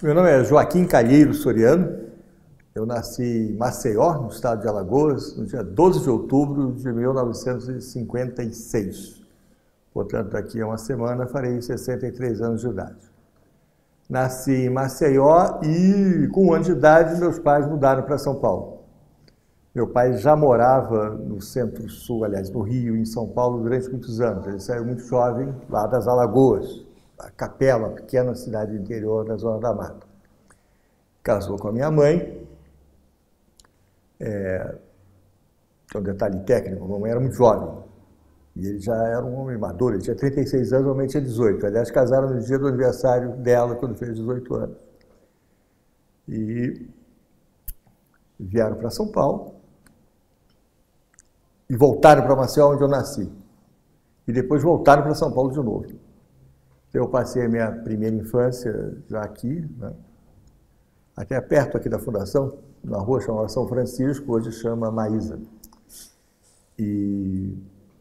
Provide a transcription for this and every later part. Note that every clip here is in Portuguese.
Meu nome é Joaquim Calheiro Soriano. Eu nasci em Maceió, no estado de Alagoas, no dia 12 de outubro de 1956. Portanto, daqui a uma semana farei 63 anos de idade. Nasci em Maceió e, com 1 ano de idade, meus pais mudaram para São Paulo. Meu pai já morava no Centro-Sul, aliás, no Rio, em São Paulo, durante muitos anos. Ele saiu muito jovem lá das Alagoas, a Capela, uma pequena cidade do interior da Zona da Mata. Casou com a minha mãe. Um detalhe técnico, a mamãe era muito jovem. E ele já era um homem maduro, ele tinha 36 anos, a mamãe tinha 18. Aliás, casaram no dia do aniversário dela, quando fez 18 anos. E vieram para São Paulo e voltaram para Maceió, onde eu nasci. E depois voltaram para São Paulo de novo. Eu passei a minha primeira infância já aqui, né? Até perto aqui da fundação, na rua chamada São Francisco, hoje chama Maísa. E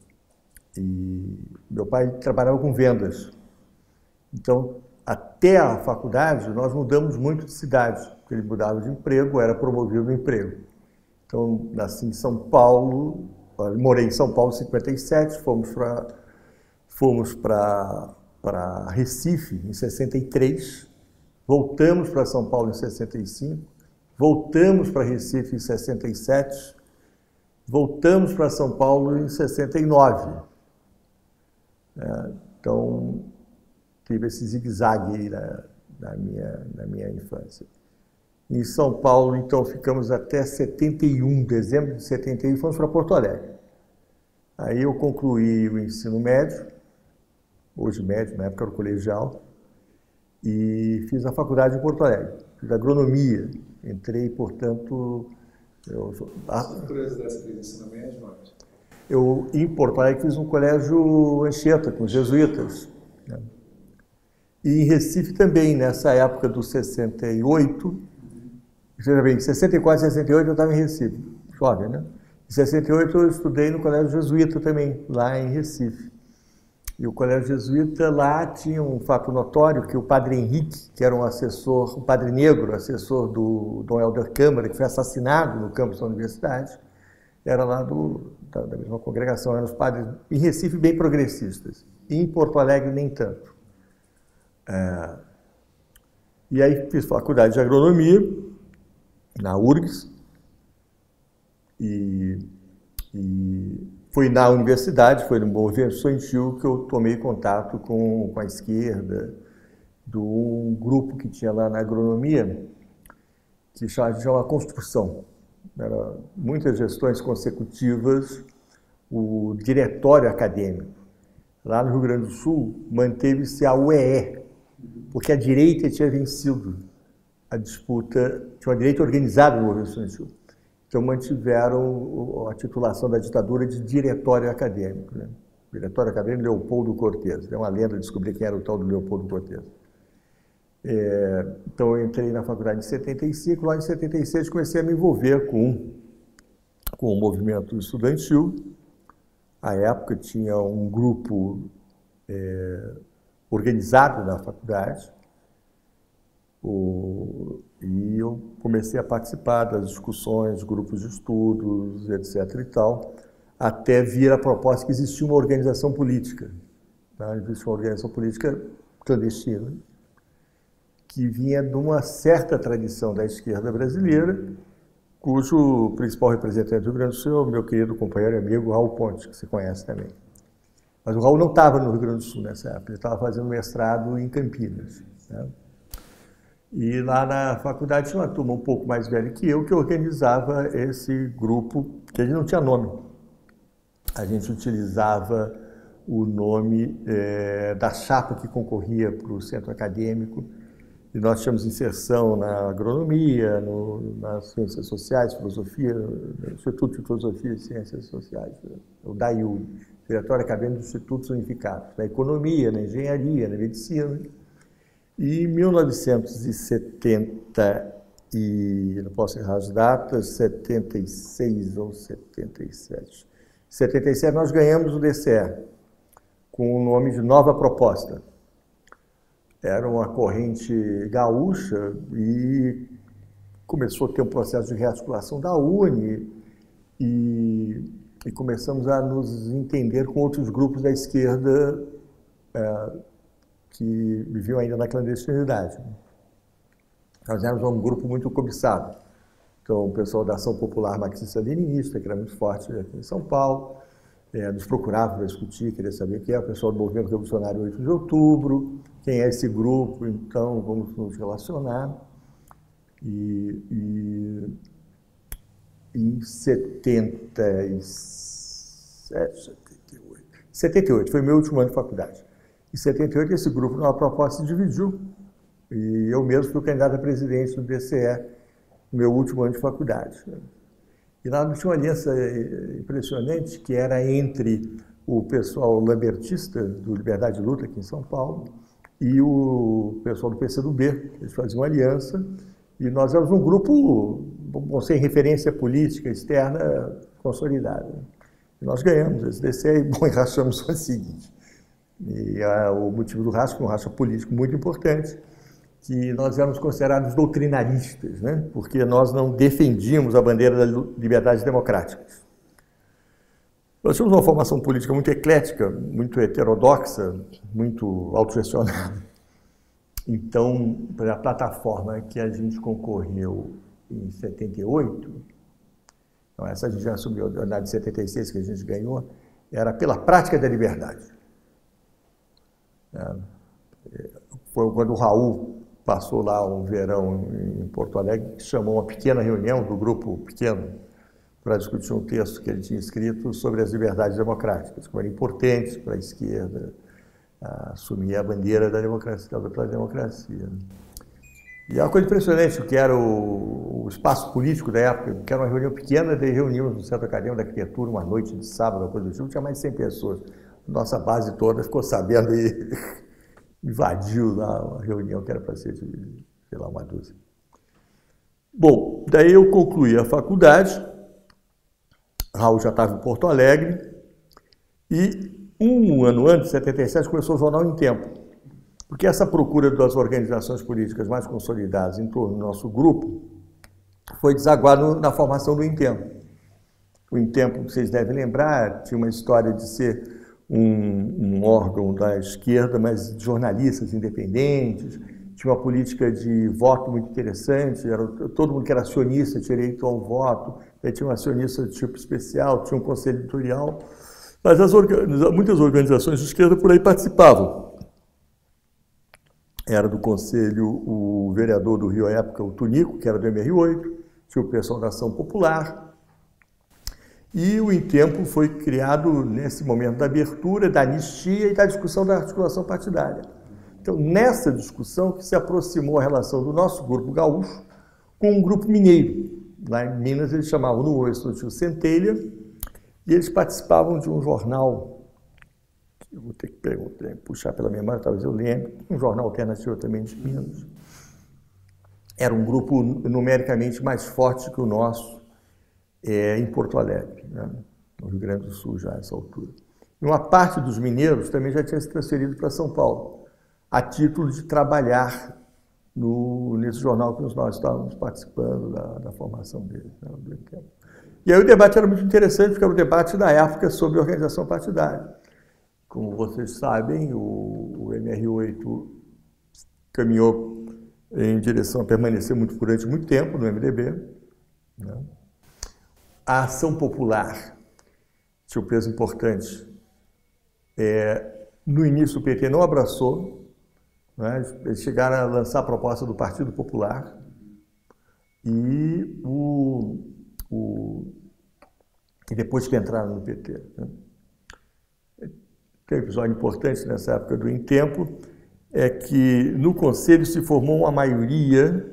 meu pai trabalhava com vendas. Então, até a faculdade, nós mudamos muito de cidade. Ele mudava de emprego, era promovido no emprego. Então, nasci em São Paulo, morei em São Paulo em 57, fomos para Recife em 63, voltamos para São Paulo em 65, voltamos para Recife em 67, voltamos para São Paulo em 69. Então, tive esse zigue-zague aí na minha infância. Em São Paulo, então, ficamos até 71, dezembro de 71, fomos para Porto Alegre. Aí eu concluí o ensino médio, hoje médio, na época era o colegial, e fiz a faculdade em Porto Alegre, fiz agronomia. Entrei, portanto... Curiosidade, você fez ensino médio, onde? Eu, em Porto Alegre, fiz um colégio Anchieta, com jesuítas. Né? E em Recife também, nessa época dos 68, veja bem, em 64 e 68 eu estava em Recife, jovem, né? Em 68 eu estudei no colégio jesuíta também, lá em Recife. E o colégio jesuíta lá tinha um fato notório, que o padre Henrique, que era um assessor, um padre negro, assessor do Dom Helder Câmara, que foi assassinado no campus da universidade, era lá da mesma congregação, eram os padres, em Recife, bem progressistas. E em Porto Alegre, nem tanto. E aí fiz faculdade de agronomia, na URGS, e foi na universidade, foi no movimento estudantil que eu tomei contato com a esquerda, de um grupo que tinha lá na agronomia, que chamava Construção. Era muitas gestões consecutivas, o diretório acadêmico. Lá no Rio Grande do Sul, manteve-se a UEE, porque a direita tinha vencido a disputa, tinha uma direita organizada no movimento estudantil. Então, mantiveram a titulação da ditadura de diretório acadêmico. Né? Diretório acadêmico Leopoldo Cortes. É uma lenda descobrir quem era o tal do Leopoldo Cortes. Então, eu entrei na faculdade em 75, lá em 76 comecei a me envolver com o movimento estudantil. À época, tinha um grupo organizado na faculdade, e eu comecei a participar das discussões, grupos de estudos, etc. e tal, até vir a proposta que existia uma organização política. Tá? Existia uma organização política clandestina, que vinha de uma certa tradição da esquerda brasileira, cujo principal representante do Rio Grande do Sul é o meu querido companheiro e amigo Raul Pontes, que você conhece também. Mas o Raul não estava no Rio Grande do Sul nessa época, ele estava fazendo mestrado em Campinas. Né? E lá na faculdade tinha uma turma um pouco mais velha que eu, que organizava esse grupo, que a gente não tinha nome. A gente utilizava o nome da chapa que concorria para o centro acadêmico, e nós tínhamos inserção na agronomia, nas ciências sociais, filosofia, no Instituto de Filosofia e Ciências Sociais, o DAIU, Diretório Acadêmico dos Institutos Unificados, na economia, na engenharia, na medicina. E em 1970, não posso errar as datas, 76 ou 77. Em 77 nós ganhamos o DCE, com o nome de Nova Proposta. era uma corrente gaúcha e começou a ter um processo de rearticulação da UNE e começamos a nos entender com outros grupos da esquerda que viviam ainda na clandestinidade. Nós éramos um grupo muito cobiçado. Então, o pessoal da Ação Popular Marxista-Leninista, que era muito forte aqui em São Paulo, nos procurava para discutir, queria saber quem é o pessoal do Movimento Revolucionário 8 de Outubro, quem é esse grupo, então vamos nos relacionar. E em 78, foi meu último ano de faculdade. Em 78, esse grupo, numa proposta, se dividiu. E eu mesmo fui candidato a presidente do DCE no meu último ano de faculdade. E lá tinha uma aliança impressionante, que era entre o pessoal lambertista, do Liberdade e Luta, aqui em São Paulo, e o pessoal do PCdoB. Eles faziam aliança, e nós éramos um grupo sem referência política externa consolidada. E nós ganhamos esse DCE e, bom, rachamos o seguinte. E o motivo do racha foi um racha político muito importante, que nós éramos considerados doutrinaristas, né? Porque nós não defendíamos a bandeira das liberdades democráticas. Nós tínhamos uma formação política muito eclética, muito heterodoxa, muito autogestionada. Então, para a plataforma que a gente concorreu em 78, então essa a gente já assumiu na de 76, que a gente ganhou, era pela prática da liberdade. Foi quando o Raul passou lá um verão em Porto Alegre, chamou uma pequena reunião do grupo pequeno para discutir um texto que ele tinha escrito sobre as liberdades democráticas, como era importante para a esquerda assumir a bandeira da democracia, da democracia. E é uma coisa impressionante, que era o espaço político da época, que era uma reunião pequena, daí reunimos no Centro Acadêmico da Arquitetura uma noite de sábado, uma coisa do tipo, tinha mais de 100 pessoas. Nossa base toda ficou sabendo e invadiu lá uma reunião que era para ser de, sei lá, uma dúzia. Bom, daí eu concluí a faculdade, Raul já estava em Porto Alegre, e um ano antes, em 77, começou o jornal Em Tempo, porque essa procura das organizações políticas mais consolidadas em torno do nosso grupo foi desaguar na formação do Em Tempo. O Em Tempo, vocês devem lembrar, tinha uma história de ser um órgão da esquerda, mas de jornalistas independentes, tinha uma política de voto muito interessante, todo mundo que era acionista tinha direito a um voto, aí tinha um acionista de tipo especial, tinha um conselho editorial, mas muitas organizações de esquerda por aí participavam. Era do conselho o vereador do Rio à época, o Tunico, que era do MR8, tinha o pessoal da Ação Popular. E o Em Tempo foi criado nesse momento da abertura, da anistia e da discussão da articulação partidária. Então, nessa discussão que se aproximou a relação do nosso grupo gaúcho com um grupo mineiro. Lá em Minas eles chamavam no Estúdio Centelha, e eles participavam de um jornal, que eu vou ter que puxar pela memória, talvez eu lembre, um jornal alternativo também de Minas. Era um grupo numericamente mais forte que o nosso, em Porto Alegre, né? No Rio Grande do Sul, já a essa altura. E uma parte dos mineiros também já tinha se transferido para São Paulo, a título de trabalhar nesse jornal que nós estávamos participando da formação dele, né, do Tempo. E aí o debate era muito interessante, porque era o debate da época sobre organização partidária. Como vocês sabem, o MR8 caminhou em direção a permanecer durante muito tempo no MDB, né? A Ação Popular tinha um peso importante. No início o PT não abraçou, né? Eles chegaram a lançar a proposta do Partido Popular e depois que entraram no PT. Né? Tem um episódio importante nessa época do Em Tempo, é que no Conselho se formou uma maioria,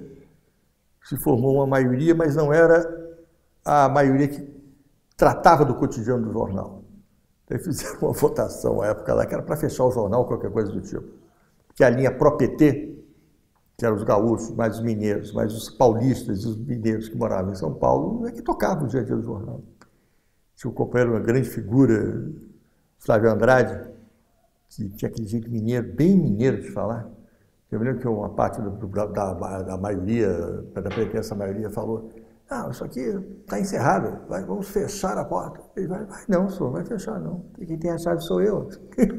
mas não era a maioria que tratava do cotidiano do jornal. Daí fizeram uma votação à época lá, que era para fechar o jornal, qualquer coisa do tipo. Que a linha pró-PT, que eram os gaúchos, mais os mineiros, mais os paulistas e os mineiros que moravam em São Paulo, é que tocavam o dia a dia do jornal. Tinha um companheiro, uma grande figura, Flávio Andrade, que tinha aquele jeito mineiro, bem mineiro de falar, Eu me lembro que uma parte da maioria, da pretensa maioria, falou: não, isso aqui está encerrado, vamos fechar a porta. Ele vai, não, senhor, vai fechar não. Quem tem a chave sou eu.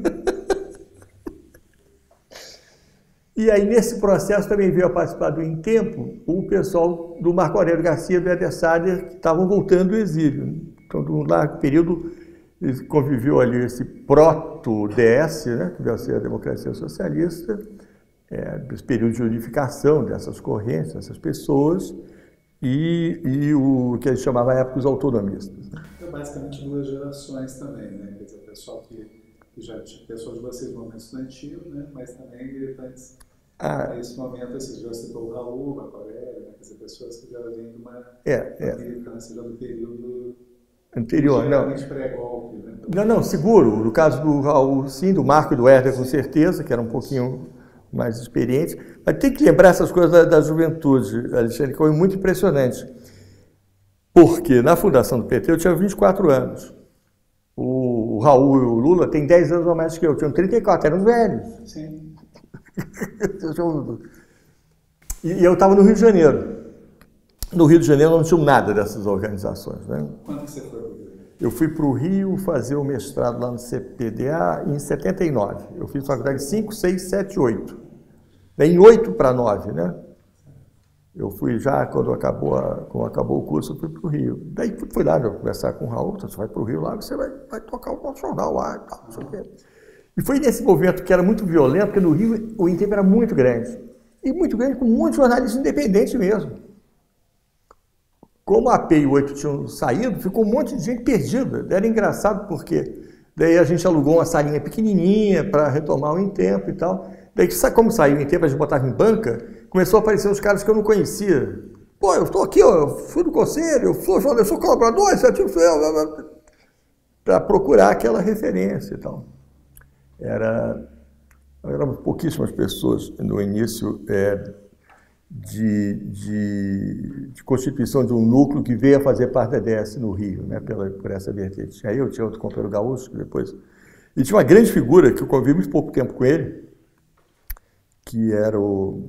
E aí, nesse processo, também veio a participar do Em Tempo o pessoal do Marco Aurélio Garcia e do Eder Sader, que estavam voltando do exílio. Então, no largo período, conviveu ali esse proto-DS, né, que veio a ser a democracia socialista, esse período de unificação dessas correntes, dessas pessoas, e o que a gente chamava na época os autonomistas. Né? É basicamente duas gerações também, né? Quer dizer, o pessoal que já tinha pessoas de vocês no momento estudantil, né? Mas também militantes nesse momento, você já citou o Raul, o Marco Aurélio, né? Quer dizer, pessoas que já vêm de uma militância já do período anterior, geralmente pré-golpe. Né? Não, seguro. No caso do Raul, sim, do Marco e do Herder, com certeza, que era um pouquinho mais experiente. Mas tem que lembrar essas coisas da juventude, Alexandre, que foi muito impressionante. Porque na fundação do PT eu tinha 24 anos. O Raul e o Lula têm 10 anos a mais que eu. Tinham 34, eram velhos. Sim. E eu estava no Rio de Janeiro. No Rio de Janeiro não tinha nada dessas organizações. Né? Quando que você foi para o Rio? Eu fui para o Rio fazer o mestrado lá no CPDA em 79. Eu fiz faculdade em 5, 6, 7, 8. Em 8 para 9, né? Eu fui já, quando acabou o curso, eu fui para o Rio. Daí fui lá conversar com o Raul, você vai para o Rio lá, você vai tocar o nosso jornal lá e tal, não sei o quê. E foi nesse movimento que era muito violento, porque no Rio o Em Tempo era muito grande. E muito grande com muitos jornalistas independentes mesmo. Como a AP e o 8 tinham saído, ficou um monte de gente perdida. Era engraçado porque daí a gente alugou uma salinha pequenininha para retomar o Em Tempo e tal. Daí, como saiu o Em Tempo, a gente botava em banca, começou a aparecer uns caras que eu não conhecia. Pô, eu estou aqui, eu fui do conselho, eu sou colaborador, para procurar aquela referência e tal. Eram pouquíssimas pessoas no início de constituição de um núcleo que veio a fazer parte da DS no Rio, né, por essa vertente. Aí eu tinha outro companheiro gaúcho, que depois... E tinha uma grande figura, que eu convivi muito pouco tempo com ele, que era o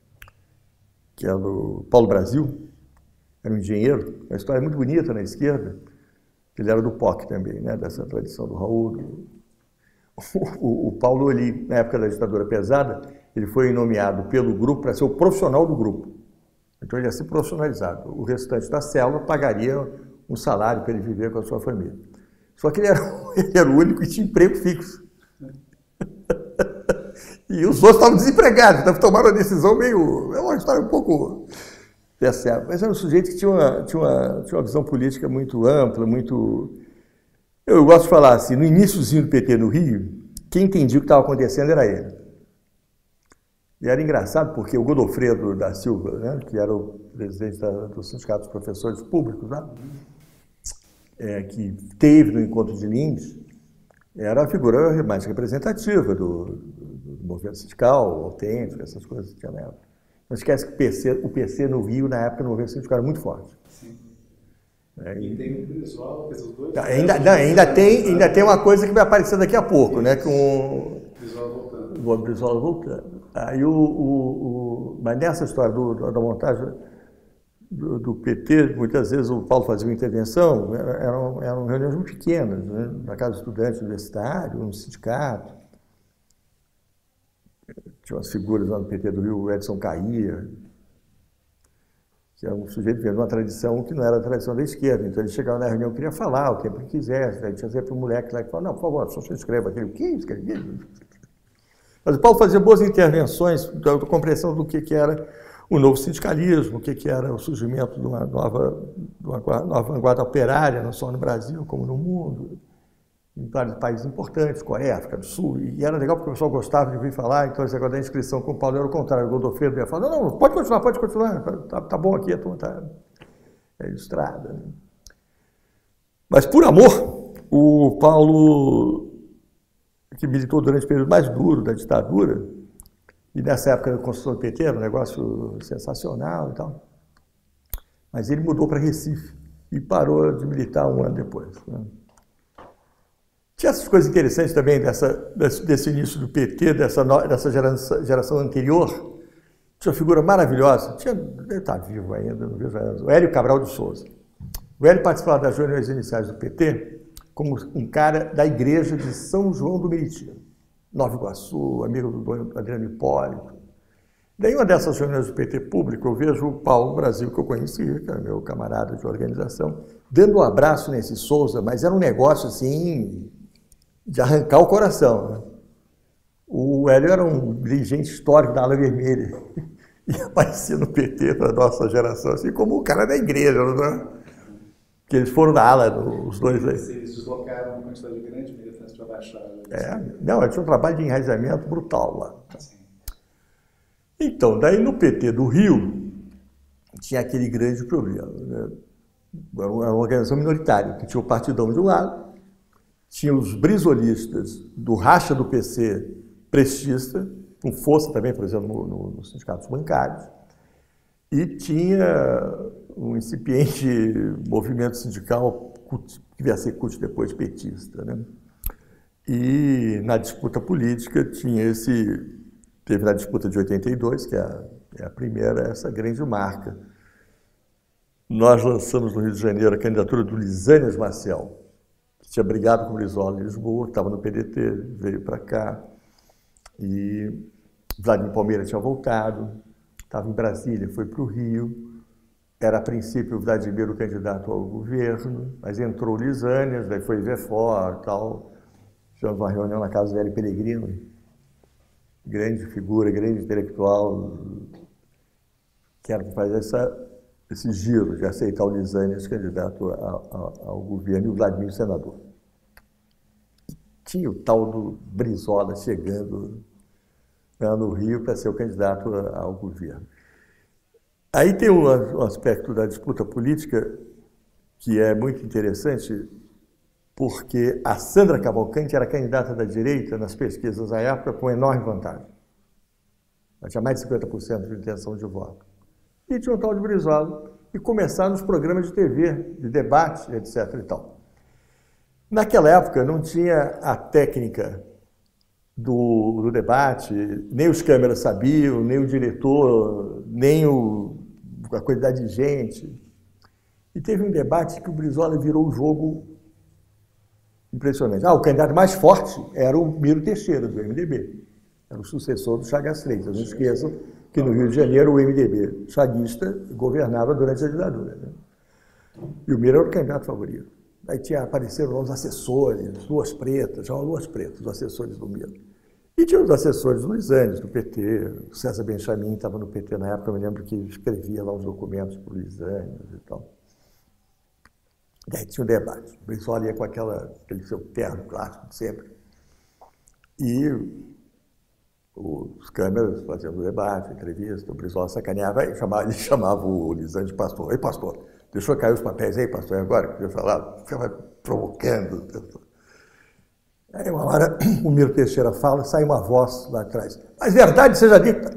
Paulo Brasil, era um engenheiro, uma história muito bonita na esquerda. Ele era do POC também, né, dessa tradição do Raul. O Paulo, ele, na época da ditadura pesada, ele foi nomeado pelo grupo para ser o profissional do grupo. Então ele ia ser profissionalizado. O restante da célula pagaria um salário para ele viver com a sua família. Só que ele era o único que tinha emprego fixo. E os outros estavam desempregados, então tomaram uma decisão meio... É uma história um pouco... Mas era um sujeito que tinha uma visão política muito ampla, muito... Eu gosto de falar assim, no iníciozinho do PT no Rio, quem entendia o que estava acontecendo era ele. E era engraçado porque o Godofredo da Silva, né, que era o presidente do Sindicato dos Professores Públicos, né, que teve no encontro de Lindes, era a figura mais representativa do movimento sindical, autêntico, essas coisas que tinha na época. Não esquece que o PC no Rio, na época, no movimento sindical era muito forte. Sim. E tem o Brizola, fez os dois. Ainda tem uma coisa que vai aparecer daqui a pouco, né? Com o Brizola voltando. Aí mas nessa história da montagem do PT, muitas vezes o Paulo fazia uma intervenção, eram reuniões muito pequenas, né? Na casa do estudante universitário, no sindicato. Tinha umas figuras lá no PT do Rio, o Edson Caía, que era um sujeito que vinha de uma tradição que não era a tradição da esquerda. Então ele chegava na reunião, queria falar o tempo que quisesse, aí tinha sempre um moleque lá que falava, não, por favor, só se inscreva aquele, o que escreve? Mas o Paulo fazia boas intervenções da compreensão do que era o novo sindicalismo, o que era o surgimento de uma nova vanguarda operária, não só no Brasil, como no mundo, em vários países importantes, Coreia, África do Sul, e era legal porque o pessoal gostava de ouvir falar, então esse negócio da inscrição com o Paulo era o contrário, o Godofredo ia falar, não, pode continuar, tá bom aqui, a turma está ilustrada. Né? Mas por amor, o Paulo, que militou durante o período mais duro da ditadura, e nessa época da construção do PT, era um negócio sensacional e tal, mas ele mudou para Recife e parou de militar um ano depois. Né? Tinha essas coisas interessantes também desse início do PT, dessa geração anterior. Tinha uma figura maravilhosa, ele está vivo ainda, não vejo ainda, o Hélio Cabral de Souza. O Hélio participava das reuniões iniciais do PT como um cara da igreja de São João do Meriti, Nova Iguaçu, amigo do Dom Adriano Hipólito. Daí, uma dessas reuniões do PT público, eu vejo o Paulo Brasil, que eu conheci, que era meu camarada de organização, dando um abraço nesse Souza, mas era um negócio assim de arrancar o coração, né? O Hélio era um dirigente histórico da ala vermelha e aparecia no PT para a nossa geração, assim como o cara da igreja, né? Que eles foram da ala, os dois aí. Eles deslocaram uma quantidade grande de militantes para baixar. Não, eles tinham um trabalho de enraizamento brutal lá. Sim. Então, daí no PT do Rio, tinha aquele grande problema, né? Era uma organização minoritária, que tinha o Partidão de um lado, tinha os brizolistas do racha do PC prestista, com força também, por exemplo, nos sindicatos bancários, e tinha um incipiente movimento sindical que ia ser CUT depois petista, né? E na disputa política teve na disputa de 82, que é a primeira, essa grande marca. Nós lançamos no Rio de Janeiro a candidatura do Lisânias Maciel, que tinha brigado com o Brizola em Lisboa, que estava no PDT, veio para cá, e Vladimir Palmeira tinha voltado, estava em Brasília, foi para o Rio, era a princípio o Vladimir o candidato ao governo, mas entrou o Lisânias, daí foi Vefor e tal, fizemos uma reunião na casa do Hélio Pellegrino, grande figura, grande intelectual, que era para fazer esse giro de aceitar o Lisânias candidato ao governo e o Vladimir senador. Tinha o tal do Brizola chegando no Rio para ser o candidato ao governo. Aí tem um aspecto da disputa política que é muito interessante, porque a Sandra Cavalcante era candidata da direita nas pesquisas à época com enorme vantagem. Ela tinha mais de 50% de intenção de voto. E tinha um tal de Brizola, e começaram os programas de TV, de debate, etc. e tal. Naquela época não tinha a técnica do debate, nem os câmeras sabiam, nem o diretor, nem a quantidade de gente. E teve um debate que o Brizola virou o jogo impressionante. O candidato mais forte era o Miro Teixeira, do MDB. Era o sucessor do Chagas Freitas. Não esqueçam que no Rio de Janeiro o MDB chaguista governava durante a ditadura, né? E o Miro era o candidato favorito. Aí apareceram lá os assessores, Luas Pretas, os assessores do Miro. E tinha os assessores do Lisânias, do PT, o César Benchamin estava no PT na época, eu me lembro que escrevia lá os documentos para o Lisânias e tal. Daí tinha um debate, o Brizola ia com aquele seu terno clássico de sempre. E os câmeras fazendo o debate, entrevista, o Brizola sacaneava, ele chamava o Lisânias de pastor. Ei, pastor, deixou cair os papéis aí, pastor, agora que eu falava, ficava provocando. Aí uma hora o Miro Teixeira fala, sai uma voz lá atrás. Mas verdade seja dita,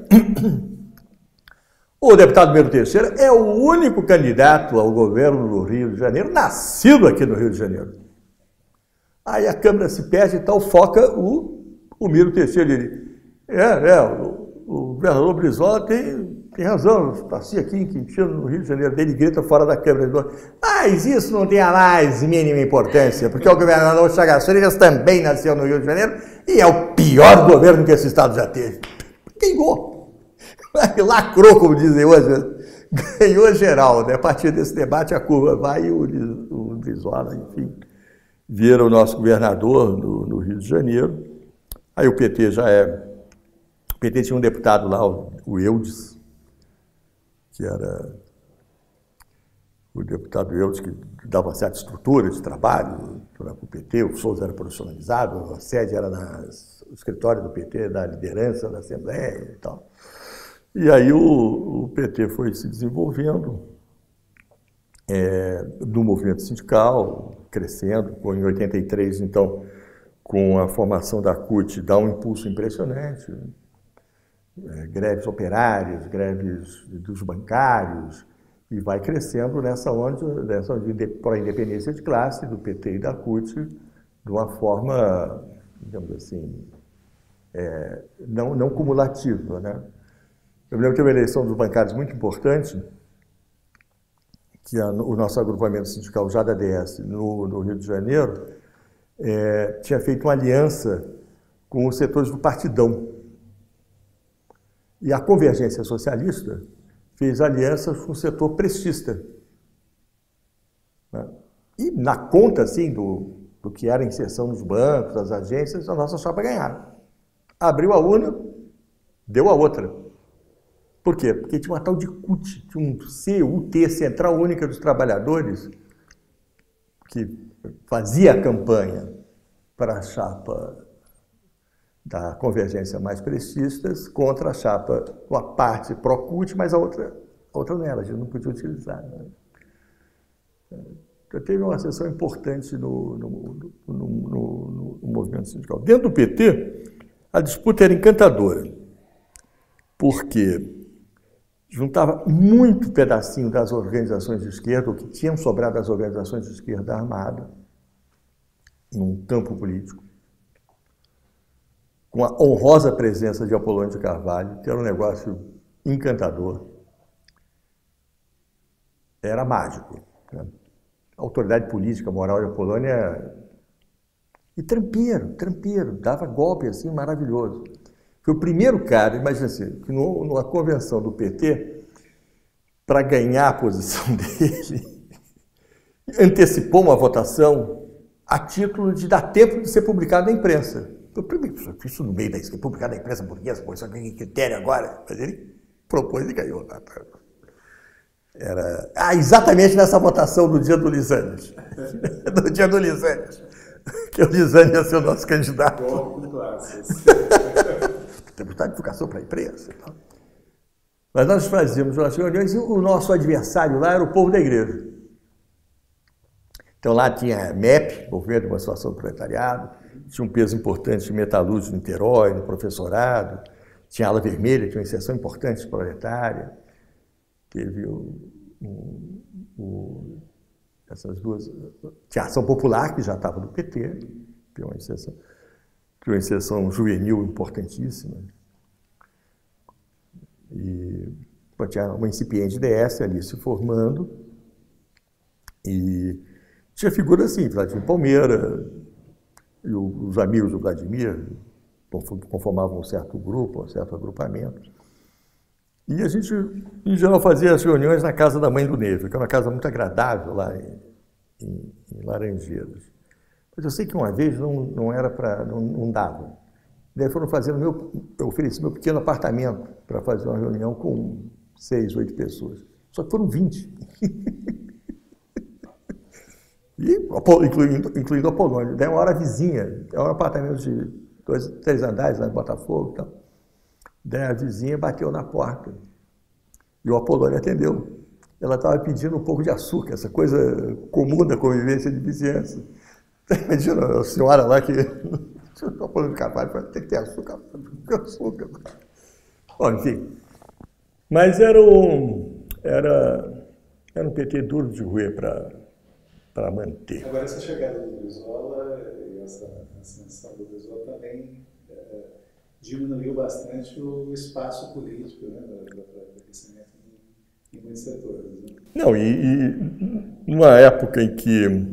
o deputado Miro Teixeira é o único candidato ao governo do Rio de Janeiro, nascido aqui no Rio de Janeiro. Aí a câmera se perde e tal, foca o Miro Teixeira. Ele, o governador Brizola tem razão, nasci aqui em Quintino, no Rio de Janeiro. Ele grita fora da câmera. Mas isso não tem a mais mínima importância, porque o governador Chagas Freitas também nasceu no Rio de Janeiro e é o pior governo que esse estado já teve. Ganhou. Lacrou, como dizem hoje. Ganhou geral, né? A partir desse debate a curva vai e o Brizola, enfim, vira o nosso governador no Rio de Janeiro. Aí o PT O PT tinha um deputado lá, o Eudes, que era o deputado Eudes, que dava uma certa estrutura de trabalho para o PT, o Souza era profissionalizado, a sede era no escritório do PT, da liderança da Assembleia e tal. E aí o PT foi se desenvolvendo do movimento sindical, crescendo, em 83, então, com a formação da CUT, dá um impulso impressionante, greves operárias, greves dos bancários, e vai crescendo nessa onda para a independência de classe do PT e da CUT de uma forma, digamos assim, não cumulativa, né? Eu me lembro que teve uma eleição dos bancários muito importante, que o nosso agrupamento sindical já da DS no Rio de Janeiro tinha feito uma aliança com os setores do Partidão. E a Convergência Socialista fez alianças com o setor prestista. Né? E na conta, assim, do que era a inserção nos bancos, das agências, a nossa chapa ganhava. Abriu a urna, deu a outra. Por quê? Porque tinha uma tal de CUT, tinha um CUT, Central Única dos Trabalhadores, que fazia a campanha para a chapa da Convergência mais prestistas contra a chapa, uma parte pró-CUT, mas a outra não era, a gente não podia utilizar. Né? Então, teve uma sessão importante no movimento sindical. Dentro do PT, a disputa era encantadora, porque juntava muito pedacinho das organizações de esquerda, o que tinham sobrado das organizações de esquerda armada, num campo político, com a honrosa presença de Apolônio de Carvalho, que era um negócio encantador. Era mágico. Né? A autoridade política, moral de Apolônio e trampeiro, dava golpe assim maravilhoso. Foi o primeiro cara, imagina assim, que numa convenção do PT, para ganhar a posição dele, antecipou uma votação a título de dar tempo de ser publicado na imprensa. Isso no meio da esquerda, publicado na imprensa burguesa, pô, isso não tem critério agora. Mas ele propôs e ganhou. Era exatamente nessa votação do dia do Lisânias. Do dia do Lisânias. Que o Lisânias ia ser o nosso candidato. Temos que dar divulgação para a imprensa. Então. Mas nós fazíamos umas reuniões e o nosso adversário lá era o povo da igreja. Então lá tinha MEP, Movimento de Emancipação do Proletariado, tinha um peso importante de metalúrgico no Niterói, no professorado, tinha ala vermelha, tinha uma inserção importante proletária, teve essas duas... Tinha a Ação Popular, que já estava no PT, tinha uma inserção juvenil importantíssima, e tinha uma incipiente DS ali se formando, e tinha figuras assim, Vladimir Palmeira, e os amigos do Vladimir conformavam um certo grupo, um certo agrupamento. E a gente, em geral, fazia as reuniões na casa da mãe do Neve, que é uma casa muito agradável lá em Laranjeiras. Mas eu sei que uma vez não era para, não dava. Daí foram fazendo eu ofereci meu pequeno apartamento para fazer uma reunião com 6, 8 pessoas. Só que foram 20. E, incluindo o Apolônio. Daí uma hora vizinha, é um apartamento de 2, 3 andares lá em Botafogo. Então. Daí a vizinha bateu na porta. E o Apolônio atendeu. Ela estava pedindo um pouco de açúcar, essa coisa comum da convivência de vizinhança. Imagina a senhora lá que... O Apolônio de Carvalho falou, tem que ter açúcar. Bom, enfim. Mas era um PT duro de roer para manter. Agora, essa chegada do Brizola e essa ascensão do Brizola também diminuiu bastante o espaço político, né, do crescimento em muitos setores. Né? Não, e numa época em que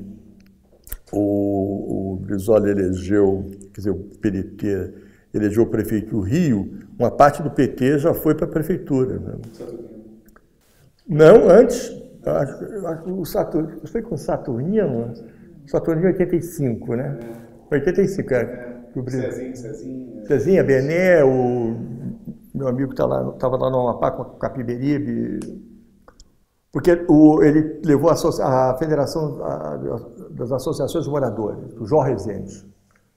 o Brizola elegeu, quer dizer, o PDT elegeu o prefeito do Rio, uma parte do PT já foi para a prefeitura. Né? Não, antes, acho que o Saturnino, foi com o Saturnino em 85, né? 85, Cezinha, Bené, o meu amigo estava lá no Amapá com o Capiberibe, porque ele levou a Federação das Associações de Moradores, o João Rezende.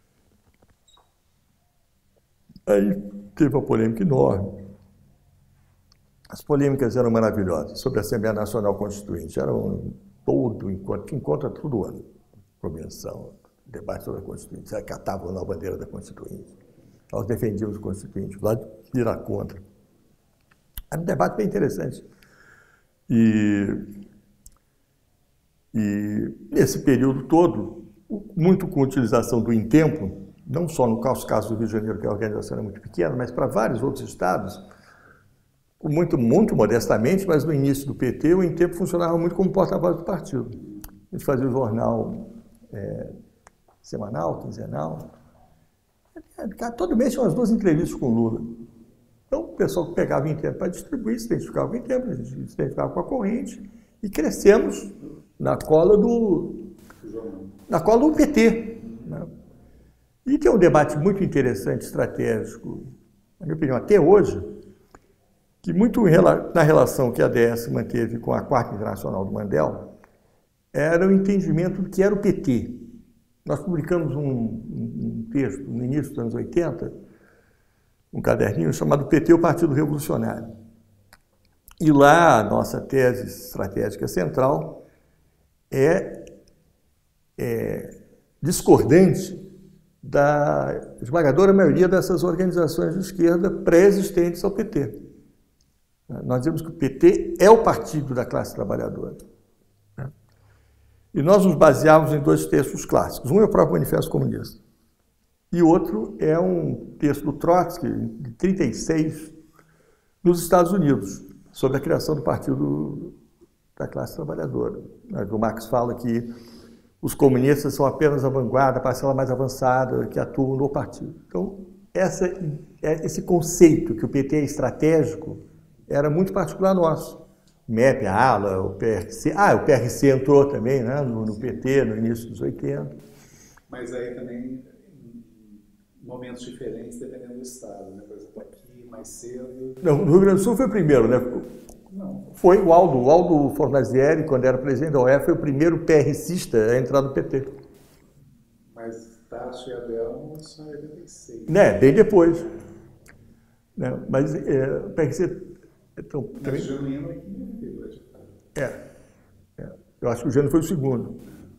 Aí teve uma polêmica enorme. As polêmicas eram maravilhosas sobre a Assembleia Nacional Constituinte. Eram encontro todo ano. Convenção, debate sobre a Constituinte. Eles acatavam a bandeira da Constituinte. Nós defendíamos o Constituinte, lá de virar contra. Era um debate bem interessante. E nesse período todo, muito com a utilização do Intempo, não só no caso do Rio de Janeiro, que a organização era muito pequena, mas para vários outros estados, muito modestamente, mas no início do PT, o Intempo funcionava muito como porta-voz do partido. A gente fazia o jornal semanal, quinzenal. Todo mês tinha umas 2 entrevistas com o Lula. Então, o pessoal que pegava o Intempo para distribuir se identificava com o Intempo, a gente se identificava com a corrente, e crescemos na cola do PT. Né? E tem um debate muito interessante, estratégico, na minha opinião, até hoje, que muito na relação que a ADS manteve com a Quarta Internacional do Mandel, era o entendimento do que era o PT. Nós publicamos um texto no início dos anos 80, um caderninho chamado PT, o Partido Revolucionário. E lá a nossa tese estratégica central é discordante da esmagadora maioria dessas organizações de esquerda pré-existentes ao PT. Nós dizemos que o PT é o partido da classe trabalhadora. E nós nos baseávamos em 2 textos clássicos. Um é o próprio Manifesto Comunista. E outro é um texto do Trotsky, de 1936, nos Estados Unidos, sobre a criação do Partido da Classe Trabalhadora. O Marx fala que os comunistas são apenas a vanguarda, a parcela mais avançada que atuam no partido. Então, esse conceito que o PT é estratégico era muito particular nosso. O MEP, a ALA, o PRC. O PRC entrou também, né, no PT, no início dos 80. Mas aí também momentos diferentes dependendo do estado, né? Por exemplo, aqui mais cedo. Não, no Rio Grande do Sul foi o primeiro, né? Não. Foi o Aldo Fornazieri, quando era presidente da OEF, foi o primeiro PRCista a entrar no PT. Mas Tasso e Adelmo são em 86. Bem depois. Mas o PRC... Então, também... Genuíno aqui eu acho que o Genuíno foi o segundo.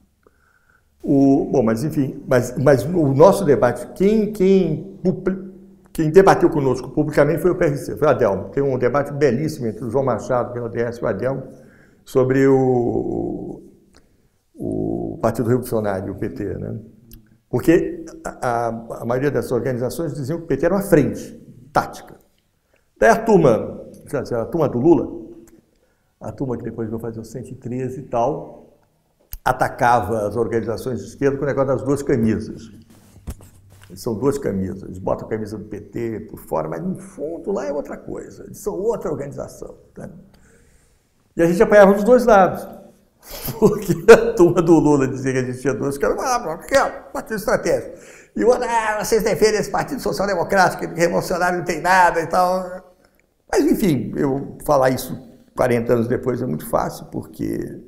Bom, mas enfim, mas o nosso debate, quem debateu conosco publicamente foi o PRC, foi o Adelmo. Tem um debate belíssimo entre o João Machado, pelo ODS, e o Adelmo, sobre o Partido Revolucionário, o PT, né? Porque a maioria dessas organizações diziam que o PT era uma frente tática. Daí a turma do Lula, a turma que depois veio fazer o 113 e tal, atacava as organizações de esquerda com o negócio das 2 camisas. São 2 camisas. Eles botam a camisa do PT por fora, mas no fundo lá é outra coisa. Eles são outra organização. Né? E a gente apanhava dos 2 lados. Porque a turma do Lula dizia que a gente tinha 2, que era partido estratégico. E o outro, vocês defendem esse Partido Social Democrático, que revolucionário não tem nada e tal. Mas, enfim, eu falar isso 40 anos depois é muito fácil, porque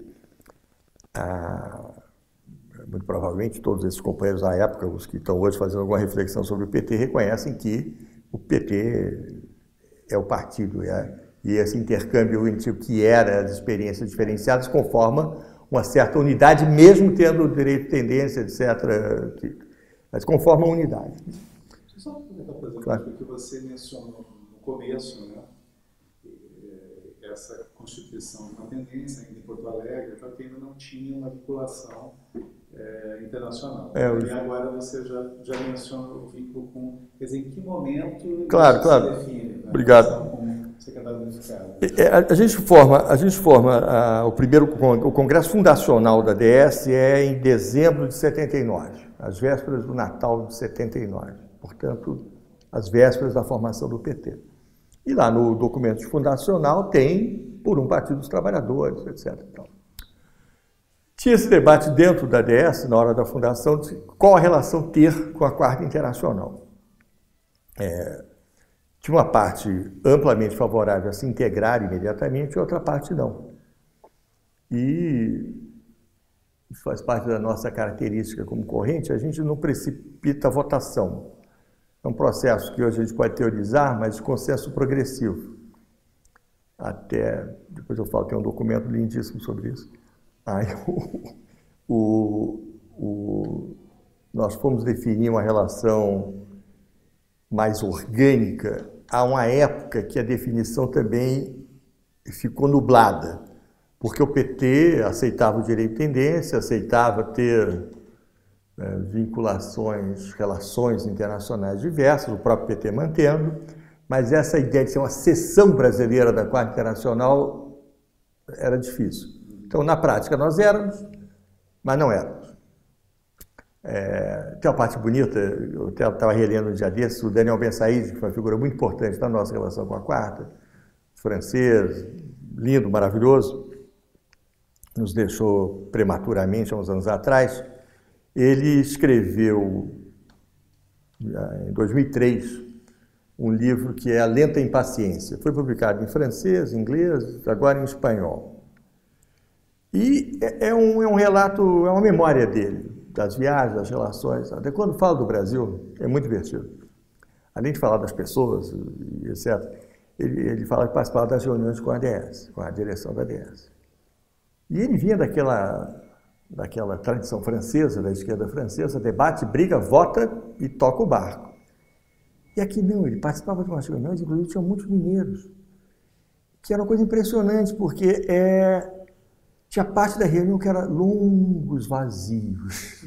muito provavelmente todos esses companheiros da época, os que estão hoje fazendo alguma reflexão sobre o PT, reconhecem que o PT é o partido, e esse intercâmbio entre o que era as experiências diferenciadas conforma uma certa unidade, mesmo tendo direito, tendência, etc., mas conforma uma unidade. Deixa eu só comentar, por exemplo, claro. O que você mencionou no começo, né? Essa constituição de uma tendência ainda em Porto Alegre, que ainda não tinha uma vinculação internacional. E agora você já menciona o vínculo com... Quer dizer, em que momento claro. se define? Né? Obrigado. Como secretário unificado. A gente forma o Congresso Fundacional da DS em dezembro de 79, às vésperas do Natal de 79. Portanto, às vésperas da formação do PT. E lá no documento fundacional tem por um Partido dos Trabalhadores, etc. Então, tinha esse debate dentro da DS, na hora da fundação, de qual a relação ter com a Quarta Internacional. Tinha uma parte amplamente favorável a se integrar imediatamente e outra parte não. E isso faz parte da nossa característica como corrente, a gente não precipita a votação. É um processo que hoje a gente pode teorizar, mas de consenso progressivo. Até, depois eu falo, tem um documento lindíssimo sobre isso. Aí, nós fomos definir uma relação mais orgânica a uma época que a definição também ficou nublada, porque o PT aceitava o direito de tendência, aceitava ter vinculações, relações internacionais diversas, o próprio PT mantendo, mas essa ideia de ser uma seção brasileira da Quarta Internacional era difícil. Então, na prática, nós éramos, mas não éramos. Tem uma parte bonita, eu estava relendo um dia desses, o Daniel Ben Said, que foi uma figura muito importante na nossa relação com a Quarta, francês, lindo, maravilhoso, nos deixou prematuramente há uns anos atrás. Ele escreveu, em 2003, um livro que é A Lenta Impaciência. Foi publicado em francês, em inglês, agora em espanhol. E é um relato, é uma memória dele, das viagens, das relações. Até quando fala do Brasil, é muito divertido. Além de falar das pessoas, etc., ele fala que participava das reuniões com a ADS, com a direção da ADS. E ele vinha daquela tradição francesa, da esquerda francesa, debate, briga, vota e toca o barco. E aqui não, ele participava de umas reuniões, inclusive tinha muitos mineiros, que era uma coisa impressionante, porque tinha parte da reunião que era longos vazios,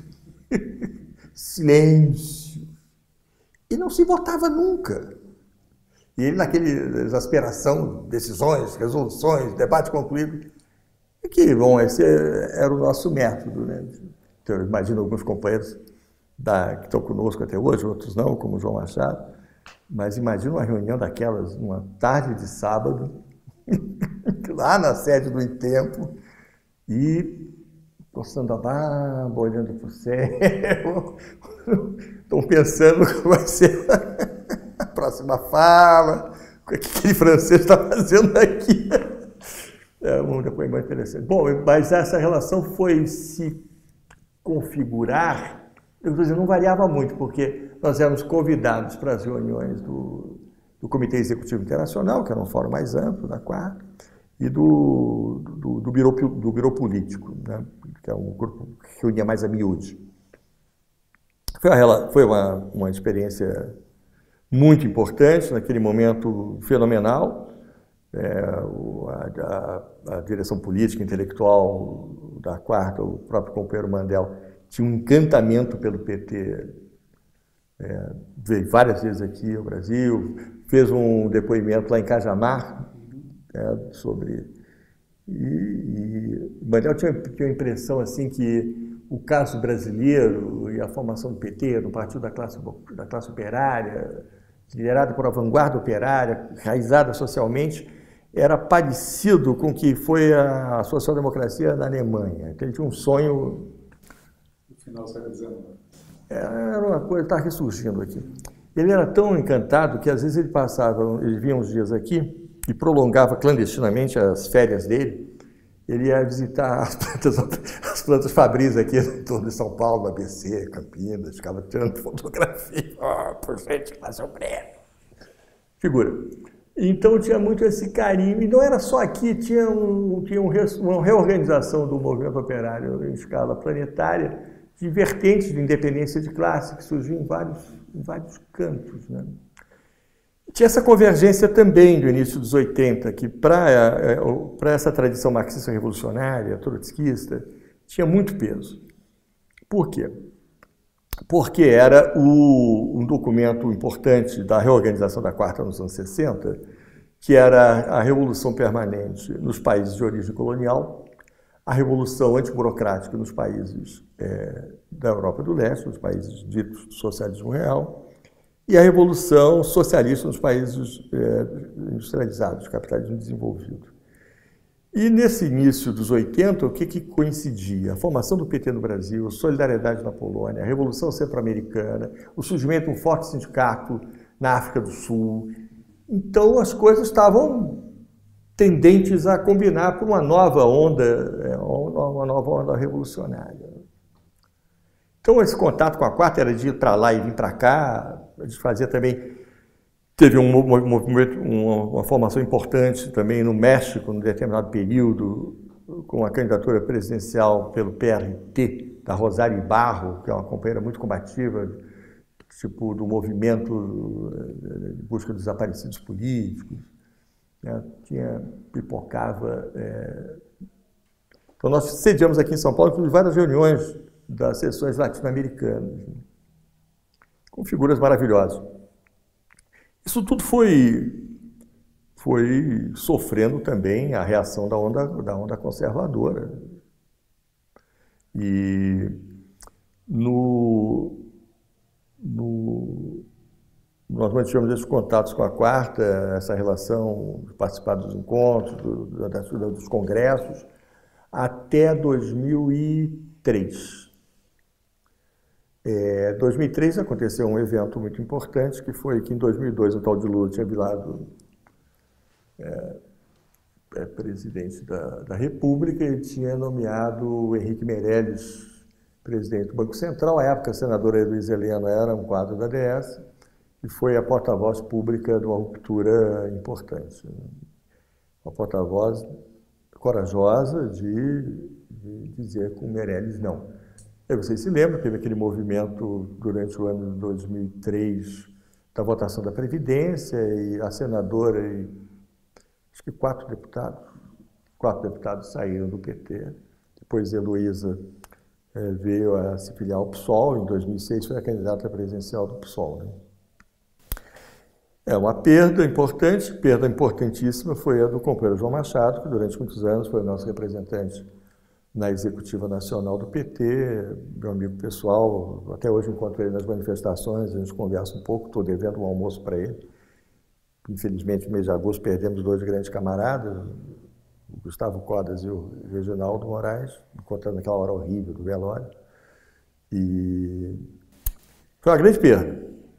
silêncio, e não se votava nunca. E ele naquele exasperação, decisões, resoluções, debate concluído. E que, bom, esse era o nosso método, né? Então, eu imagino alguns companheiros que estão conosco até hoje, outros não, como o João Machado, mas imagina uma reunião daquelas, uma tarde de sábado, lá na sede do Intempo, e coçando a barba, olhando para o céu, estão pensando como vai ser a próxima fala, o que aquele francês está fazendo aqui. É um depoimento interessante. Bom, mas essa relação foi se configurar, eu estou dizendo, não variava muito, porque nós éramos convidados para as reuniões do Comitê Executivo Internacional, que era um fórum mais amplo da Quarta, e do Birô Político, né, que é um grupo que reunia mais a miúde. Foi uma experiência muito importante, naquele momento fenomenal. A direção política intelectual da Quarta, o próprio companheiro Mandel, tinha um encantamento pelo PT, veio várias vezes aqui ao Brasil, fez um depoimento lá em Cajamar, sobre... E Mandel tinha a impressão assim, que o caso brasileiro e a formação do PT, do Partido da Classe Operária, liderado por uma vanguarda operária, enraizada socialmente, era parecido com o que foi a social-democracia na Alemanha. Então, ele tinha um sonho... No final do século XIX. Era uma coisa, está ressurgindo aqui. Ele era tão encantado que, às vezes, ele vinha uns dias aqui e prolongava clandestinamente as férias dele. Ele ia visitar as plantas fabris aqui em torno de São Paulo, ABC, Campinas, ficava tirando fotografia. Por gente, classe operária. Figura. Então tinha muito esse carinho, e não era só aqui, tinha uma reorganização do movimento operário em escala planetária, de vertentes de independência de classe, que surgiu em vários cantos, né? Tinha essa convergência também do início dos 80, que para essa tradição marxista-revolucionária, trotskista, tinha muito peso. Por quê? Porque era um documento importante da reorganização da Quarta nos anos 60, que era a revolução permanente nos países de origem colonial, a revolução antiburocrática nos países da Europa do Leste, nos países ditos do socialismo real, e a revolução socialista nos países industrializados, capitalismo desenvolvido. E nesse início dos 80, o que coincidia? A formação do PT no Brasil, a solidariedade na Polônia, a Revolução Centro-Americana, o surgimento de um forte sindicato na África do Sul. Então, as coisas estavam tendentes a combinar por uma nova onda revolucionária. Então, esse contato com a Quarta era de ir para lá e vir para cá. A gente fazia também... Teve uma formação importante também no México, num determinado período, com a candidatura presidencial pelo PRT, da Rosário Ibarro, que é uma companheira muito combativa, tipo do movimento de busca dos desaparecidos políticos. Né? Pipocava... Então, nós sediamos aqui em São Paulo várias reuniões das sessões latino-americanas, com figuras maravilhosas. Isso tudo foi sofrendo também a reação da onda conservadora. E nós mantivemos esses contatos com a Quarta, essa relação de participar dos encontros, dos congressos, até 2003. Em 2003 aconteceu um evento muito importante, que foi que em 2002 o tal de Lula tinha virado presidente da República e tinha nomeado o Henrique Meirelles presidente do Banco Central. À época, a senadora Luiza Helena era um quadro da DS e foi a porta-voz pública de uma ruptura importante. Uma porta-voz corajosa de dizer com o Meirelles não. E vocês se lembram, teve aquele movimento durante o ano de 2003 da votação da Previdência e a senadora e acho que quatro deputados saíram do PT. Depois Heloísa veio a se filiar ao PSOL, em 2006 foi a candidata presidencial do PSOL. Né? É uma perda importantíssima foi a do companheiro João Machado, que durante muitos anos foi o nosso representante na Executiva Nacional do PT, meu amigo pessoal, até hoje encontro ele nas manifestações, a gente conversa um pouco, estou devendo um almoço para ele. Infelizmente, no mês de agosto, perdemos dois grandes camaradas, o Gustavo Codas e o Reginaldo Moraes, encontrando aquela hora horrível do velório. E foi uma grande perda.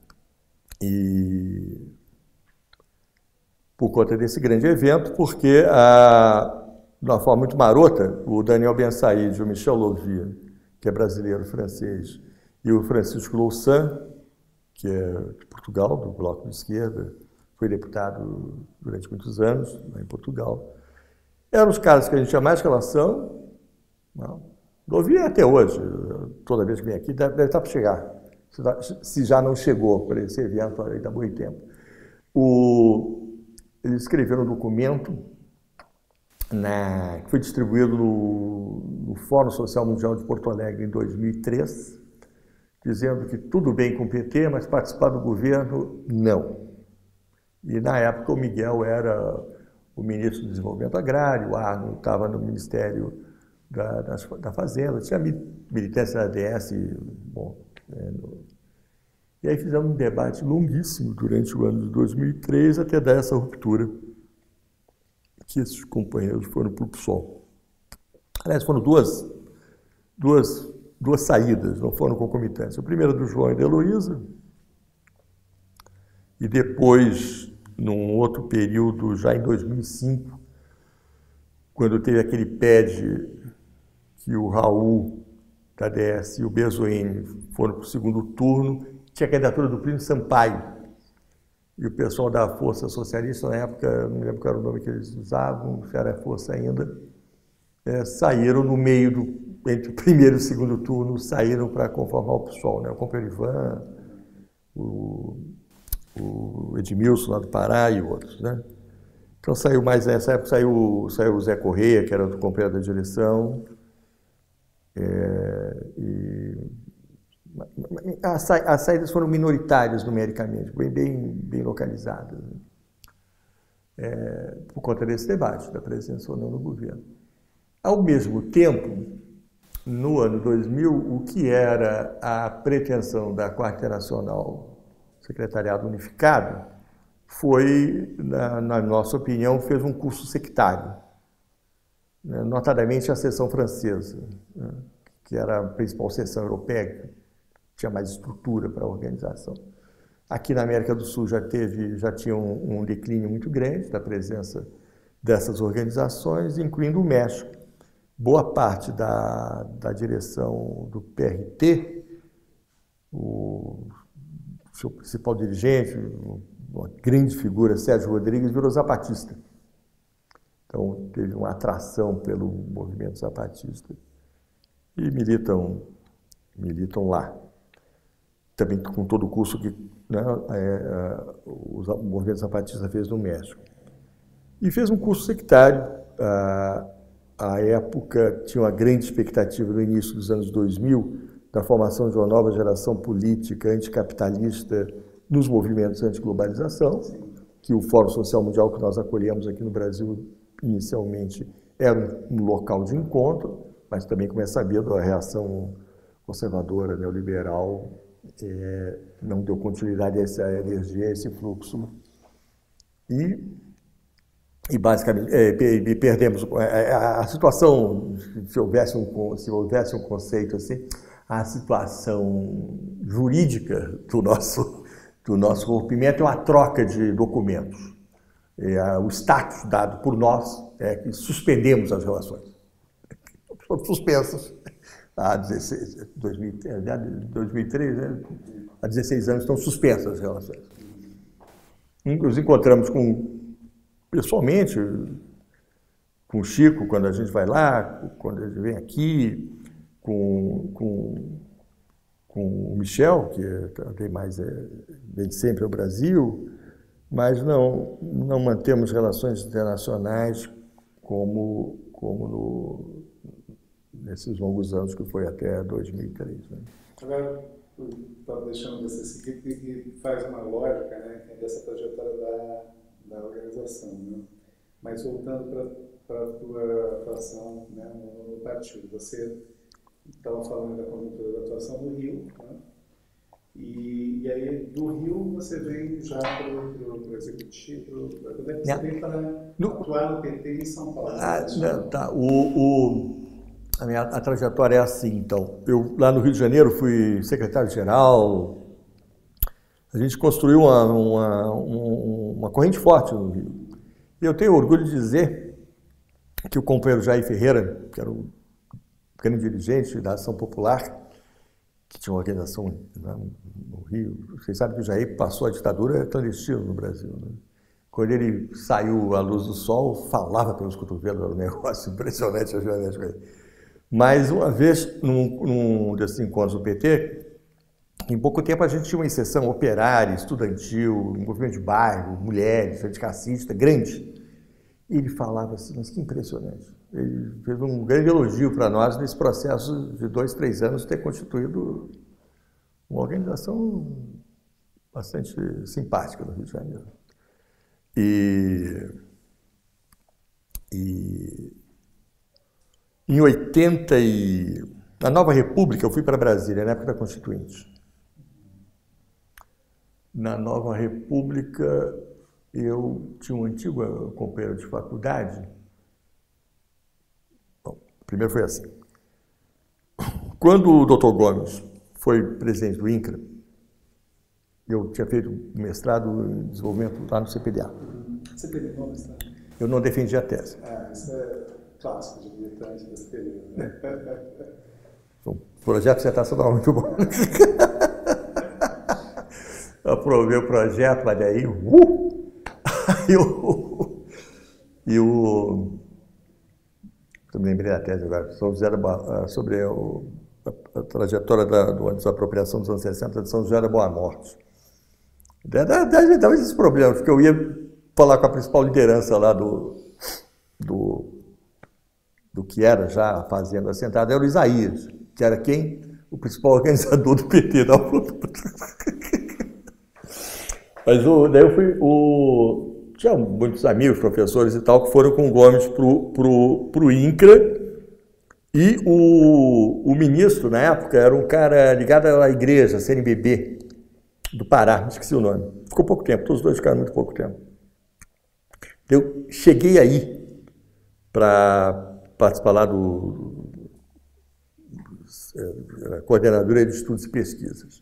E por conta desse grande evento, porque, de uma forma muito marota, o Daniel Ben Said, o Michel Louvier, que é brasileiro-francês, e o Francisco Louçã, que é de Portugal, do Bloco de Esquerda, foi deputado durante muitos anos lá em Portugal. Eram os caras que a gente tinha mais relação. Louvier até hoje, toda vez que vem aqui, deve estar para chegar. Se já não chegou para esse evento, ainda há muito tempo. Eles escreveram um documento que foi distribuído no Fórum Social Mundial de Porto Alegre em 2003, dizendo que tudo bem com o PT, mas participar do governo, não. E, na época, o Miguel era o ministro do Desenvolvimento Agrário, o Arno estava no Ministério da Fazenda, tinha militância da ADS. Bom, e aí fizemos um debate longuíssimo durante o ano de 2003 até dar essa ruptura que esses companheiros foram para o PSOL. Aliás, foram duas saídas, não foram concomitantes. A primeira do João e da Heloísa, e depois, num outro período, já em 2005, quando teve aquele PED que o Raul da DS e o Bezoini foram para o segundo turno, tinha a candidatura do Plínio Sampaio. E o pessoal da Força Socialista, na época, não me lembro qual era o nome que eles usavam, se era a Força ainda, saíram no meio entre o primeiro e o segundo turno, saíram para conformar o PSOL, né? O companheiro Ivan, o Edmilson lá do Pará e outros, né? Então saiu mais nessa época, saiu o Zé Correia, que era o companheiro da direção, as saídas foram minoritárias numericamente, bem localizadas, né? Por conta desse debate, da presença ou não no governo. Ao mesmo tempo, no ano 2000, o que era a pretensão da Quarta Internacional, Secretariado Unificado, foi, na nossa opinião, fez um curso sectário, né? Notadamente a seção francesa, né? Que era a principal seção europeia, que tinha mais estrutura para a organização. Aqui na América do Sul já tinha um declínio muito grande da presença dessas organizações, incluindo o México. Boa parte da direção do PRT, o seu principal dirigente, uma grande figura, Sérgio Rodrigues, virou zapatista. Então, teve uma atração pelo movimento zapatista. E militam lá. Também com todo o curso que, né, o movimento zapatista fez no México. E fez um curso sectário, à época, tinha uma grande expectativa no início dos anos 2000 da formação de uma nova geração política anticapitalista nos movimentos antiglobalização, que o Fórum Social Mundial que nós acolhemos aqui no Brasil inicialmente era um local de encontro, mas também, como é sabido, a reação conservadora, neoliberal, não deu continuidade a essa energia, a esse fluxo. E basicamente, perdemos a situação, se houvesse um conceito assim, a situação jurídica do nosso rompimento é uma troca de documentos. O status dado por nós é que suspendemos as relações. Foram suspensas há 2003, né? Há 16 anos estão suspensas as relações. Nos encontramos pessoalmente com o Chico, quando a gente vai lá, quando ele vem aqui, com o Michel, que vem sempre ao Brasil, mas não mantemos relações internacionais como nesses longos anos que foi até 2003. Né? Agora, estou deixando você seguir, que faz uma lógica, né, dessa trajetória da organização. Né? Mas voltando para a tua atuação, né, no partido, você estava falando da conjuntura da atuação no Rio, né? E aí do Rio você vem já para o Executivo, quando é que você vem para atuar no PT em São Paulo? Tá. A trajetória é assim, então. Eu, lá no Rio de Janeiro, fui secretário-geral. A gente construiu uma corrente forte no Rio. E eu tenho orgulho de dizer que o companheiro Jair Ferreira, que era o grande dirigente da Ação Popular, que tinha uma organização no Rio. Vocês sabem que o Jair passou a ditadura clandestina no Brasil. Né? Quando ele saiu à luz do sol, falava pelos cotovelos, era um negócio impressionante. Mas uma vez, num desses encontros do PT, em pouco tempo a gente tinha uma inserção operária, estudantil, um movimento de bairro, mulheres, anticastista, grande. E ele falava assim, mas que impressionante. Ele fez um grande elogio para nós nesse processo de 2, 3 anos ter constituído uma organização bastante simpática no Rio de Janeiro. Em 80 na Nova República, eu fui para Brasília, na época da Constituinte. Na Nova República, eu tinha um antigo companheiro de faculdade. Bom, primeiro foi assim. Quando o Dr. Gomes foi presidente do INCRA, eu tinha feito mestrado em desenvolvimento lá no CPDA. CPDA, não mestrado? Eu não defendi a tese. Isso é clássico de militante da CPDA, né? O projeto dissertacional muito bom. Eu aprovei o projeto, mas daí... Eu me lembrei da tese agora, sobre a trajetória da desapropriação dos anos 60 de São José da Boa Morte. Dava esses problemas, porque eu ia falar com a principal liderança lá do que era já a Fazenda Central, era o Isaías, que era quem? O principal organizador do PT. Mas daí eu fui... Tinha muitos amigos, professores e tal, que foram com o Gomes pro INCRA, e o ministro, na época, era um cara ligado à igreja, CNBB, do Pará, não esqueci o nome. Ficou pouco tempo, todos os dois ficaram muito pouco tempo. Eu cheguei aí para participar lá da Coordenadoria de Estudos e Pesquisas.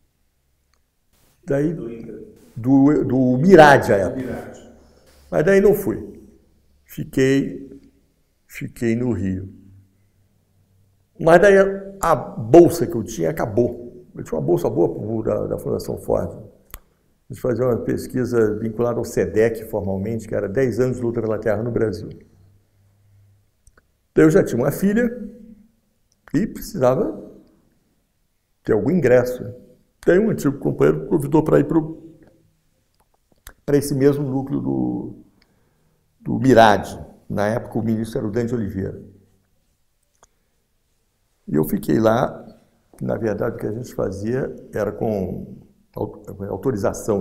Daí, do Mirade, à época. Mas daí não fui. Fiquei no Rio. Mas daí a bolsa que eu tinha acabou. Eu tinha uma bolsa boa da Fundação Ford. A gente fazia uma pesquisa vinculada ao SEDEC formalmente, que era 10 anos de luta pela terra no Brasil. Daí eu já tinha uma filha e precisava ter algum ingresso. Daí um antigo companheiro me convidou para ir para esse mesmo núcleo do Mirade. Na época, o ministro era o Dante Oliveira. E eu fiquei lá. Na verdade, o que a gente fazia era com autorização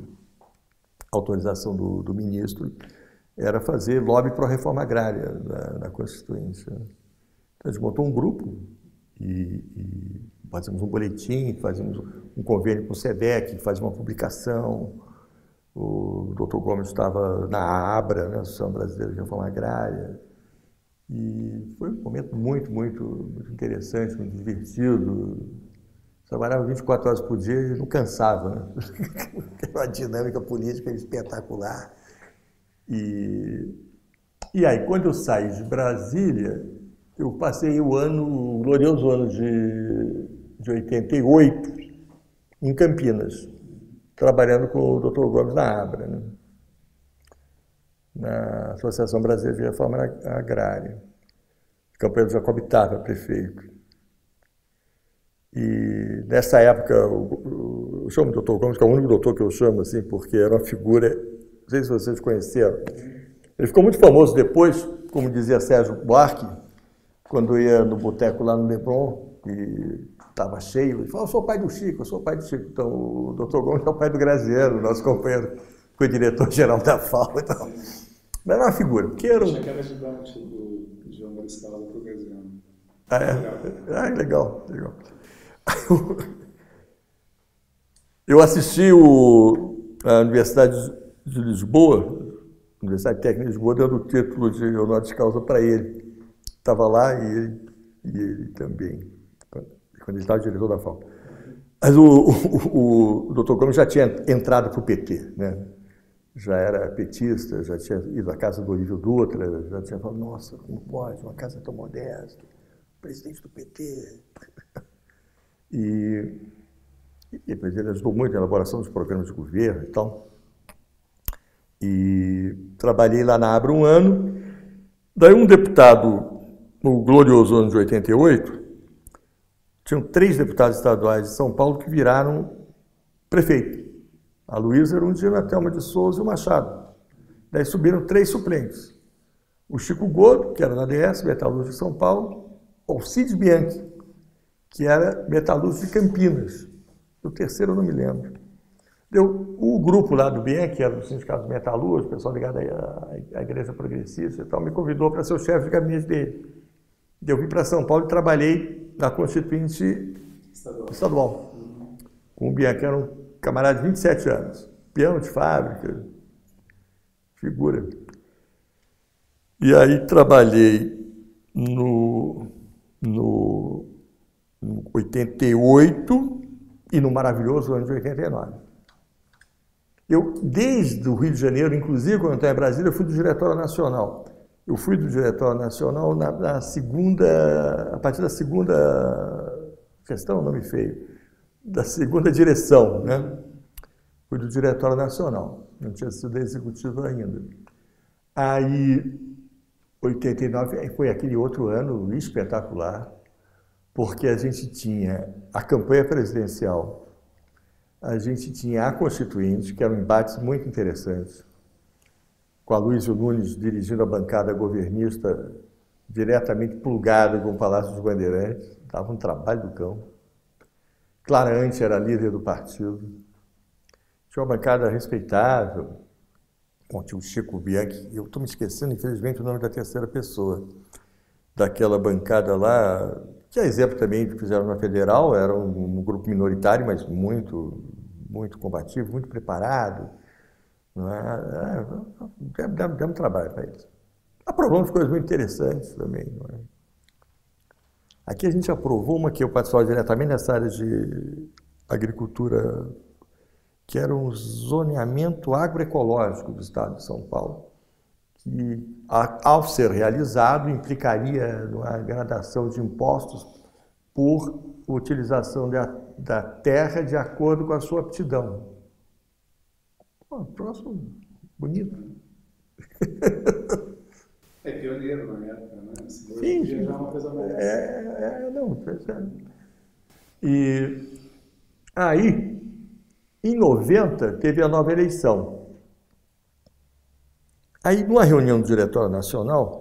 do ministro, era fazer lobby para a reforma agrária na Constituinte. Então, a gente montou um grupo e fazíamos um boletim, fazíamos um convênio com o SEDEC, fazíamos uma publicação. O Dr. Gomes estava na ABRA, né, Associação Brasileira de Reforma Agrária. E foi um momento muito interessante, muito divertido. Trabalhava 24 horas por dia e não cansava, né? Uma dinâmica política espetacular. E aí, quando eu saí de Brasília, eu passei o glorioso ano de 88 em Campinas, trabalhando com o Dr. Gomes na ABRA, né? Na Associação Brasileira de Reforma Agrária. Campanha do Jacob Tava, prefeito. E nessa época, eu chamo o Dr. Gomes, que é o único doutor que eu chamo, assim, porque era uma figura, não sei se vocês conheceram. Ele ficou muito famoso depois, como dizia Sérgio Buarque, quando ia no boteco lá no Leblon, e estava cheio, ele falou: eu sou o pai do Chico, eu sou o pai do Chico. Então, o Dr. Gomes é o pai do Graziano, nosso companheiro, foi diretor-geral da FAO e tal. Mas era uma figura, porque era Achei que era ajudante do João Mariscal para o Graziano. Ah, é? Legal. Eu assisti a Universidade de Lisboa, Universidade Técnica de Lisboa, dando o título de honoris causa para ele. Estava lá e ele também, quando ele estava diretor da FAO. Mas o Dr. Gomes já tinha entrado para o PT, né? Já era petista, já tinha ido à casa do Olívio Dutra, já tinha falado: nossa, como pode, uma casa tão modesta, presidente do PT. E depois ele ajudou muito na elaboração dos programas de governo e tal. E trabalhei lá na ABRA um ano. Daí um deputado, no glorioso ano de 88, tinham 3 deputados estaduais de São Paulo que viraram prefeito. A Luísa Erundina, a Thelma de Souza e o Machado. Daí subiram 3 suplentes. O Chico Godo, que era da ADS, metalúrgico de São Paulo, o Cid Bianchi, que era metalúrgico de Campinas. O terceiro eu não me lembro. O grupo lá do Bianchi, que era do Sindicato Metalúrgico, o pessoal ligado à Igreja Progressista e tal, me convidou para ser o chefe de gabinete dele. Eu vim para São Paulo e trabalhei na Constituinte Estadual. Com o Bianchi, era um camarada de 27 anos, peão de fábrica, figura. E aí trabalhei no 88 e no maravilhoso ano de 89. Eu, desde o Rio de Janeiro, inclusive quando eu estava em Brasília, eu fui do Diretório Nacional. Eu fui do Diretório Nacional a partir da segunda gestão, nome feio, da segunda direção, né? Fui do Diretório Nacional, não tinha sido executivo ainda. Aí, 89 foi aquele outro ano espetacular, porque a gente tinha a campanha presidencial, a gente tinha a Constituinte, que eram embates muito interessantes, com a Luísio Nunes dirigindo a bancada governista diretamente plugada com o Palácio dos Bandeirantes, dava um trabalho do cão. Clara Ante era líder do partido. Tinha uma bancada respeitável. Bom, tinha o Chico Bianchi. Eu estou me esquecendo, infelizmente, o nome da terceira pessoa daquela bancada lá, que é exemplo também do que fizeram na Federal. Era um grupo minoritário, mas muito combativo, muito preparado. Não é? Demos trabalho para eles. Aprovamos coisas muito interessantes também. Não é? Aqui a gente aprovou uma que eu participava diretamente nessa área de agricultura, que era um zoneamento agroecológico do estado de São Paulo, que, ao ser realizado, implicaria uma gradação de impostos por utilização da terra de acordo com a sua aptidão. Pô, próximo, bonito. É pioneiro na época, né? Sim, já é uma coisa mais... E aí, em 90, teve a nova eleição. Aí, numa reunião do Diretório Nacional,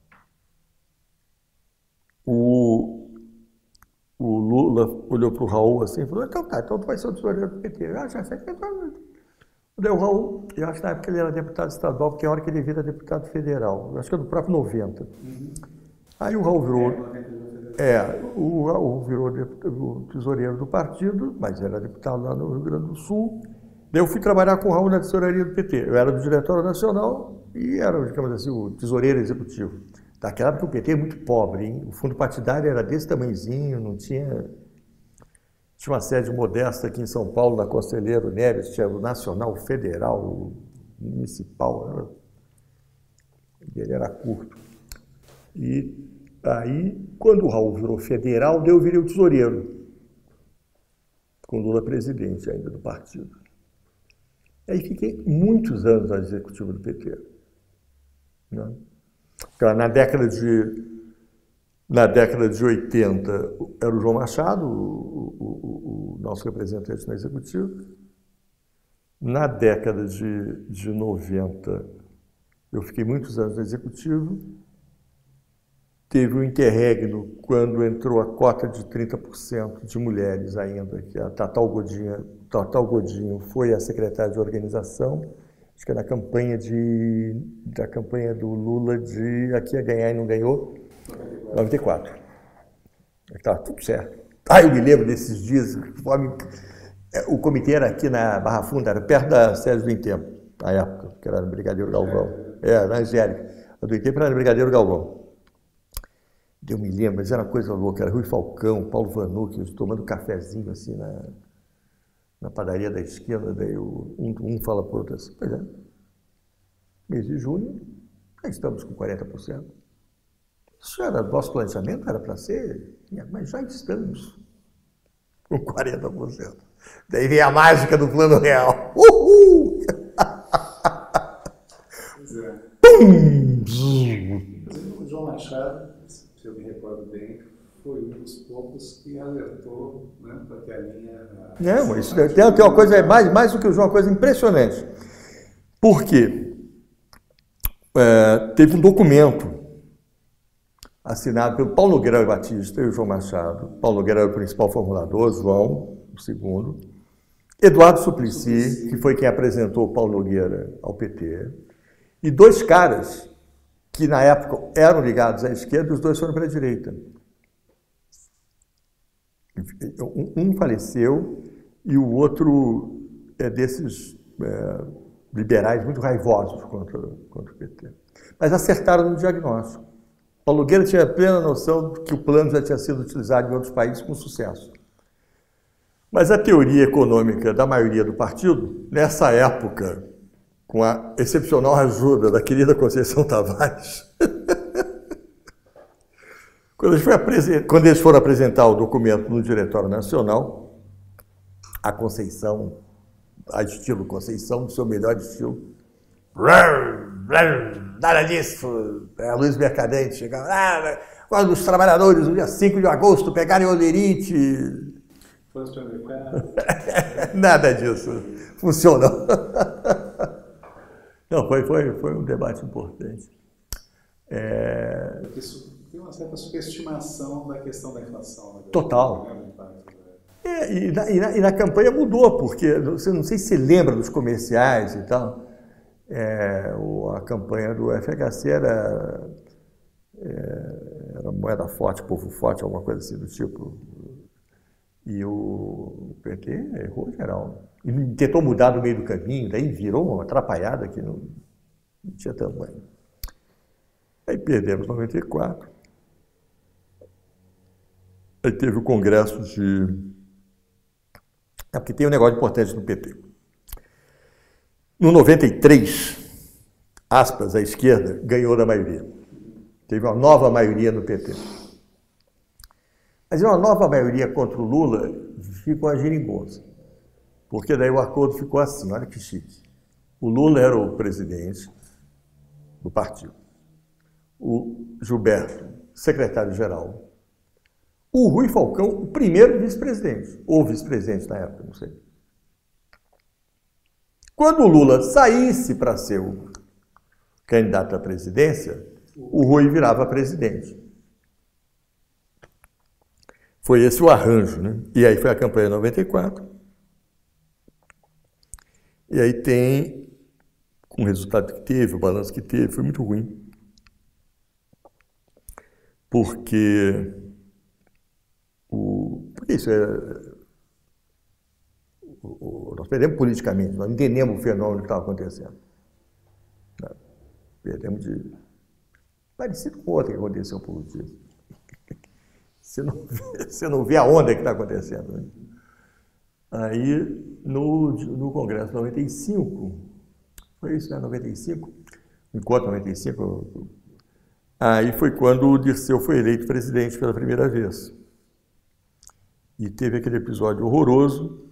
o Lula olhou para o Raul assim e falou, então tá, então tu vai ser o tesoureiro do PT. Eu já sei que daí o Raul, eu acho que na época ele era deputado estadual, porque é a hora que ele vira deputado federal, eu acho que é do próprio 90. Aí o Raul virou... o Raul virou o tesoureiro do partido, mas era deputado lá no Rio Grande do Sul. Daí eu fui trabalhar com o Raul na tesouraria do PT. Eu era do Diretório Nacional e era, digamos assim, o tesoureiro executivo. Naquela época o PT é muito pobre, hein? O fundo partidário era desse tamanhozinho, não tinha... Tinha uma sede modesta aqui em São Paulo, na Conselheiro Neves, tinha o Nacional, o Federal, o Municipal. Ele era curto. E aí, quando o Raul virou federal, eu virei o tesoureiro, com Lula presidente ainda do partido. Aí fiquei muitos anos na executiva do PT. Né? Na década de 80, era o João Machado, o nosso representante na executiva. Na década de 90, eu fiquei muitos anos no executivo. Teve um interregno quando entrou a cota de 30% de mulheres ainda, que a Tatal Godinho foi a secretária de organização, acho que é da campanha do Lula de aqui ia ganhar e não ganhou, 94. Estava tudo certo. Eu me lembro desses dias, o comitê era aqui na Barra Funda, era perto da sede do Intempo, na época, que era no Brigadeiro Galvão. Na Angélica. A do Intempo era no Brigadeiro Galvão. Eu me lembro, mas era uma coisa louca, era Rui Falcão, Paulo Vanucci, tomando cafezinho assim na padaria da esquerda, daí um fala para o outro assim, pois é, mês de junho, já estamos com 40%. Isso era nosso planejamento, era para ser, mas já estamos com 40%. Daí vem a mágica do Plano Real. Uhul! Pois é. Pum! O João Machado, se eu me recordo bem, foi um dos poucos que alertou, né, para que a linha... Não, isso tem uma coisa, mais do que o João, uma coisa impressionante. Por quê? Teve um documento assinado pelo Paulo Nogueira Batista e o João Machado. Paulo Nogueira era o principal formulador, João, o segundo. Eduardo Suplicy, que foi quem apresentou o Paulo Nogueira ao PT. E dois caras que, na época, eram ligados à esquerda, os dois foram para a direita. Um faleceu e o outro é desses liberais muito raivosos contra o PT. Mas acertaram no diagnóstico. Paulo Nogueira tinha a plena noção de que o plano já tinha sido utilizado em outros países com sucesso. Mas a teoria econômica da maioria do partido, nessa época, com a excepcional ajuda da querida Conceição Tavares, quando eles foram apresentar o documento no Diretório Nacional, a Conceição, a estilo Conceição, do seu melhor estilo, nada disso, a Luiz Mercadante chegava, quando os trabalhadores, no dia 5 de agosto, pegarem olerite... Nada disso, funcionou. Não, foi um debate importante. Isso tem uma certa superestimação da questão da inflação. Né? Total. E na campanha mudou, porque, não sei se você lembra dos comerciais e tal, a campanha do FHC era moeda forte, povo forte, alguma coisa assim do tipo. E o PT errou geral. E tentou mudar no meio do caminho, daí virou uma atrapalhada que não tinha tamanho. Aí perdemos 94. Aí teve o congresso de... porque tem um negócio importante no PT. No 93, aspas, a esquerda ganhou da maioria. Teve uma nova maioria no PT. Mas uma nova maioria contra o Lula ficou a geringonça. Porque daí o acordo ficou assim, olha que chique. O Lula era o presidente do partido. O Gilberto, secretário-geral. O Rui Falcão, o primeiro vice-presidente. Ou vice-presidente na época, não sei. Quando o Lula saísse para ser o candidato à presidência, o Rui virava presidente. Foi esse o arranjo, né? E aí foi a campanha 94. E aí tem, com o resultado que teve, o balanço que teve, foi muito ruim. Porque isso nós perdemos politicamente, nós entendemos o fenômeno que estava acontecendo. Perdemos de... Parecido com outra que aconteceu por dia. Você não vê a onda que está acontecendo. Né? Aí, no Congresso 95, foi isso, né? 95? Enquanto 95, aí foi quando o Dirceu foi eleito presidente pela primeira vez. E teve aquele episódio horroroso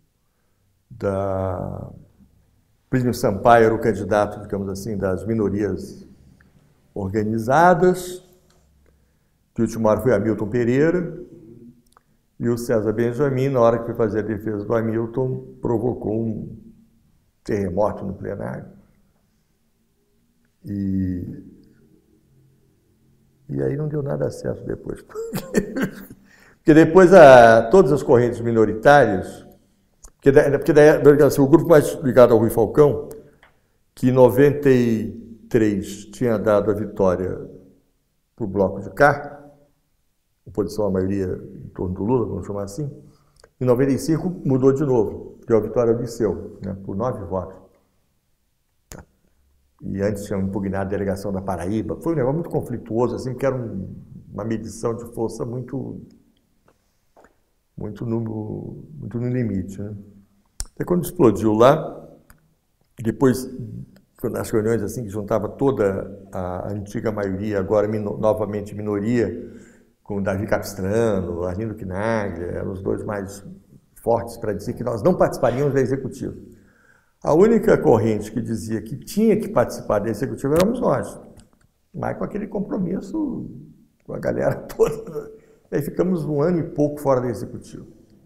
da Plínio Sampaio, era o candidato, digamos assim, das minorias organizadas, que o último foi Hamilton Pereira, e o César Benjamin, na hora que foi fazer a defesa do Hamilton, provocou um terremoto no plenário. E aí não deu nada certo depois. Porque depois todas as correntes minoritárias, porque daí, assim, o grupo mais ligado ao Rui Falcão, que em 93 tinha dado a vitória para o Bloco de Cá, oposição à maioria em torno do Lula, vamos chamar assim, em 95 mudou de novo, deu a vitória ao Dirceu, né, por 9 votos. E antes tinha impugnado a delegação da Paraíba. Foi um negócio muito conflituoso, assim, porque era uma medição de força muito no limite. Né? Até quando explodiu lá, depois, nas reuniões assim, que juntava toda a antiga maioria, agora novamente minoria, com o Davi Capistrano, Arlindo Quinaglia, eram os dois mais fortes para dizer que nós não participaríamos da executiva. A única corrente que dizia que tinha que participar da executiva éramos nós, mas com aquele compromisso com a galera toda. Aí ficamos 1 ano e pouco fora da executiva.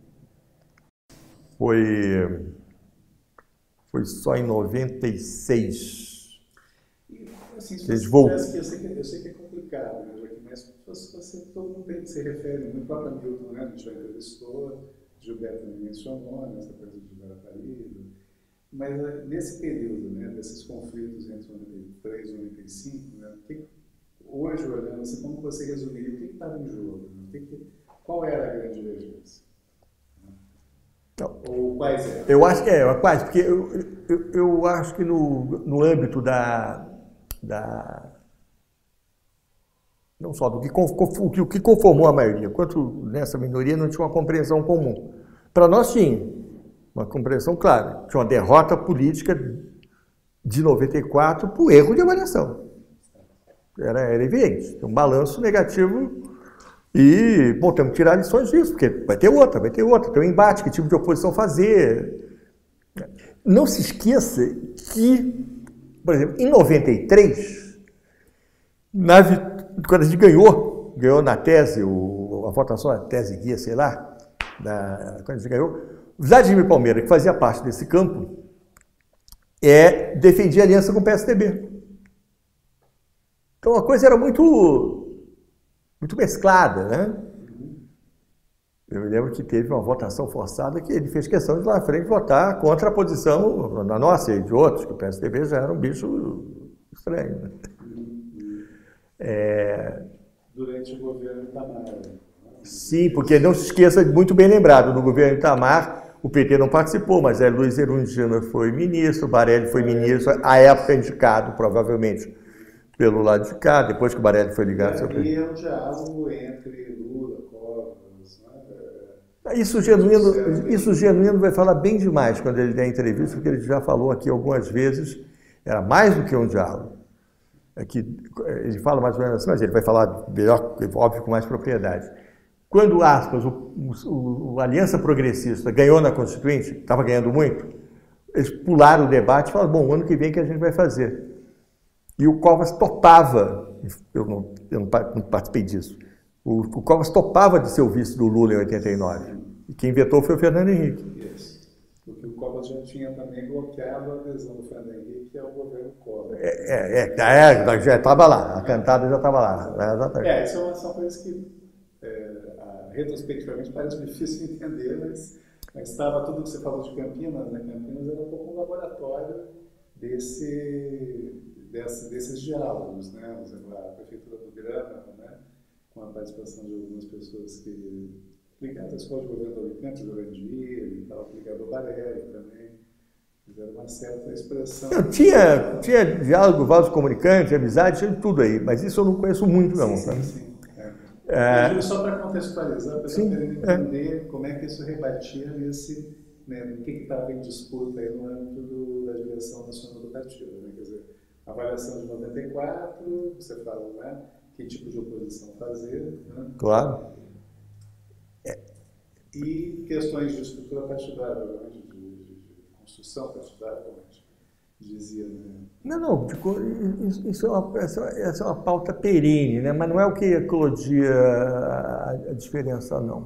Foi só em 96. E, assim, se você tivesse, eu sei que é complicado, né, Joaquim, mas todo mundo se refere muito ao Hamilton, né? A gente já entrevistou, Gilberto também mencionou, né, essa coisa de Gilberto Paraíba. Mas nesse período, né, desses conflitos entre 93 e 95, né, hoje, olhando assim, como você resumiria, o que estava em jogo? Qual era a grande divergência? Não. Ou quais eram? Eu acho que quase, porque eu acho que no âmbito não só do que conformou a maioria, quanto nessa minoria não tinha uma compreensão comum. Para nós tinha uma compreensão clara, tinha uma derrota política de 94 por erro de avaliação. Era evidente, um balanço negativo e, bom, temos que tirar lições disso, porque vai ter outra, tem um embate, que tipo de oposição fazer. Não se esqueça que, por exemplo, em 93, quando a gente ganhou na tese, a votação, a tese guia, sei lá, quando a gente ganhou, Vladimir Palmeira, que fazia parte desse campo, defendia aliança com o PSDB. Então a coisa era muito mesclada, né? Eu me lembro que teve uma votação forçada que ele fez questão de lá na frente votar contra a posição na nossa e de outros, que o PSDB já era um bicho estranho. Né? Durante o governo Itamar. Sim, porque não se esqueça, muito bem lembrado, no governo Itamar, o PT não participou, mas Luiz Erundina foi ministro, Barelli foi ministro, à época indicado, provavelmente, pelo lado de cá, depois que o Barelli foi ligado. E é um diálogo entre Lula, Covas, né? Isso o Genuíno vai falar bem demais quando ele der entrevista, porque ele já falou aqui algumas vezes, era mais do que um diálogo. Ele fala mais ou menos assim, mas ele vai falar melhor, óbvio, com mais propriedade. Quando, aspas, o Aliança Progressista ganhou na Constituinte, estava ganhando muito, eles pularam o debate e falaram, bom, o ano que vem que a gente vai fazer. E o Covas topava, eu não participei disso, o Covas topava de ser o vice do Lula em 89. E quem vetou foi o Fernando Henrique. Porque o Covas já tinha também bloqueado a adesão do Fernando Henrique ao governo Covas. Já estava lá, a cantada já estava lá. Isso são coisas que, retrospectivamente, parece difícil de entender, mas estava tudo que você falou de Campinas, né? Campinas era um pouco um laboratório desses diálogos, né? Por exemplo, a prefeitura do Grama, né? Com a participação de algumas pessoas ligadas à escola de governo do Alicante, do Jurandir e tal, ligado ao Barelli também, fizeram uma certa expressão. Tinha diálogo, vaso comunicante, amizade, tinha tudo aí, mas isso eu não conheço muito, não. Sim. Só para contextualizar, para você entender como é que isso rebatia nesse, né, no que estava em disputa aí no âmbito da direção nacional educativa, né? Quer dizer, a avaliação de 94, você fala, né, que tipo de oposição fazer, né? Claro. E questões de estrutura partidária, de construção partidária, como a gente dizia, né? Não, isso essa é uma pauta perene, né? Mas não é o que eclodia a diferença, não.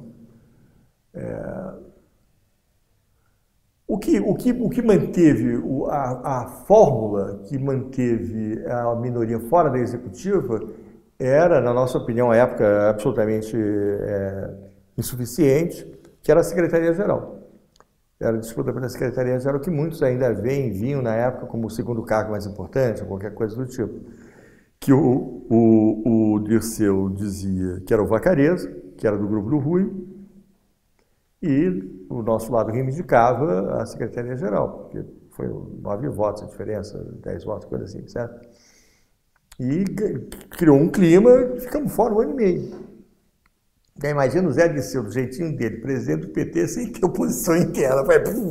O que manteve, a fórmula que manteve a minoria fora da executiva era, na nossa opinião, à época, absolutamente insuficiente, que era a Secretaria-Geral. Era a disputa pela Secretaria-Geral, que muitos ainda viam na época como o segundo cargo mais importante, ou qualquer coisa do tipo. Que o Dirceu dizia que era o Vacareza, que era do grupo do Rui, e o nosso lado reivindicava a Secretaria-Geral, porque foi 9 votos a diferença, 10 votos, coisa assim, certo? E criou um clima, ficamos fora 1 ano e meio. Então, imagina o Zé Dirceu, do jeitinho dele, presidente do PT, sem ter oposição interna.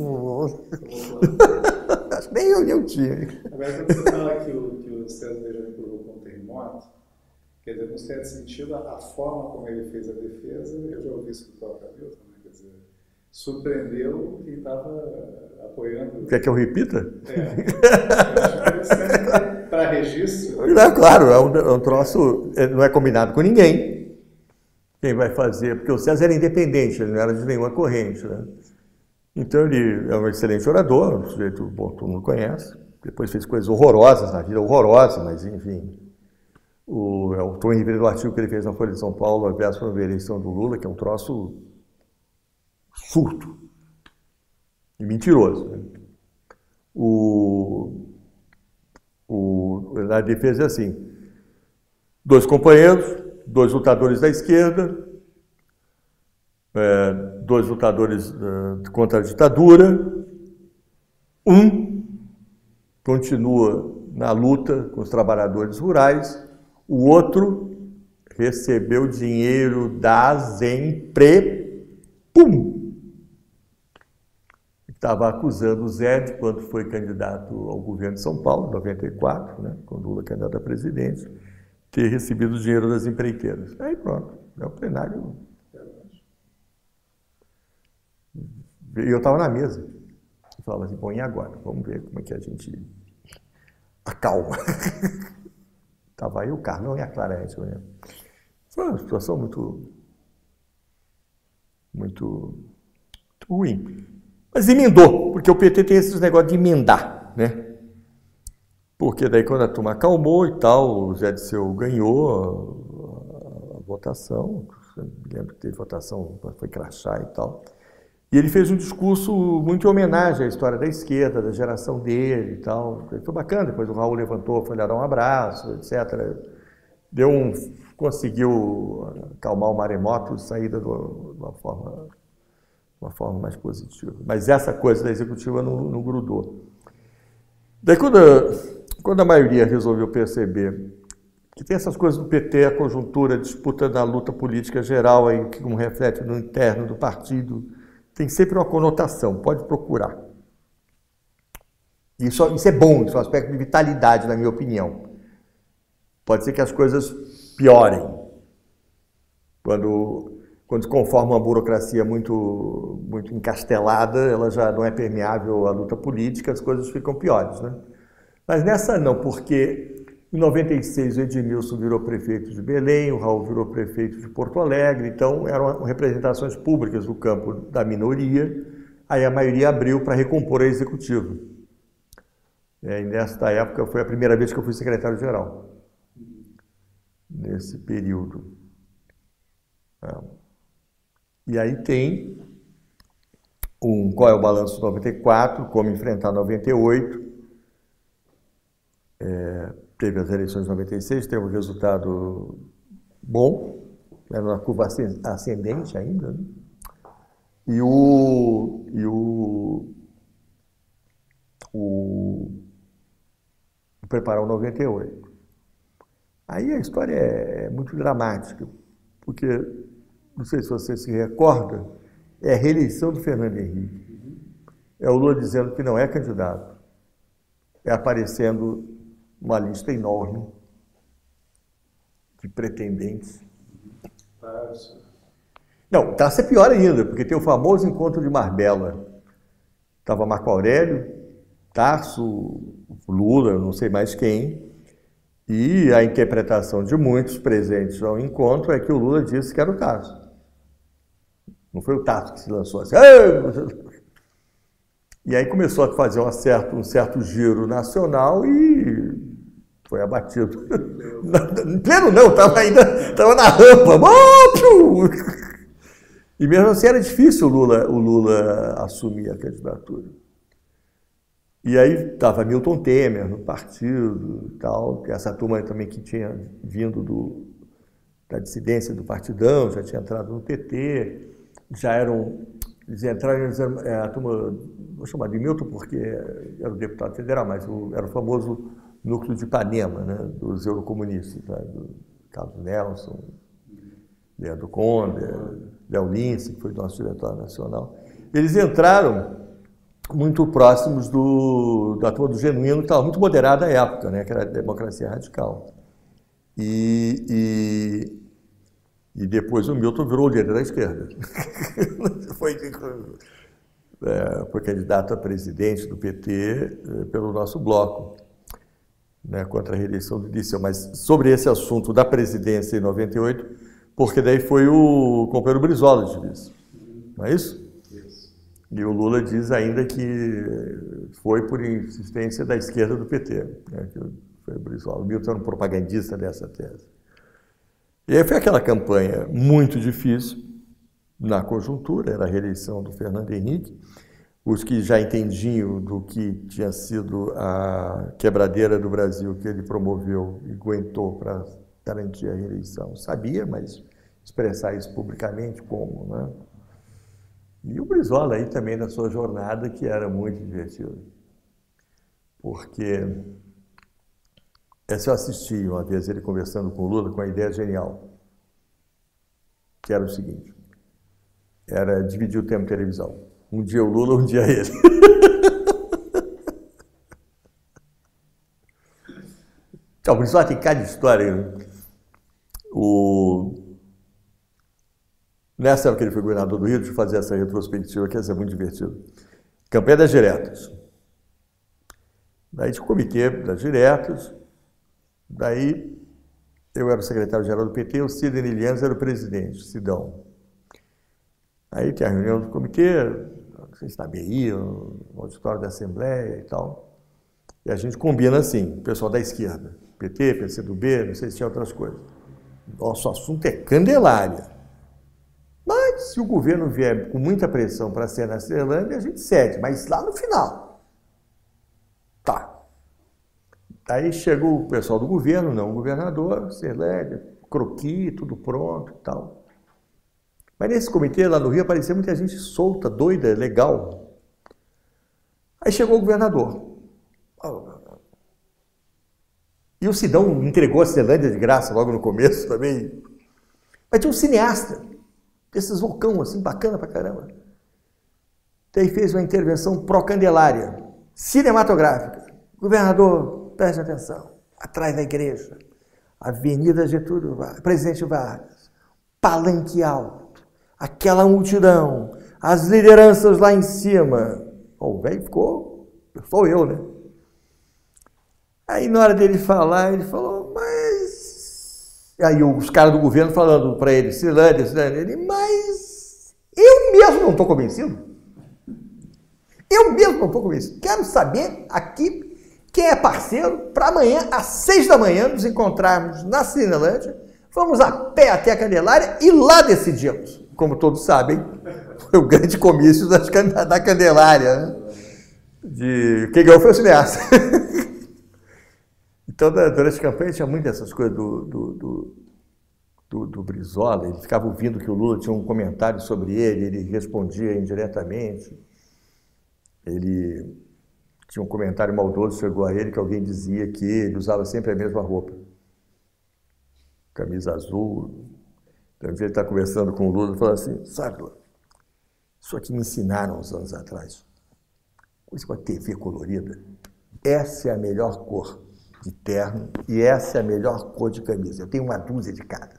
Acho que nem eu tinha. Agora, quando você fala que o César Benjamin provocou um terremoto, quer dizer, no certo sentido, a forma como ele fez a defesa, eu já ouvi isso do próprio Hamilton, né? Quer dizer, surpreendeu quem estava apoiando. Quer que eu repita? Eu acho interessante para registro. Não, claro, é um troço, não é combinado com ninguém. Quem vai fazer? Porque o César era independente, ele não era de nenhuma corrente, né? Então ele é um excelente orador, um sujeito bom, todo mundo conhece. Depois fez coisas horrorosas na vida, horrorosas, mas enfim. Eu estou em do artigo que ele fez na Folha de São Paulo, a véspera da eleição do Lula, que é um troço surto e mentiroso, né? Na defesa é assim: 2 companheiros, 2 lutadores da esquerda, 2 lutadores contra a ditadura, um continua na luta com os trabalhadores rurais, o outro recebeu dinheiro da Pum! Estava acusando o Zé, de quando foi candidato ao governo de São Paulo, em 94, né, quando Lula candidato a presidente, ter recebido o dinheiro das empreiteiras. Aí pronto, é o plenário. E eu estava na mesa. Eu falava assim, bom, e agora? Vamos ver como é que a gente acalma. Estava aí o Carlão e a Clarete. Foi uma situação muito ruim. Mas emendou, porque o PT tem esses negócios de emendar, né? Porque daí quando a turma acalmou e tal, o Zé Dirceu ganhou a votação, lembro que teve votação, foi crachá e tal, e ele fez um discurso muito em homenagem à história da esquerda, da geração dele e tal, foi bacana. Depois o Raul levantou, foi lá dar um abraço, etc. Conseguiu acalmar o maremoto e sair de uma forma mais positiva. Mas essa coisa da executiva não grudou. Daí quando a maioria resolveu perceber que tem essas coisas do PT, a conjuntura, a disputa da luta política geral, aí, que não reflete no interno do partido, tem sempre uma conotação, pode procurar. Isso é bom, isso é um aspecto de vitalidade, na minha opinião. Pode ser que as coisas piorem. Quando se conforma uma burocracia muito encastelada, ela já não é permeável à luta política, as coisas ficam piores, né? Mas nessa não, porque em 96 o Edmilson virou prefeito de Belém, o Raul virou prefeito de Porto Alegre, então eram representações públicas do campo da minoria, Aí a maioria abriu para recompor a executiva. E nesta época foi a primeira vez que eu fui secretário-geral, nesse período. E aí tem qual é o balanço de 94, como enfrentar 98. Teve as eleições de 96, teve um resultado bom, era uma curva ascendente ainda, né? E preparar o 98. Aí a história é muito dramática, porque, não sei se você se recorda, é a reeleição do Fernando Henrique. É o Lula dizendo que não é candidato. É aparecendo uma lista enorme de pretendentes. Não, está a ser pior ainda, porque tem o famoso encontro de Marbella. Estava Marco Aurélio, Tarso, Lula, não sei mais quem, e a interpretação de muitos presentes ao encontro é que o Lula disse que era o Tarso. Não foi o Tarso que se lançou assim. E aí começou a fazer um certo giro nacional e foi abatido. Pleno não, estava na rampa. E mesmo assim era difícil o Lula assumir a candidatura. E aí estava Milton Temer no partido e tal, essa turma também que tinha vindo da dissidência do Partidão, já tinha entrado no PT, eles entraram, a turma, vou chamar de Milton porque era o deputado federal, mas era o famoso núcleo de Ipanema, né, dos eurocomunistas, né, do Carlos Nelson, Leandro Conde, Léo Lince, que foi nosso diretor nacional. Eles entraram muito próximos da turma do Genuíno, que estava muito moderada à época, né, que era a democracia radical. E depois o Milton virou o líder da esquerda. Foi candidato a presidente do PT pelo nosso bloco, né, contra a reeleição do Dirceu. Mas sobre esse assunto da presidência em 98, porque daí foi o companheiro Brizola de vice, não é isso? E o Lula diz ainda que foi por insistência da esquerda do PT, né, que foi o Brizola. O Milton era um propagandista dessa tese. E aí foi aquela campanha muito difícil na conjuntura, era a reeleição do Fernando Henrique. Os que já entendiam do que tinha sido a quebradeira do Brasil que ele promoveu e aguentou para garantir a reeleição, sabia, mas expressar isso publicamente como, né? E o Brizola aí também na sua jornada, que era muito divertido. Porque eu assisti uma vez ele conversando com o Lula com a ideia genial, que era o seguinte, era dividir o tempo de televisão. Um dia o Lula, um dia ele. Então, o Brizola tem cada história, né? Nessa época que ele foi governador do Rio, deixa eu fazer essa retrospectiva, que essa é muito divertido. Campanha das diretas. Daí tinha o comitê das diretas, daí eu era o secretário-geral do PT, o Sidney Lianes era o presidente, Sidão. Aí tem a reunião do comitê, não sei se na BI, no auditório da Assembleia e tal, e a gente combina assim, o pessoal da esquerda, PT, PCdoB, não sei se tinha outras coisas. Nosso assunto é Candelária. Mas se o governo vier com muita pressão para ser na Ceilândia, a gente cede, mas lá no final. Tá. Aí chegou o pessoal do governo, não o governador, Ceilândia, croqui, tudo pronto e tal. Mas nesse comitê lá no Rio aparecia muita gente solta, doida, legal. Aí chegou o governador. E o Sidão entregou a Ceilândia de graça logo no começo também. Mas tinha um cineasta, desses vulcão assim, bacana pra caramba. Daí fez uma intervenção pró-Candelária, cinematográfica. Governador, preste atenção, atrás da igreja, Avenida Getúlio Vargas, Presidente Vargas, palanque alto, aquela multidão, as lideranças lá em cima. O velho ficou, sou eu, né? Aí na hora dele falar, ele falou, mas... Aí os caras do governo falando para ele, Ceilândia, ele, mas eu mesmo não estou convencido. Eu mesmo não estou convencido. Quero saber aqui quem é parceiro para amanhã, às 6 da manhã, nos encontrarmos na Cinelândia. Vamos a pé até a Candelária e lá decidimos. Como todos sabem, foi o grande comício da Candelária, né? Quem ganhou foi o cineasta. Então, durante a campanha, tinha muito dessas coisas do Brizola. Ele ficava ouvindo que o Lula tinha um comentário sobre ele respondia indiretamente. Ele tinha um comentário maldoso, chegou a ele, que alguém dizia que ele usava sempre a mesma roupa. Camisa azul. Então, ele está conversando com o Lula e fala assim, sabe, Lula, isso aqui me ensinaram uns anos atrás. Coisa com a TV colorida. Essa é a melhor cor de terno e essa é a melhor cor de camisa. Eu tenho uma dúzia de cada.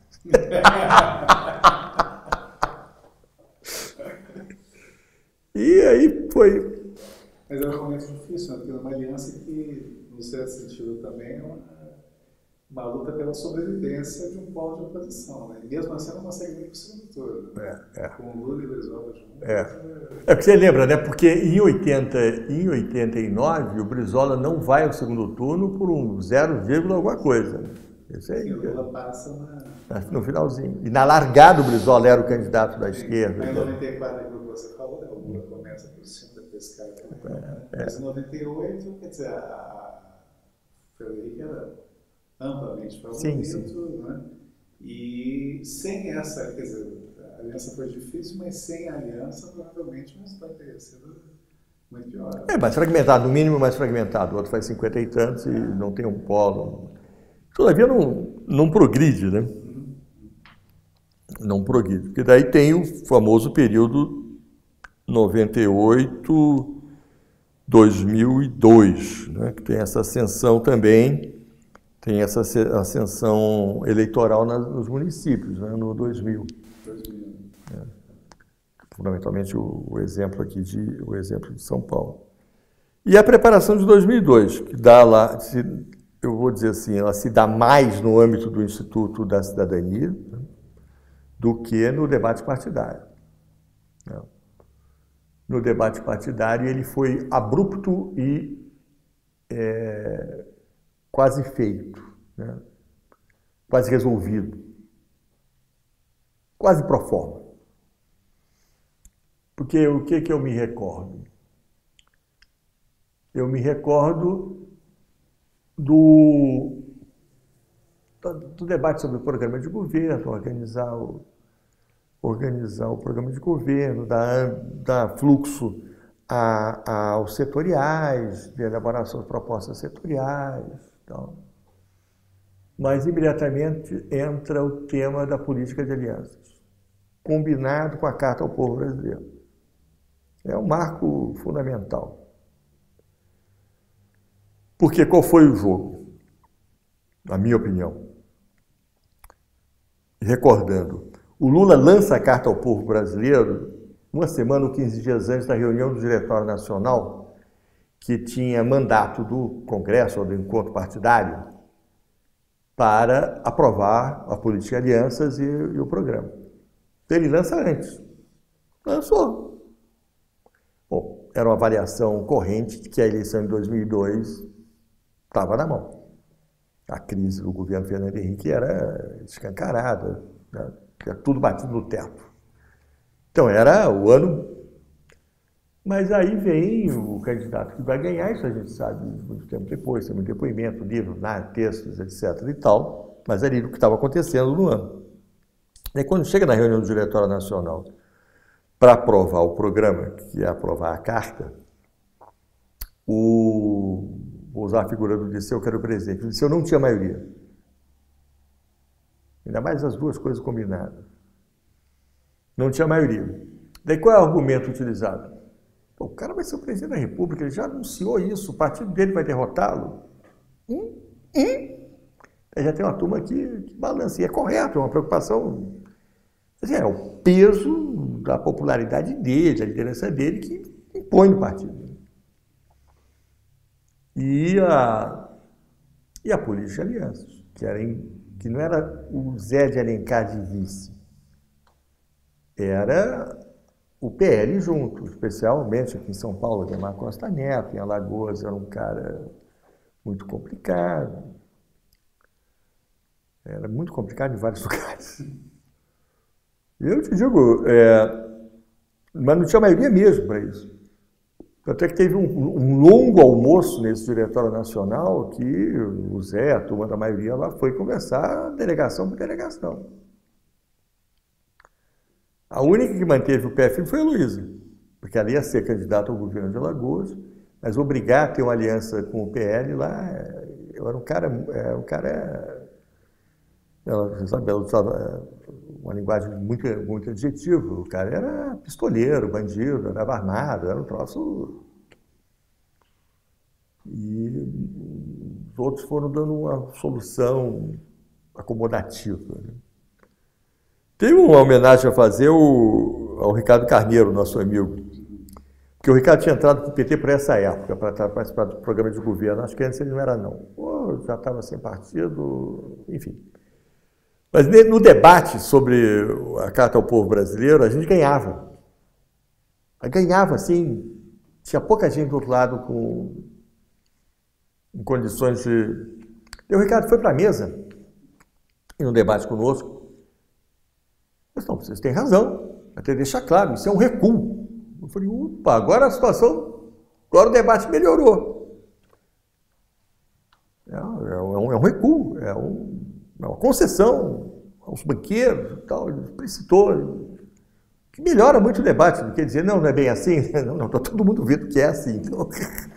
E aí foi. Mas é um momento difícil, né? Porque é uma aliança que, no certo sentido, também é uma luta pela sobrevivência de um polo de oposição, né? E mesmo assim não consegue nem para o segundo turno. Com o Lula e o Brizola juntos. Porque você lembra, né? Porque em 89 o Brizola não vai ao segundo turno por um 0, alguma coisa. Isso aí. Sim, o Lula passa no finalzinho. E na largada o Brizola era o candidato da esquerda. Em 94, aquilo que você falou, né? O Lula começa por cima, depois cai. Mas em 98, quer dizer, a Frederica era amplamente favorito, né? E sem essa, quer dizer, a aliança foi difícil, mas sem a aliança, provavelmente o resultado teria sido muito pior. Mais fragmentado, no mínimo mais fragmentado. O outro faz 50 e tantos e não tem um polo. Todavia não progride, né? Não progride. Porque daí tem o famoso período 98, 2002, né? Que tem essa ascensão também. Tem essa ascensão eleitoral nos municípios, né, no 2000. Fundamentalmente o exemplo aqui de São Paulo. E a preparação de 2002, que dá lá, eu vou dizer assim, ela se dá mais no âmbito do Instituto da Cidadania, né, do que no debate partidário. Né. No debate partidário ele foi abrupto e quase feito, né? Quase resolvido, quase pro forma. Porque o que eu me recordo? Eu me recordo do debate sobre o programa de governo, organizar o programa de governo, dar fluxo aos setoriais, de elaboração de propostas setoriais. Então, mas imediatamente entra o tema da política de alianças, combinado com a Carta ao Povo Brasileiro. É um marco fundamental. Porque qual foi o jogo? Na minha opinião. Recordando, o Lula lança a Carta ao Povo Brasileiro uma semana ou 15 dias antes da reunião do Diretório Nacional, que tinha mandato do Congresso ou do encontro partidário para aprovar a política de alianças e o programa. Então, ele lança antes. Lançou. Bom, era uma avaliação corrente de que a eleição de 2002 estava na mão. A crise do governo Fernando Henrique era escancarada, né? Era tudo batido no teto. Então, era o ano. Mas aí vem o candidato que vai ganhar, isso a gente sabe muito tempo depois, tem um depoimento, livro, textos, etc. e tal, mas ali o que estava acontecendo no ano. E quando chega na reunião do Diretório Nacional para aprovar o programa, que é aprovar a carta, vou usar a figura do Disseu, que era o presidente. O Disseu não tinha maioria. Ainda mais as duas coisas combinadas. Não tinha maioria. Daí qual é o argumento utilizado? O cara vai ser o presidente da República, ele já anunciou isso, o partido dele vai derrotá-lo. Já tem uma turma que balança, e é correto, é uma preocupação. É o peso da popularidade dele, da liderança dele, que impõe no partido. E a política de alianças, que não era o Zé de Alencar de vice, era o PL junto, especialmente aqui em São Paulo, Ademar Costa Neto, em Alagoas, era um cara muito complicado. Era muito complicado em vários lugares. Eu te digo, mas não tinha maioria mesmo para isso. Até que teve um longo almoço nesse Diretório Nacional que o Zé, a turma da maioria lá, foi conversar delegação por delegação. A única que manteve o pé firme foi a Luísa, porque ela ia ser candidata ao governo de Alagoas, mas obrigar a ter uma aliança com o PL lá, eu era um cara, ela, sabe, ela usava uma linguagem muito adjetiva. O cara era pistoleiro, bandido, andava armado, era um troço. E os outros foram dando uma solução acomodativa. Né? Tem uma homenagem a fazer ao Ricardo Carneiro, nosso amigo, porque o Ricardo tinha entrado para o PT por essa época, para participar do programa de governo. Acho que antes ele não era, não. Pô, já estava sem partido, enfim. Mas no debate sobre a Carta ao Povo Brasileiro, a gente ganhava. Ganhava, assim, tinha pouca gente do outro lado em condições de... E o Ricardo foi para a mesa, e no debate conosco, mas não, vocês têm razão, até deixar claro, isso é um recuo. Eu falei, opa, agora a situação, agora o debate melhorou. É um recuo, é uma concessão aos banqueiros e tal, explicitou, que melhora muito o debate, não quer dizer, não é bem assim, não, está todo mundo vendo que é assim. Então.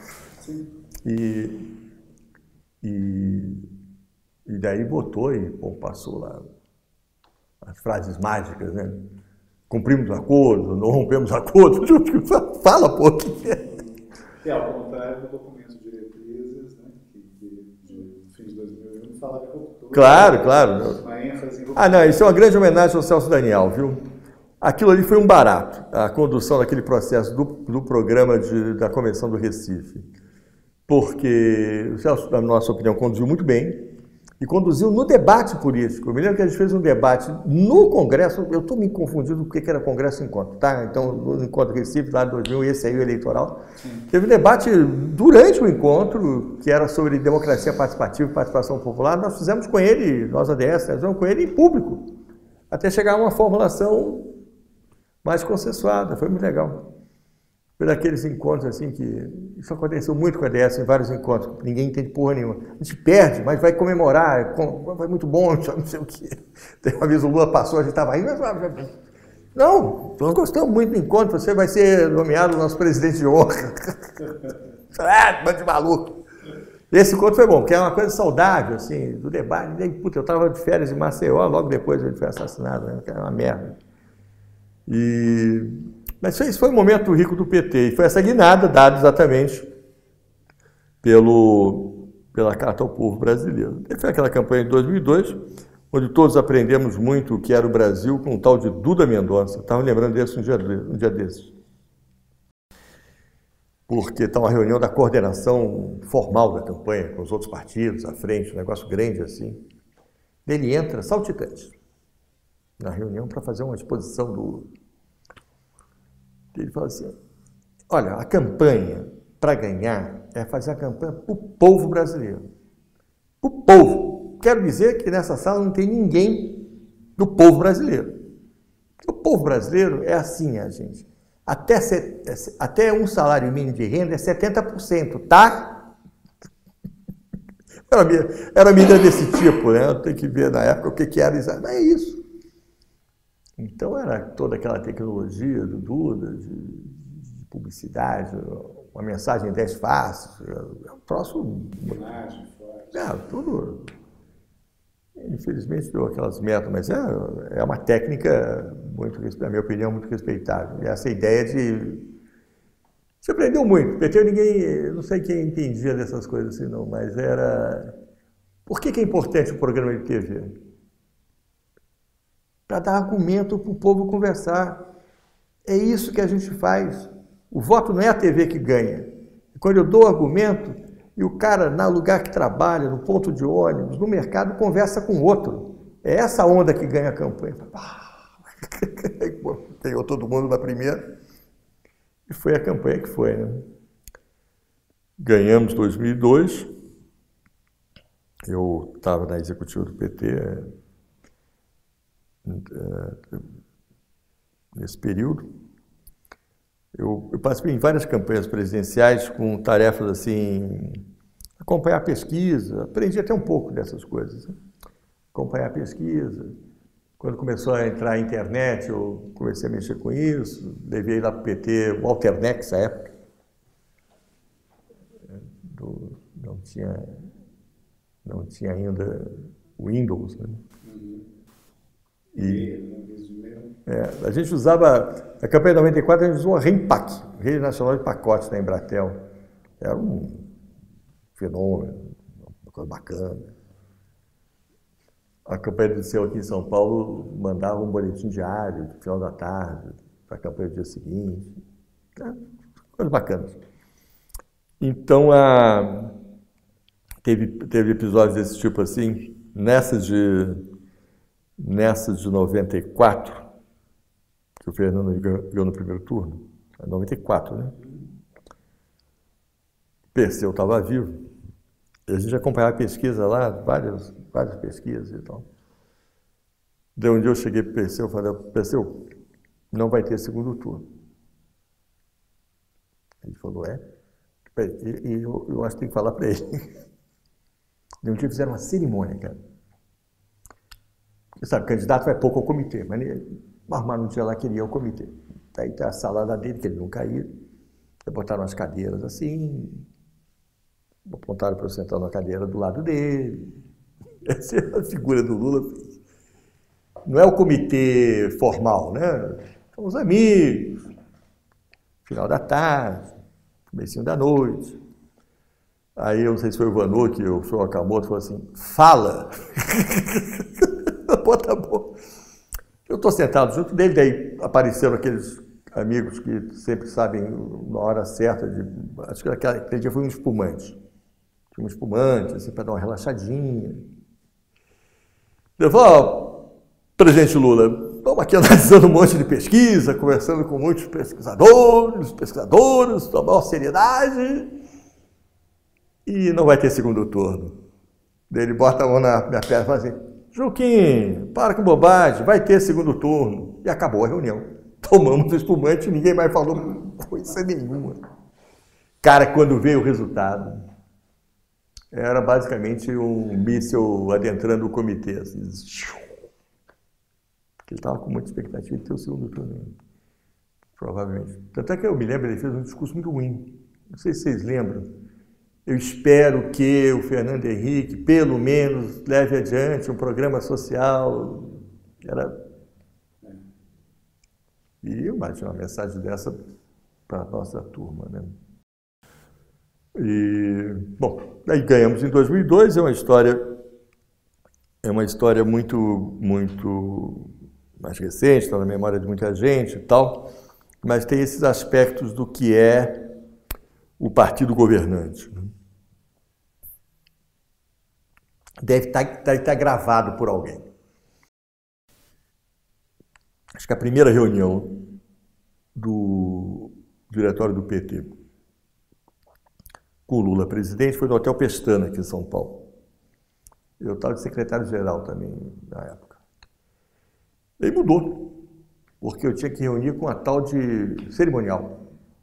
E daí votou e passou lá as frases mágicas, né? Cumprimos o acordo, não rompemos o acordo, fala, pô. Ao contrário do documento de diretrizes, né, de fim de 2001, falava que ruptura. Claro. Uma ênfase em ruptura. Não, isso é uma grande homenagem ao Celso Daniel, viu? Aquilo ali foi um barato, a condução daquele processo do programa da Convenção do Recife. Porque o Celso, na nossa opinião, conduziu muito bem e conduziu no debate político. Eu me lembro que a gente fez um debate no Congresso, eu estou me confundindo porque era Congresso Encontro, tá? Então, no Encontro Recife, lá de 2000, esse aí, o eleitoral, teve um debate durante o encontro, que era sobre democracia participativa e participação popular. Nós fizemos com ele, nós ADS, nós fizemos com ele em público, até chegar a uma formulação mais consensuada, foi muito legal. Por aqueles encontros assim que... Isso aconteceu muito com a ADS em vários encontros, ninguém entende porra nenhuma. A gente perde, mas vai comemorar, vai muito bom, não sei o quê. Tem uma vez o Lula passou, a gente estava aí, mas... Não, nós gostamos muito do encontro, você vai ser nomeado nosso presidente de honra. Bando de maluco. Esse encontro foi bom, porque é uma coisa saudável, assim, do debate. E aí, puta, eu estava de férias em Maceió, logo depois ele foi assassinado, né? Era uma merda. Mas isso foi um momento rico do PT, e foi essa guinada dada exatamente pela Carta ao Povo Brasileiro. E foi aquela campanha de 2002, onde todos aprendemos muito o que era o Brasil com o tal de Duda Mendonça. Estava lembrando disso um dia desses. Porque está uma reunião da coordenação formal da campanha, com os outros partidos à frente, um negócio grande assim. Ele entra saltitante na reunião para fazer uma exposição do... Ele fala assim, olha, a campanha para ganhar é fazer a campanha para o povo brasileiro. O povo. Quero dizer que nessa sala não tem ninguém do povo brasileiro. O povo brasileiro é assim, a gente. Até um salário mínimo de renda é 70%, tá? Era uma medida desse tipo, né? Eu tenho que ver na época o que era isso. Mas é isso. Então, era toda aquela tecnologia do Duda, de publicidade, uma mensagem em 10 faces, é um troço... Tudo... Infelizmente, deu aquelas metas, mas é uma técnica, na minha opinião, muito respeitável. E essa ideia de... Você aprendeu muito. PT, não sei quem entendia dessas coisas assim, não, mas era... Por que é importante o programa de TV? Para dar argumento para o povo conversar. É isso que a gente faz. O voto não é a TV que ganha. Quando eu dou argumento, e o cara, no lugar que trabalha, no ponto de ônibus, no mercado, conversa com outro. É essa onda que ganha a campanha. Ganhou todo mundo na primeira. E foi a campanha que foi, né? Ganhamos 2002. Eu estava na executiva do PT nesse período. Eu participei em várias campanhas presidenciais com tarefas assim, acompanhar a pesquisa, aprendi até um pouco dessas coisas. Né? Acompanhar a pesquisa. Quando começou a entrar a internet, eu comecei a mexer com isso, levei lá para o PT o Alternex, à época. Não tinha ainda o Windows. Né? A gente usava, na campanha de 94, a gente usou a REMPAC, Rede Nacional de Pacotes da Embratel. Era um fenômeno, uma coisa bacana. A campanha do Liceu aqui em São Paulo mandava um boletim diário, no final da tarde, para a campanha do dia seguinte. Coisas bacanas. Então, teve episódios desse tipo assim, nessas de 94, que o Fernando ganhou no primeiro turno, 94, né? Perseu estava vivo. E a gente acompanhava a pesquisa lá, várias pesquisas e tal. Daí um dia eu cheguei para o Perseu e falei, Perseu, não vai ter segundo turno. Ele falou, E eu acho que tem que falar para ele. E um dia fizeram uma cerimônia, cara. Você sabe, o candidato vai pouco ao comitê, mas armaram um dia lá que ele ia ao comitê. Aí tem a salada dele, que ele nunca ia. Botaram as cadeiras assim, apontaram para eu sentar na cadeira do lado dele. Essa é a figura do Lula. Não é o comitê formal, né? São os amigos. Final da tarde, comecinho da noite. Aí, eu não sei se foi o Vanucci ou o senhor Okamoto, falou assim, fala! Bota a boca. Eu estou sentado junto dele, daí apareceram aqueles amigos que sempre sabem na hora certa acho que aquele dia foi um espumante. Tinha um espumante, assim, para dar uma relaxadinha. Eu falei, presidente Lula, estamos aqui analisando um monte de pesquisa, conversando com muitos pesquisadoras, com a maior seriedade, e não vai ter segundo turno. Daí ele bota a mão na minha perna e fala assim, Juquim, para com bobagem, vai ter segundo turno. E acabou a reunião. Tomamos o espumante e ninguém mais falou coisa nenhuma. Cara, quando veio o resultado, era basicamente um míssil adentrando o comitê. Assim, ele estava com muita expectativa de ter o segundo turno, provavelmente. Tanto é que eu me lembro, ele fez um discurso muito ruim. Não sei se vocês lembram. Eu espero que o Fernando Henrique, pelo menos, leve adiante um programa social. E eu imagino uma mensagem dessa para a nossa turma, né? E, bom, aí ganhamos em 2002, é uma história muito mais recente, está na memória de muita gente e tal, mas tem esses aspectos do que é o partido governante. Deve estar gravado por alguém. Acho que a primeira reunião do diretório do PT com o Lula presidente foi no Hotel Pestana, aqui em São Paulo. Eu estava de secretário-geral também na época. E aí mudou, porque eu tinha que reunir com a tal de cerimonial.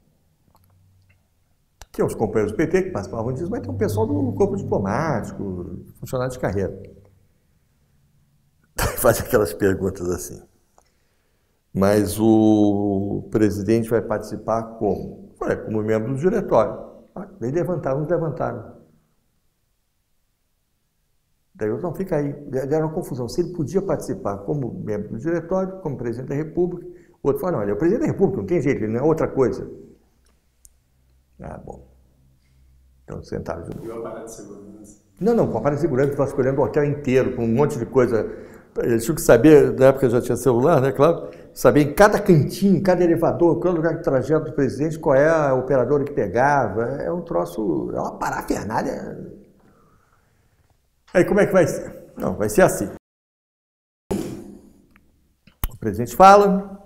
Tinha os companheiros do PT que participavam disso, mas tem um pessoal do corpo diplomático, funcionário de carreira. Faz aquelas perguntas assim. Mas o presidente vai participar como? Como membro do diretório. Daí levantaram. Daí eu não, fica aí. Deram uma confusão. Se ele podia participar como membro do diretório, como presidente da República, o outro falou, não, ele é o presidente da República, não tem jeito, ele não é outra coisa. Bom. Então sentaram de novo. E o aparato de segurança? Não, com o aparato de segurança, estava escolhendo o hotel inteiro, com um monte de coisa. Eles tinham que saber, na época já tinha celular, né, claro, saber em cada cantinho, cada elevador, qual lugar de trajeto do presidente, qual é a operadora que pegava. É um troço, é uma parafernália. Aí como é que vai ser? Não, vai ser assim. presidente fala,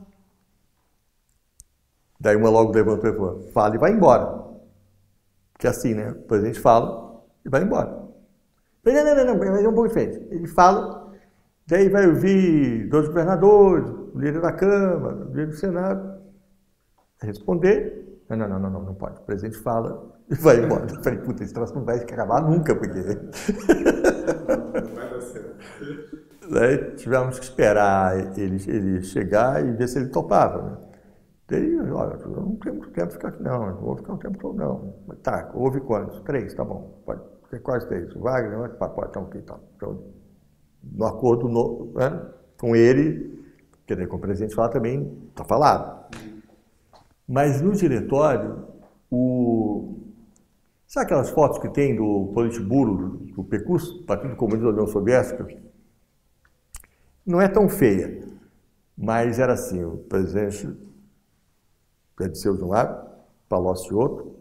daí uma logo levantou e falou, fala e vai embora. Porque assim, né? O presidente fala e vai embora. Não, mas é um pouco diferente. Ele fala, daí vai ouvir 2 governadores, o líder da Câmara, o líder do Senado, responder. Não pode. O presidente fala e vai embora. Eu falei, puta, esse troço não vai acabar nunca, porque... Não vai dar certo. Daí tivemos que esperar ele chegar e ver se ele topava, né? Daí, olha, eu não tenho muito tempo para ficar aqui, não. Não vou ficar o tempo todo, não. Mas, tá, houve quantos? 3, tá bom. Pode. Quais 3? O Wagner, pode, então, aqui, tá. Então, no acordo né, com ele, quer dizer, com o presidente falar também, está falado. Mas no diretório, sabe aquelas fotos que tem do Politburo, do PECUS, Partido Comunista da União Soviética? Não é tão feia, mas era assim, o presidente Disseu de um lado, Palocci de outro,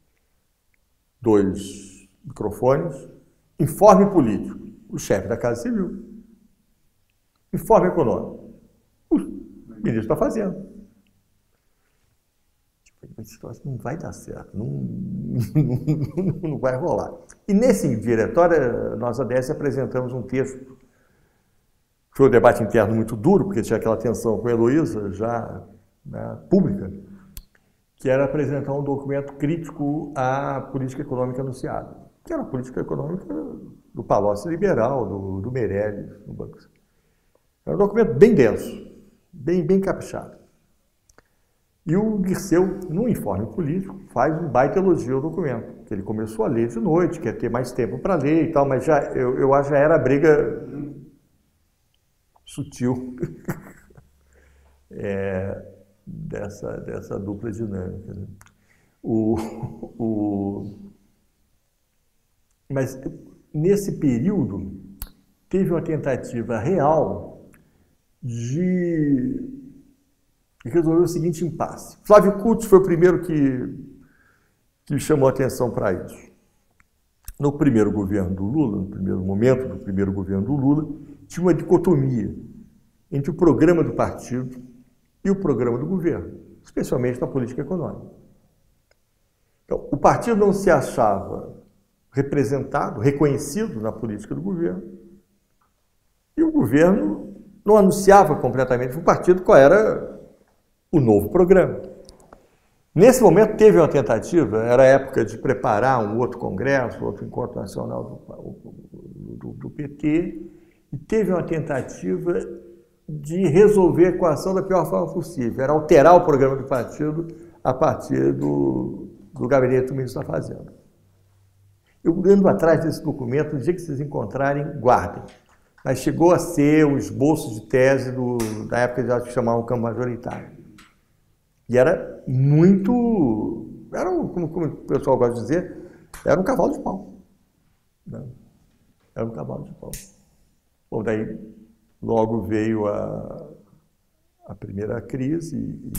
2 microfones, informe político, o chefe da Casa Civil, informe econômico, o ministro está fazendo. Esse troço não vai dar certo, não vai rolar. E nesse diretório, nós, ADS, apresentamos um texto. Foi um debate interno muito duro, porque tinha aquela tensão com a Heloísa, já, né, pública, que era apresentar um documento crítico à política econômica anunciada, que era a política econômica do Palocci liberal, do Meirelles, no Banco. Era um documento bem denso, bem caprichado. E o Dirceu, no informe político, faz um baita elogio ao documento, que ele começou a ler de noite, quer ter mais tempo para ler e tal, mas eu acho que já era a briga sutil dessa dupla dinâmica. Né? Mas nesse período teve uma tentativa real de resolver o seguinte impasse. Flávio Kuntz foi o primeiro que chamou atenção para isso. No primeiro governo do Lula, no primeiro momento do primeiro governo do Lula, tinha uma dicotomia entre o programa do partido e o programa do governo, especialmente na política econômica. Então, o partido não se achava representado, reconhecido na política do governo, e o governo não anunciava completamente para o partido qual era o novo programa. Nesse momento teve uma tentativa, era a época de preparar um outro congresso, outro encontro nacional do PT, e teve uma tentativa de resolver a equação da pior forma possível, era alterar o programa do partido a partir do gabinete do ministro da Fazenda. Eu ando atrás desse documento, no dia que vocês encontrarem, guardem. Mas chegou a ser o esboço de tese da época que chamavam campo majoritário. E era muito... como o pessoal gosta de dizer, era um cavalo de pau. Né? Era um cavalo de pau. Bom, daí logo veio a primeira crise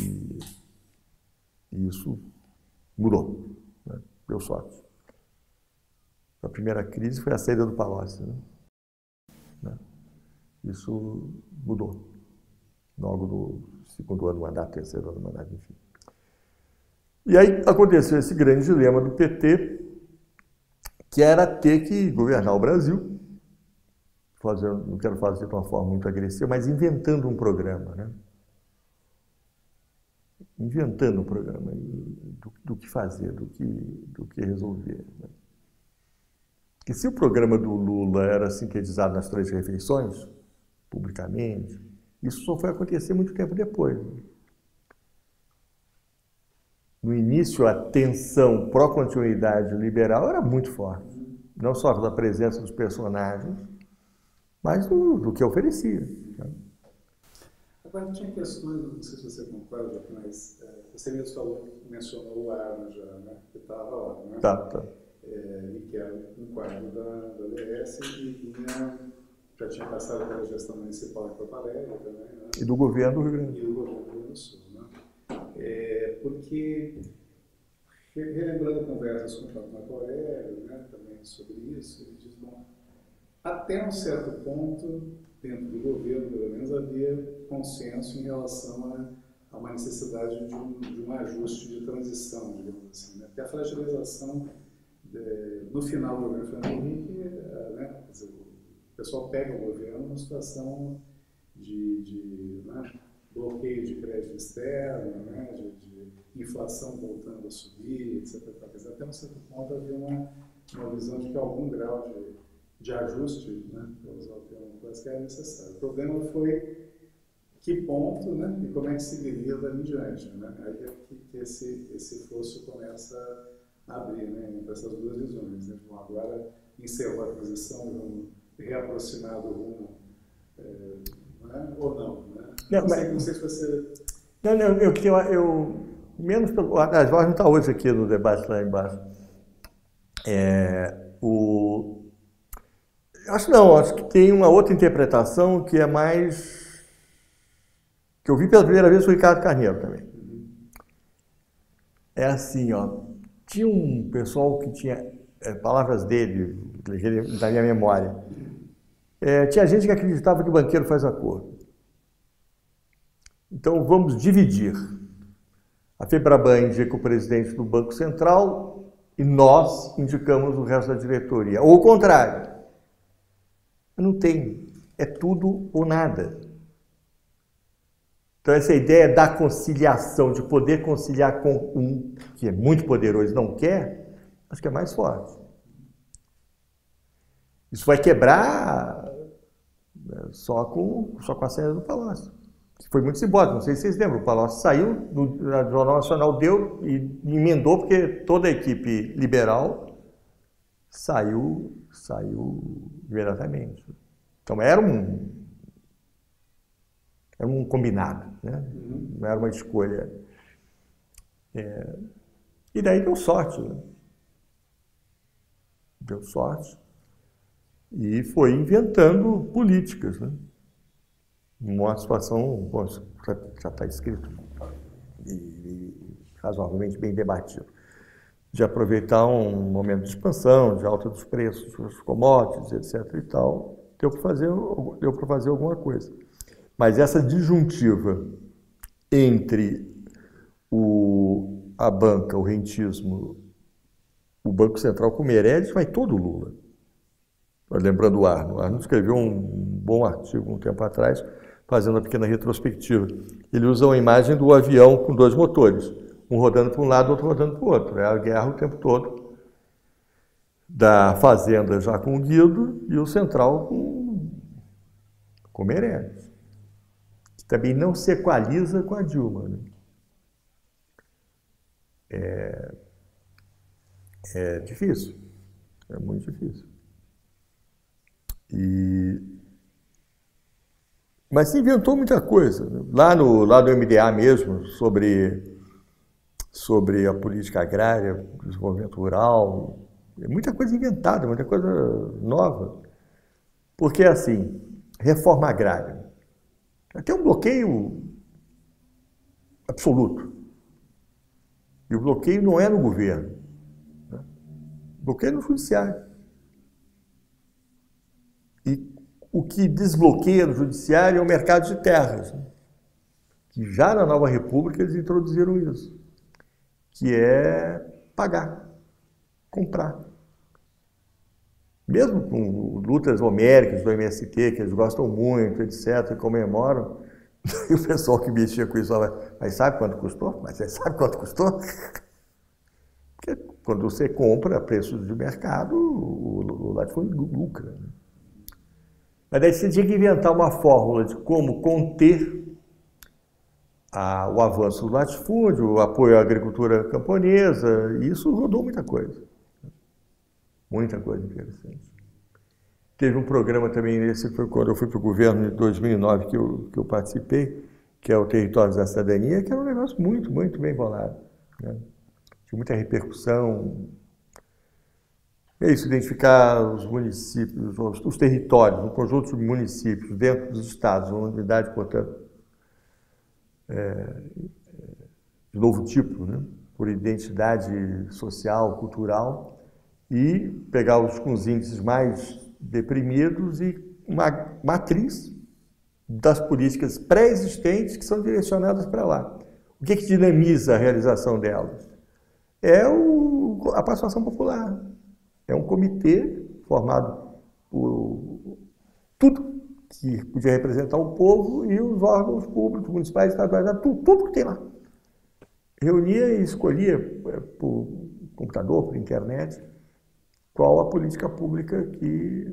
e isso mudou. Né? Deu sorte. A primeira crise foi a saída do Palocci. Né? Isso mudou. Logo no segundo ano do mandato, terceiro ano do mandato, enfim. E aí aconteceu esse grande dilema do PT, que era ter que governar o Brasil, não quero fazer de uma forma muito agressiva, mas inventando um programa, né? Inventando um programa do que fazer, do que resolver. Né? E se o programa do Lula era sintetizado nas 3 refeições, publicamente, isso só foi acontecer muito tempo depois. No início, a tensão pró-continuidade liberal era muito forte. Não só pela presença dos personagens, mas do que oferecia. Agora, tinha questões, não sei se você concorda, mas você mesmo mencionou o Arma já, né? Que estava lá, né? Tá. E que era um quadro da ODS e já tinha passado pela gestão municipal em Porto Alegre também, né? E do governo do Rio Grande do Sul. E do governo do Rio Grande do Sul, né? Porque, relembrando conversas com o Paulo Marco Aurélio, né, também sobre isso, ele diz, bom, até um certo ponto, dentro do governo, pelo menos, havia consenso em relação a uma necessidade de um ajuste de transição, digamos assim, né? Porque a fragilização, no final do governo Fernando Henrique, né, quer dizer, o pessoal pega o governo numa situação de né, bloqueio de crédito externo, né, de inflação voltando a subir, etc. Até um certo ponto havia uma visão de que algum grau de ajuste, né, para usar o termo clássico, era necessário. O problema foi que ponto, né, e como é que seguiria dali em diante, né? Aí é que esse fosso começa a abrir, né, entre essas duas visões, né? Bom, agora encerrou a transição, vamos reaproximar do rumo, né, ou não, né? Não sei se você... Não, eu menos pelo... A Jorge não está hoje aqui no debate lá embaixo. Acho que tem uma outra interpretação que é mais... que eu vi pela primeira vez o Ricardo Carneiro também. É assim, ó, tinha um pessoal que tinha, palavras dele, da minha memória, tinha gente que acreditava que o banqueiro faz acordo. Então vamos dividir. A FEBRABAN indica o presidente do Banco Central e nós indicamos o resto da diretoria. Ou o contrário. Não tem. É tudo ou nada. Então essa ideia da conciliação, de poder conciliar com um que é muito poderoso e não quer, acho que é mais forte. Isso vai quebrar só com a saída do Palocci. Foi muito simbólico, não sei se vocês lembram, o Palocci saiu, o Jornal Nacional deu e emendou, porque toda a equipe liberal saiu imediatamente. Então era um combinado, né? Não era uma escolha. E daí deu sorte, né? Deu sorte. E foi inventando políticas, né? Uma situação, bom, já está escrito e razoavelmente bem debatido, de aproveitar um momento de expansão, de alta dos preços dos commodities, etc. e tal, deu para fazer alguma coisa. Mas essa disjuntiva entre a banca, o rentismo, o Banco Central com o Meirelles, vai todo o Lula. Lembrando o Arno. O Arno escreveu um bom artigo um tempo atrás, fazendo uma pequena retrospectiva. Ele usa uma imagem do avião com dois motores, um rodando para um lado, outro rodando para o outro. É a guerra o tempo todo, da Fazenda já com o Guido e o Central com o Meirelles. Que também não se equaliza com a Dilma, né? É difícil, é muito difícil. Mas se inventou muita coisa, né? Lá no MDA mesmo, sobre a política agrária, desenvolvimento rural, muita coisa inventada, muita coisa nova. Porque, assim, reforma agrária. Tem um bloqueio absoluto. E o bloqueio não é no governo, né? O bloqueio é no judiciário. E o que desbloqueia no judiciário é o mercado de terras, né? Que já na Nova República eles introduziram isso, que é pagar, comprar. Mesmo com lutas homéricas do MST, que eles gostam muito, etc., e comemoram, e o pessoal que mexia com isso fala, mas sabe quanto custou? Mas você sabe quanto custou? Porque quando você compra a preços de mercado, o latifúndio lucra, né? Mas daí você tinha que inventar uma fórmula de como conter o avanço do latifúndio, o apoio à agricultura camponesa, e isso rodou muita coisa. Muita coisa interessante. Teve um programa também, esse foi quando eu fui para o governo em 2009 que eu participei, que é o Territórios da Cidadania, que era um negócio muito, muito bem bolado, né? Tinha muita repercussão. É isso, identificar os municípios, os territórios, um conjunto de municípios dentro dos estados, uma unidade, portanto, de novo tipo, né? Por identidade social, cultural, e pegar os com os índices mais deprimidos e uma matriz das políticas pré-existentes que são direcionadas para lá. O que dinamiza a realização delas? É a participação popular. É um comitê formado por tudo que podia representar o povo e os órgãos públicos, municipais, estaduais, tudo que tem lá. Reunia e escolhia por computador, por internet, qual a política pública que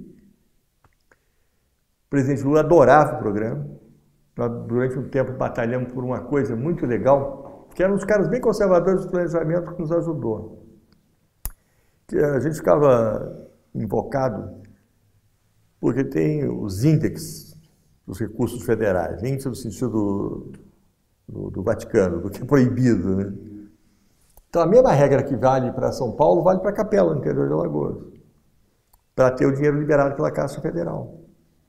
o presidente Lula adorava o programa. Nós, durante um tempo, batalhamos por uma coisa muito legal, que eram os caras bem conservadores do planejamento que nos ajudou. Que a gente ficava invocado porque tem os índices dos recursos federais, índice no sentido do Vaticano, do que é proibido, né? Então, a mesma regra que vale para São Paulo, vale para Capela, no interior de Alagoas, para ter o dinheiro liberado pela Caixa Federal.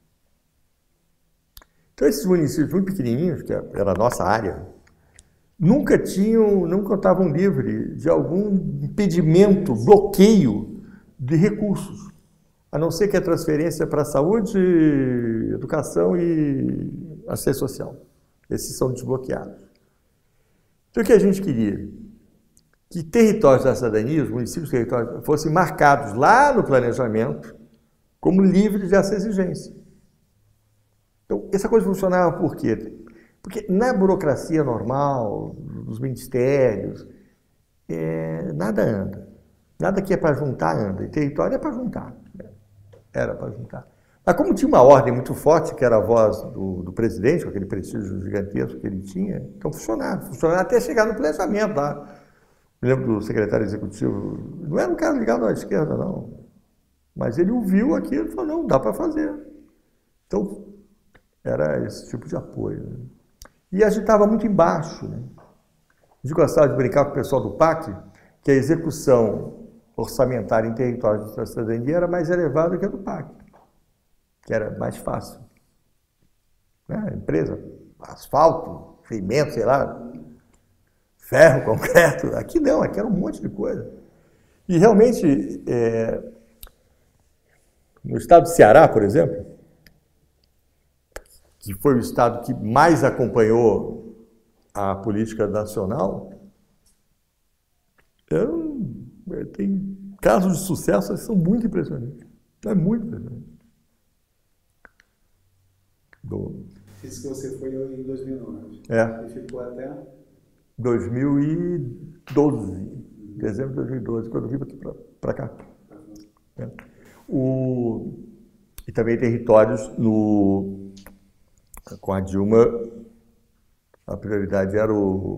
Então, esses municípios muito pequenininhos, que era a nossa área, nunca estavam livres de algum impedimento, bloqueio de recursos, a não ser que a transferência para saúde, educação e assistência social. Esses são desbloqueados. Então, o que a gente queria? Que territórios da cidadania, os municípios territórios, fossem marcados lá no planejamento como livres dessa exigência. Então, essa coisa funcionava por quê? Porque na burocracia normal, dos ministérios, nada anda. Nada que é para juntar anda. E território é para juntar. Era para juntar. Mas como tinha uma ordem muito forte, que era a voz do presidente, com aquele prestígio gigantesco que ele tinha, então funcionava até chegar no planejamento lá. Me lembro do secretário executivo, não era um cara ligado à esquerda, não. Mas ele ouviu aquilo e falou, não, dá para fazer. Então, era esse tipo de apoio. Né? E a gente estava muito embaixo. Né? A gente gostava de brincar com o pessoal do PAC, que a execução orçamentária em territórios da cidadania era mais elevada que a do PAC, que era mais fácil. Né? Empresa, asfalto, cimento, sei lá, ferro, concreto. Aqui não, aqui era um monte de coisa. E realmente, no estado do Ceará, por exemplo, que foi o estado que mais acompanhou a política nacional, tem casos de sucesso que são muito impressionantes. É muito impressionante. Isso que você foi em 2009. E ficou até 2012, dezembro de 2012, quando eu vim para cá. E também territórios com a Dilma, a prioridade era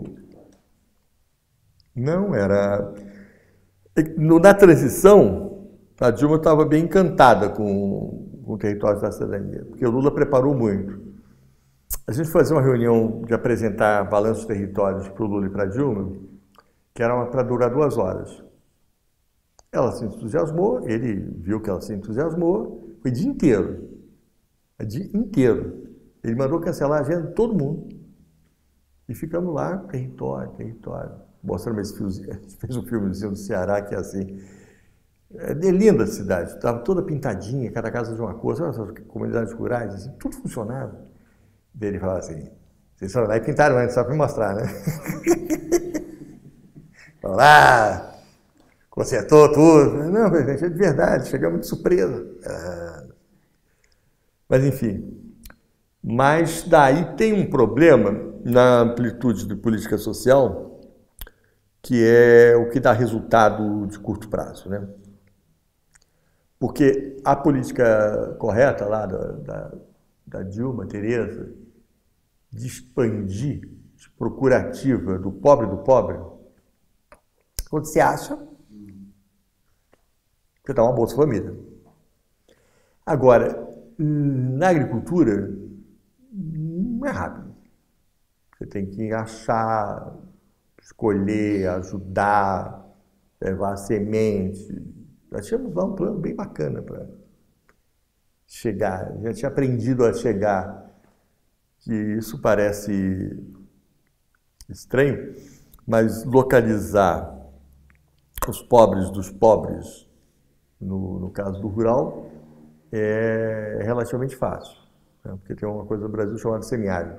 na transição, a Dilma estava bem encantada com o território da cidadania, porque o Lula preparou muito. A gente fazia uma reunião de apresentar balanços de territórios para o Lula e para a Dilma, que era para durar 2 horas. Ela se entusiasmou, ele viu que ela se entusiasmou, foi o dia inteiro. O dia inteiro. Ele mandou cancelar a agenda de todo mundo. E ficamos lá, território. Mostrando esse fiozinho. A gente fez um filmezinho do Ceará que é assim. É linda a cidade, estava toda pintadinha, cada casa de uma cor, sabe essas comunidades rurais, assim, tudo funcionava. Daí ele falava assim, vocês foram lá e pintaram antes, só para me mostrar, né? Foram lá, consertou tudo. Não, presidente, é de verdade, chegamos de surpresa. Mas enfim. Mas daí tem um problema na amplitude de política social, que é o que dá resultado de curto prazo, né? Porque a política correta lá da Dilma, Tereza, de expandir, de procurativa do pobre, quando você acha, você dá uma Bolsa Família. Agora, na agricultura, não é rápido. Você tem que achar, escolher, ajudar, levar a semente. Nós tínhamos lá um plano bem bacana para chegar. Já tinha aprendido a chegar, que isso parece estranho, mas localizar os pobres dos pobres, no caso do rural, é relativamente fácil, né? Porque tem uma coisa no Brasil chamada semiárido.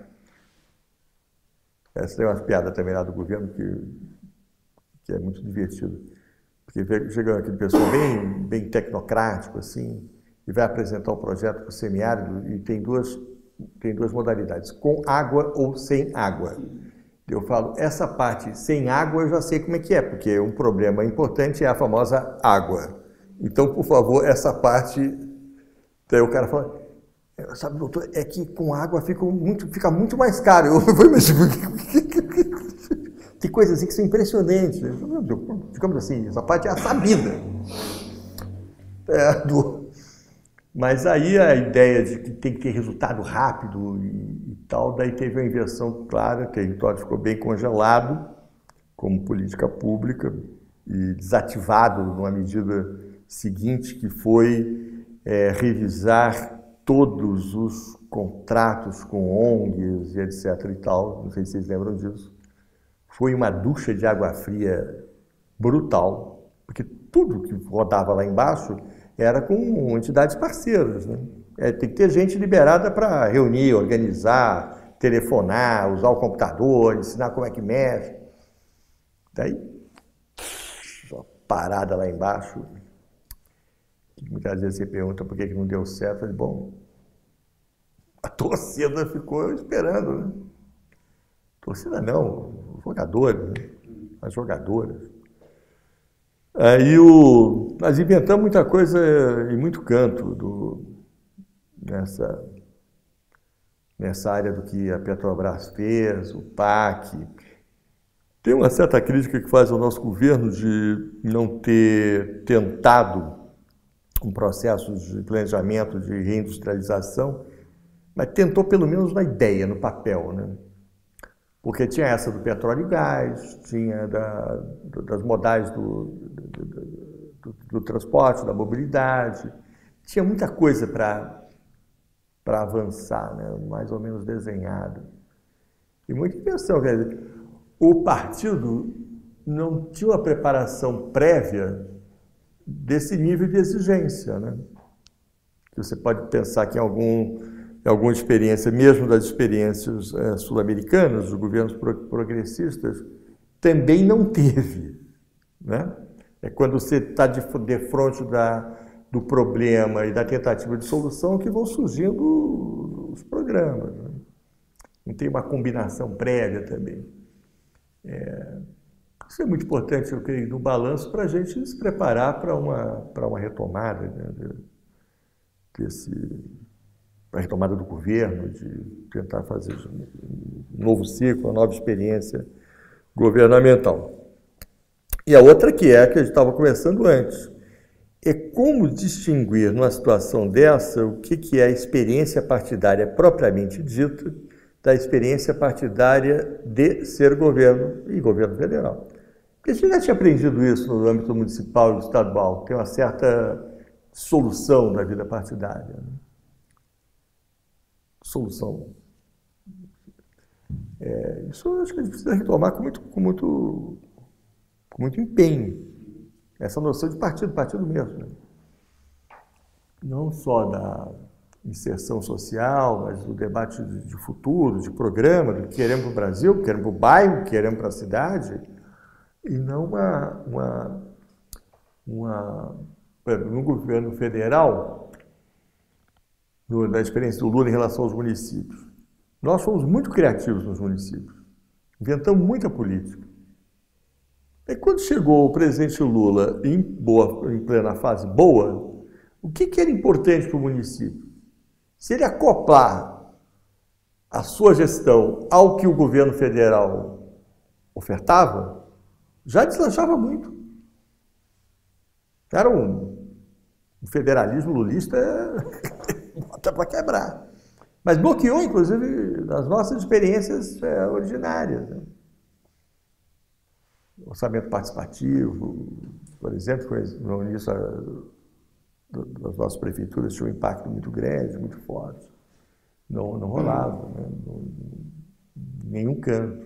Essa tem umas piadas também lá do governo que é muito divertido. Porque chega aquele pessoal bem tecnocrático, assim, e vai apresentar o projeto para o semiárido e tem duas modalidades, com água ou sem água. Eu falo, essa parte sem água eu já sei como é que é, porque um problema importante é a famosa água. Então, por favor, essa parte... Daí o cara fala, sabe, doutor, é que com água fica muito mais caro. Eu falei, mas... Tem coisas assim que são impressionantes. Digamos assim, essa parte é a sabida. Mas aí a ideia de que tem que ter resultado rápido e tal, daí teve uma inversão clara, o território ficou bem congelado como política pública e desativado numa medida seguinte, que foi revisar todos os contratos com ONGs e etc. e tal. Não sei se vocês lembram disso. Foi uma ducha de água fria brutal, porque tudo que rodava lá embaixo era com entidades parceiras, né? Tem que ter gente liberada para reunir, organizar, telefonar, usar o computador, ensinar como é que mexe. Daí, só parada lá embaixo. Muitas vezes você pergunta por que não deu certo. Eu digo, bom, a torcida ficou esperando, né? Torcida não, jogadores, né? As jogadoras. Aí nós inventamos muita coisa em muito canto nessa área do que a Petrobras fez, o PAC. Tem uma certa crítica que faz ao nosso governo de não ter tentado um processo de planejamento de reindustrialização, mas tentou pelo menos na ideia, no papel, né? Porque tinha essa do petróleo e gás, tinha das modais do transporte, da mobilidade, tinha muita coisa para avançar, né? Mais ou menos desenhada. E muita intenção, quer dizer, o partido não tinha uma preparação prévia desse nível de exigência, né? Que você pode pensar que em alguma experiência, mesmo das experiências sul-americanas, dos governos progressistas, também não teve, né? É quando você está de frente do problema e da tentativa de solução que vão surgindo os programas, né? Não tem uma combinação prévia também. Isso é muito importante, eu creio, no balanço, para a gente se preparar para uma retomada, né, para a retomada do governo, de tentar fazer um novo ciclo, uma nova experiência governamental. E a outra que a gente estava conversando antes, é como distinguir, numa situação dessa, o que é a experiência partidária propriamente dita da experiência partidária de ser governo e governo federal. Porque a gente já tinha aprendido isso no âmbito municipal e estadual, tem uma certa solução da vida partidária, né? Solução. Isso eu acho que a gente precisa retomar com muito empenho. Essa noção de partido mesmo, né? Não só da inserção social, mas do debate de futuro, de programa, do que queremos para o Brasil, que queremos para o bairro, que queremos para a cidade, e não no governo federal, da experiência do Lula em relação aos municípios. Nós fomos muito criativos nos municípios, inventamos muita política. E quando chegou o presidente Lula em plena fase boa, o que era importante para o município? Se ele acoplar a sua gestão ao que o governo federal ofertava, já deslanchava muito. Era um federalismo lulista bota para quebrar. Mas bloqueou, inclusive, as nossas experiências ordinárias, né? Orçamento participativo, por exemplo, no início das nossas prefeituras tinha um impacto muito grande, muito forte. Não rolava, né? Em nenhum canto.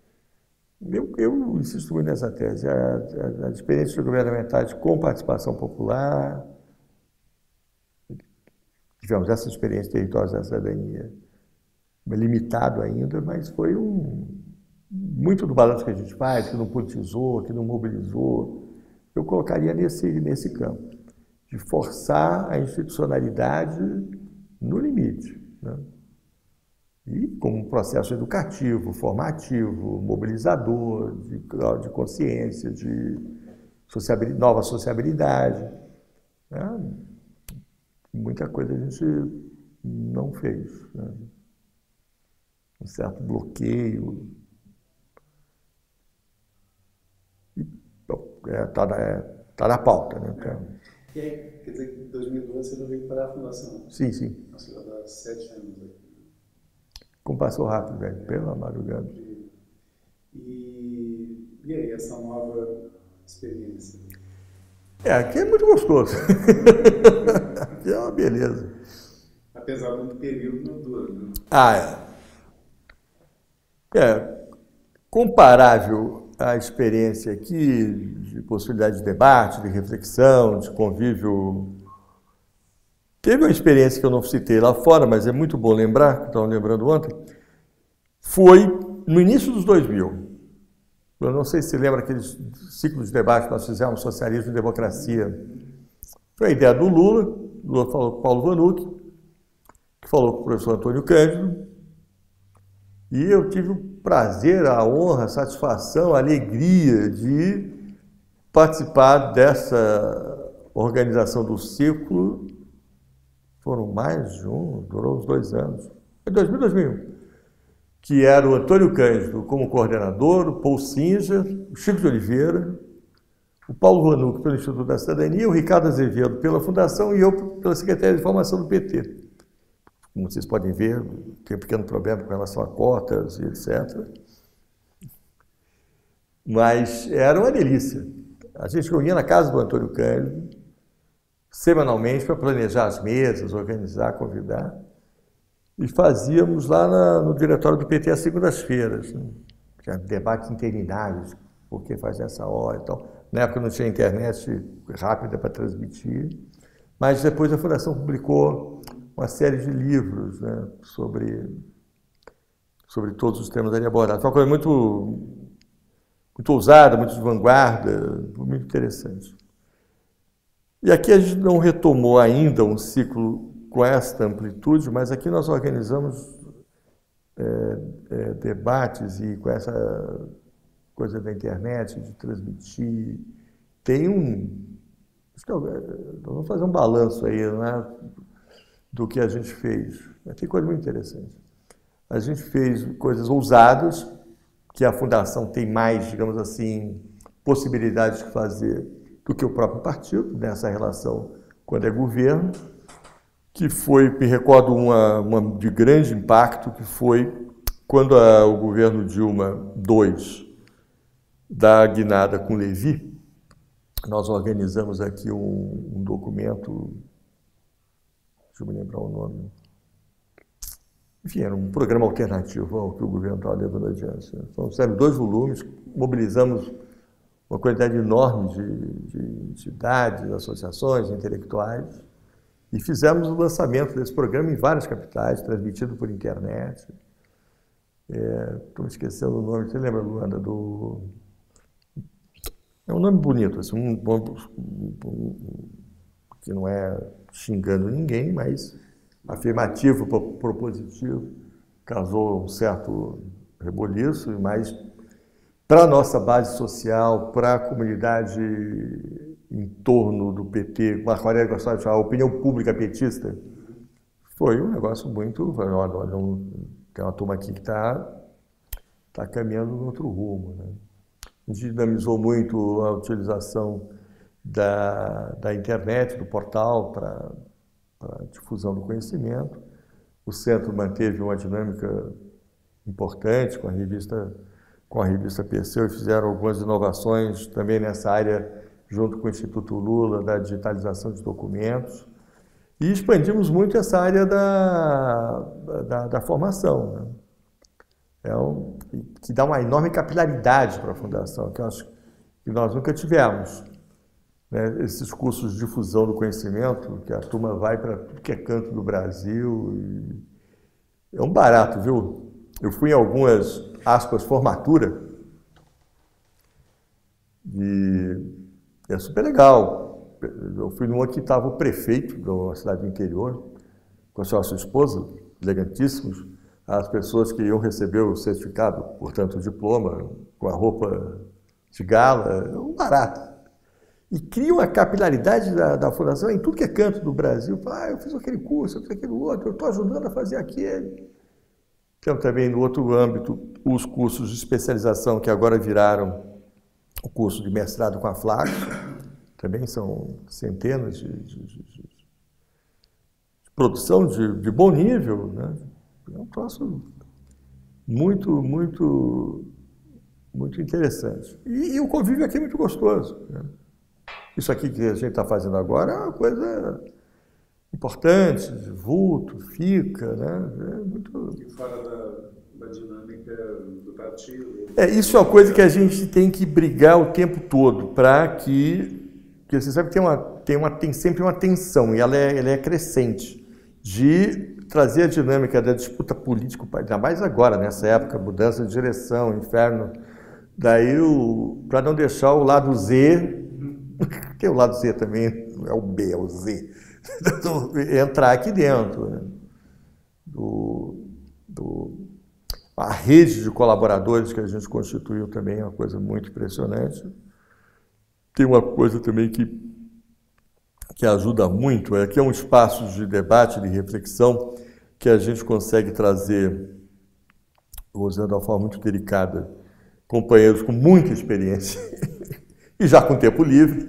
Eu insisto muito nessa tese. As experiências governamentais com participação popular tivemos essa experiência de territórios da cidadania, limitado ainda, mas foi muito do balanço que a gente faz, que não politizou, que não mobilizou. Eu colocaria nesse campo, de forçar a institucionalidade no limite, né? E como um processo educativo, formativo, mobilizador, de consciência, de nova sociabilidade, né? Muita coisa a gente não fez, né? Um certo bloqueio. Está na pauta, né? Então, e aí, quer dizer que em 2012 você veio para a Fundação? Sim, sim. Nossa, já dá 7 anos aqui. Como passou rápido, velho, pela madrugada. E aí, essa nova experiência? Aqui é muito gostoso. Aqui é uma beleza. Apesar do período não dura, né? Comparável à experiência aqui de possibilidade de debate, de reflexão, de convívio. Teve uma experiência que eu não citei lá fora, mas é muito bom lembrar, que estava lembrando ontem, foi no início dos 2000. Eu não sei se você lembra aqueles ciclos de debate que nós fizemos, Socialismo e Democracia. Foi a ideia do Lula falou com o Paulo Vanucchi, que falou com o professor Antônio Cândido, e eu tive o prazer, a honra, a satisfação, a alegria de participar dessa organização do ciclo. Foram mais de durou uns 2 anos. Foi 2000, 2001. Que era o Antônio Cândido como coordenador, o Paul Singer, o Chico de Oliveira, o Paulo Vanucchi pelo Instituto da Cidadania, o Ricardo Azevedo pela Fundação e eu pela Secretaria de Informação do PT. Como vocês podem ver, tem um pequeno problema com relação a cotas e etc. Mas era uma delícia. A gente reunia na casa do Antônio Cândido, semanalmente, para planejar as mesas, organizar, convidar. E fazíamos lá no diretório do PT às segundas-feiras. Né? Tinha debates intermináveis, por que faz nessa hora e tal. Na época não tinha internet rápida para transmitir. Mas depois a Fundação publicou uma série de livros, né, sobre todos os temas ali abordados. Foi uma coisa muito ousada, muito de vanguarda, muito interessante. E aqui a gente não retomou ainda um ciclo com esta amplitude, mas aqui nós organizamos debates e com essa coisa da internet, de transmitir. Vamos fazer um balanço aí, né, do que a gente fez. Tem coisa muito interessante. A gente fez coisas ousadas, que a Fundação tem mais, digamos assim, possibilidades de fazer do que o próprio partido, nessa relação quando é governo, que foi, me recordo, uma de grande impacto, que foi quando o governo Dilma II dá a guinada com Levi. Nós organizamos aqui um documento, deixa eu me lembrar o nome, enfim, era um programa alternativo ao que o governo estava levando adiante. Então, fizeram 2 volumes, mobilizamos uma quantidade enorme de entidades, associações, intelectuais, e fizemos o lançamento desse programa em várias capitais, transmitido por internet. Estou me esquecendo o nome, você lembra, Luanda, é um nome bonito, assim, que não é xingando ninguém, mas afirmativo, propositivo, causou um certo reboliço, mas para a nossa base social, para a comunidade em torno do PT, como a Aurélia gostava de falar, a opinião pública petista, foi um negócio muito... Tem uma turma aqui que está caminhando em outro rumo, né? A gente dinamizou muito a utilização da internet, do portal, para a difusão do conhecimento. O centro manteve uma dinâmica importante com a revista Perseu, e fizeram algumas inovações também nessa área, junto com o Instituto Lula, da digitalização de documentos. E expandimos muito essa área da formação, né? Que dá uma enorme capilaridade para a Fundação, que eu acho que nós nunca tivemos. né, esses cursos de difusão do conhecimento, que a turma vai para tudo que é canto do Brasil. É um barato, viu? Eu fui em algumas, aspas, formatura, e é super legal. Eu fui numa que estava o prefeito de uma cidade do interior, com a sua esposa, elegantíssimos, as pessoas que iam receber o certificado, portanto o diploma, com a roupa de gala, é um barato. E cria uma capilaridade da fundação em tudo que é canto do Brasil. Fala, eu fiz aquele curso, eu fiz aquele outro, eu estou ajudando a fazer aquele. Então, também no outro âmbito, os cursos de especialização que agora viraram o curso de mestrado com a Flaxo, também são centenas de produção de bom nível, né? É um troço muito interessante. E o convívio aqui é muito gostoso, né? Isso aqui que a gente está fazendo agora é uma coisa importante, vulto, fica, né? É muito... E fora da dinâmica do partido. Isso é uma coisa que a gente tem que brigar o tempo todo para porque você sabe que tem sempre uma tensão, e ela é crescente, de trazer a dinâmica da disputa política, ainda mais agora, nessa época, mudança de direção, inferno, daí para não deixar o lado Z, tem o lado Z também, não é o B, é o Z, entrar aqui dentro, né? A rede de colaboradores que a gente constituiu também é uma coisa muito impressionante. Tem uma coisa também que ajuda muito, que é um espaço de debate, de reflexão, que a gente consegue trazer, usando de uma forma muito delicada, companheiros com muita experiência e já com tempo livre,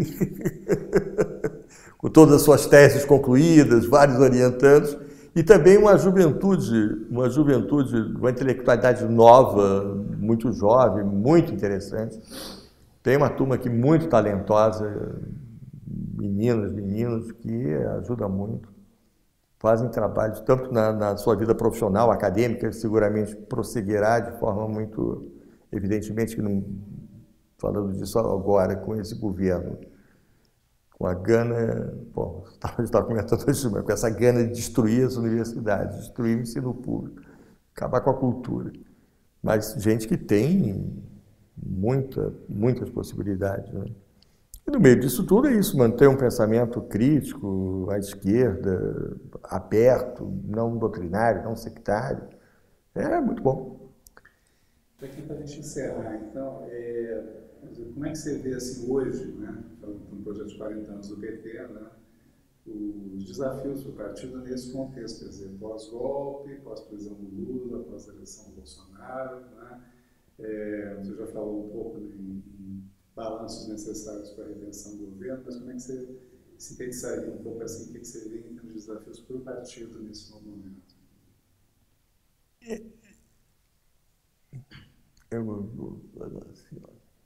com todas as suas teses concluídas, vários orientandos, e também uma juventude, uma intelectualidade nova, muito jovem, muito interessante. Tem uma turma aqui muito talentosa, meninos, que ajudam muito, fazem trabalho, tanto na sua vida profissional, acadêmica, seguramente prosseguirá de forma muito, evidentemente, que não, falando disso agora, com esse governo, com a gana, bom, a gente estava comentando isso, mas com essa gana de destruir as universidades, destruir o ensino público, acabar com a cultura. Mas gente que tem muitas possibilidades, né? E no meio disso tudo é isso, manter um pensamento crítico, à esquerda, aberto, não doutrinário, não sectário. É muito bom. Aqui para a gente encerrar, então, como é que você vê assim, hoje, né, falando do projeto de 40 anos do PT, né, os desafios do partido nesse contexto, quer dizer, pós-golpe, pós-prisão do Lula, pós-eleição do Bolsonaro, né? Você já falou um pouco em balanços necessários para a redenção do governo, mas como é que você sintetizaria um pouco assim, o que você vê em termos de desafios para o partido nesse momento? Eu vou falar assim,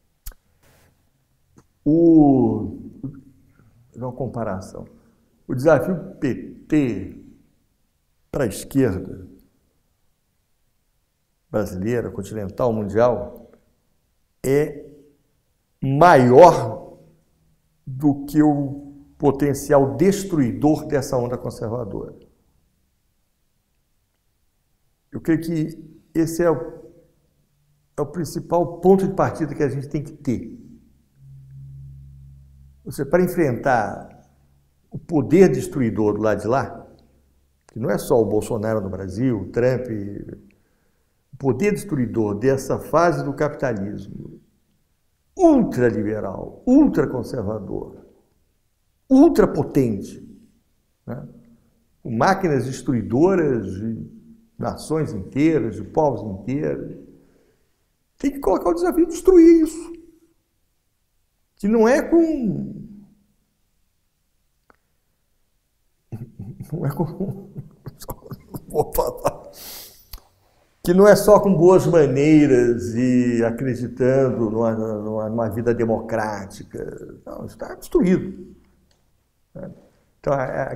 uma comparação. O desafio PT para a esquerda brasileira, continental, mundial, é maior do que o potencial destruidor dessa onda conservadora. Eu creio que esse é o principal ponto de partida que a gente tem que ter. Ou seja, para enfrentar o poder destruidor do lado de lá, que não é só o Bolsonaro no Brasil, o Trump, o poder destruidor dessa fase do capitalismo ultraliberal, ultraconservador, ultrapotente, né? Com máquinas destruidoras de nações inteiras, de povos inteiros, tem que colocar o desafio de destruir isso. Que não é com... Vou falar. Que não é só com boas maneiras e acreditando numa vida democrática. Não, está destruído. Então,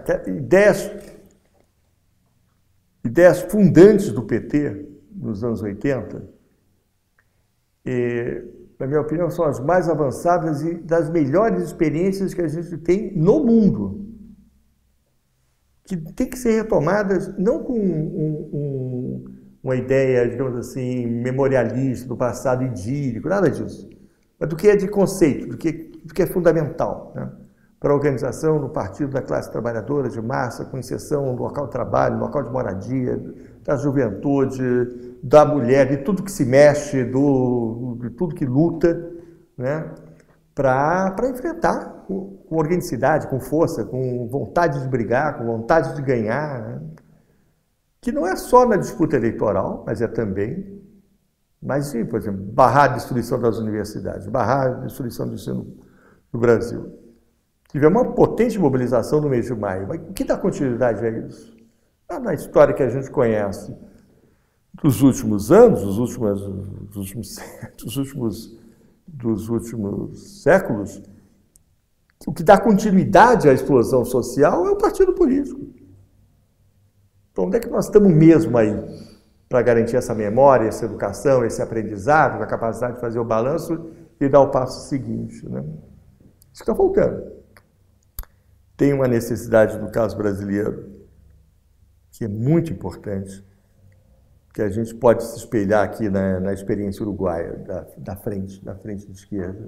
ideias fundantes do PT nos anos 80, na minha opinião, são as mais avançadas e das melhores experiências que a gente tem no mundo, que tem que ser retomadas não com uma ideia, digamos assim, memorialista do passado idílico, nada disso, mas do que é de conceito, do que é fundamental, né? Para a organização no partido da classe trabalhadora de massa, com inserção no local de trabalho, no local de moradia, da juventude, da mulher, de tudo que se mexe, de tudo que luta, né? Para enfrentar com organicidade, com força, com vontade de brigar, com vontade de ganhar, né? Que não é só na disputa eleitoral, mas é também, mas sim, por exemplo, barrar a destruição das universidades, barrar a destruição do ensino no Brasil. Tivemos uma potente mobilização no mês de maio. Mas o que dá continuidade a isso? Na história que a gente conhece dos últimos anos, dos últimos séculos, o que dá continuidade à explosão social é o partido político. Então, onde é que nós estamos mesmo aí para garantir essa memória, essa educação, esse aprendizado, a capacidade de fazer o balanço e dar o passo seguinte, né? Isso está faltando. Tem uma necessidade no caso brasileiro que é muito importante, que a gente pode se espelhar aqui na experiência uruguaia, da frente de esquerda.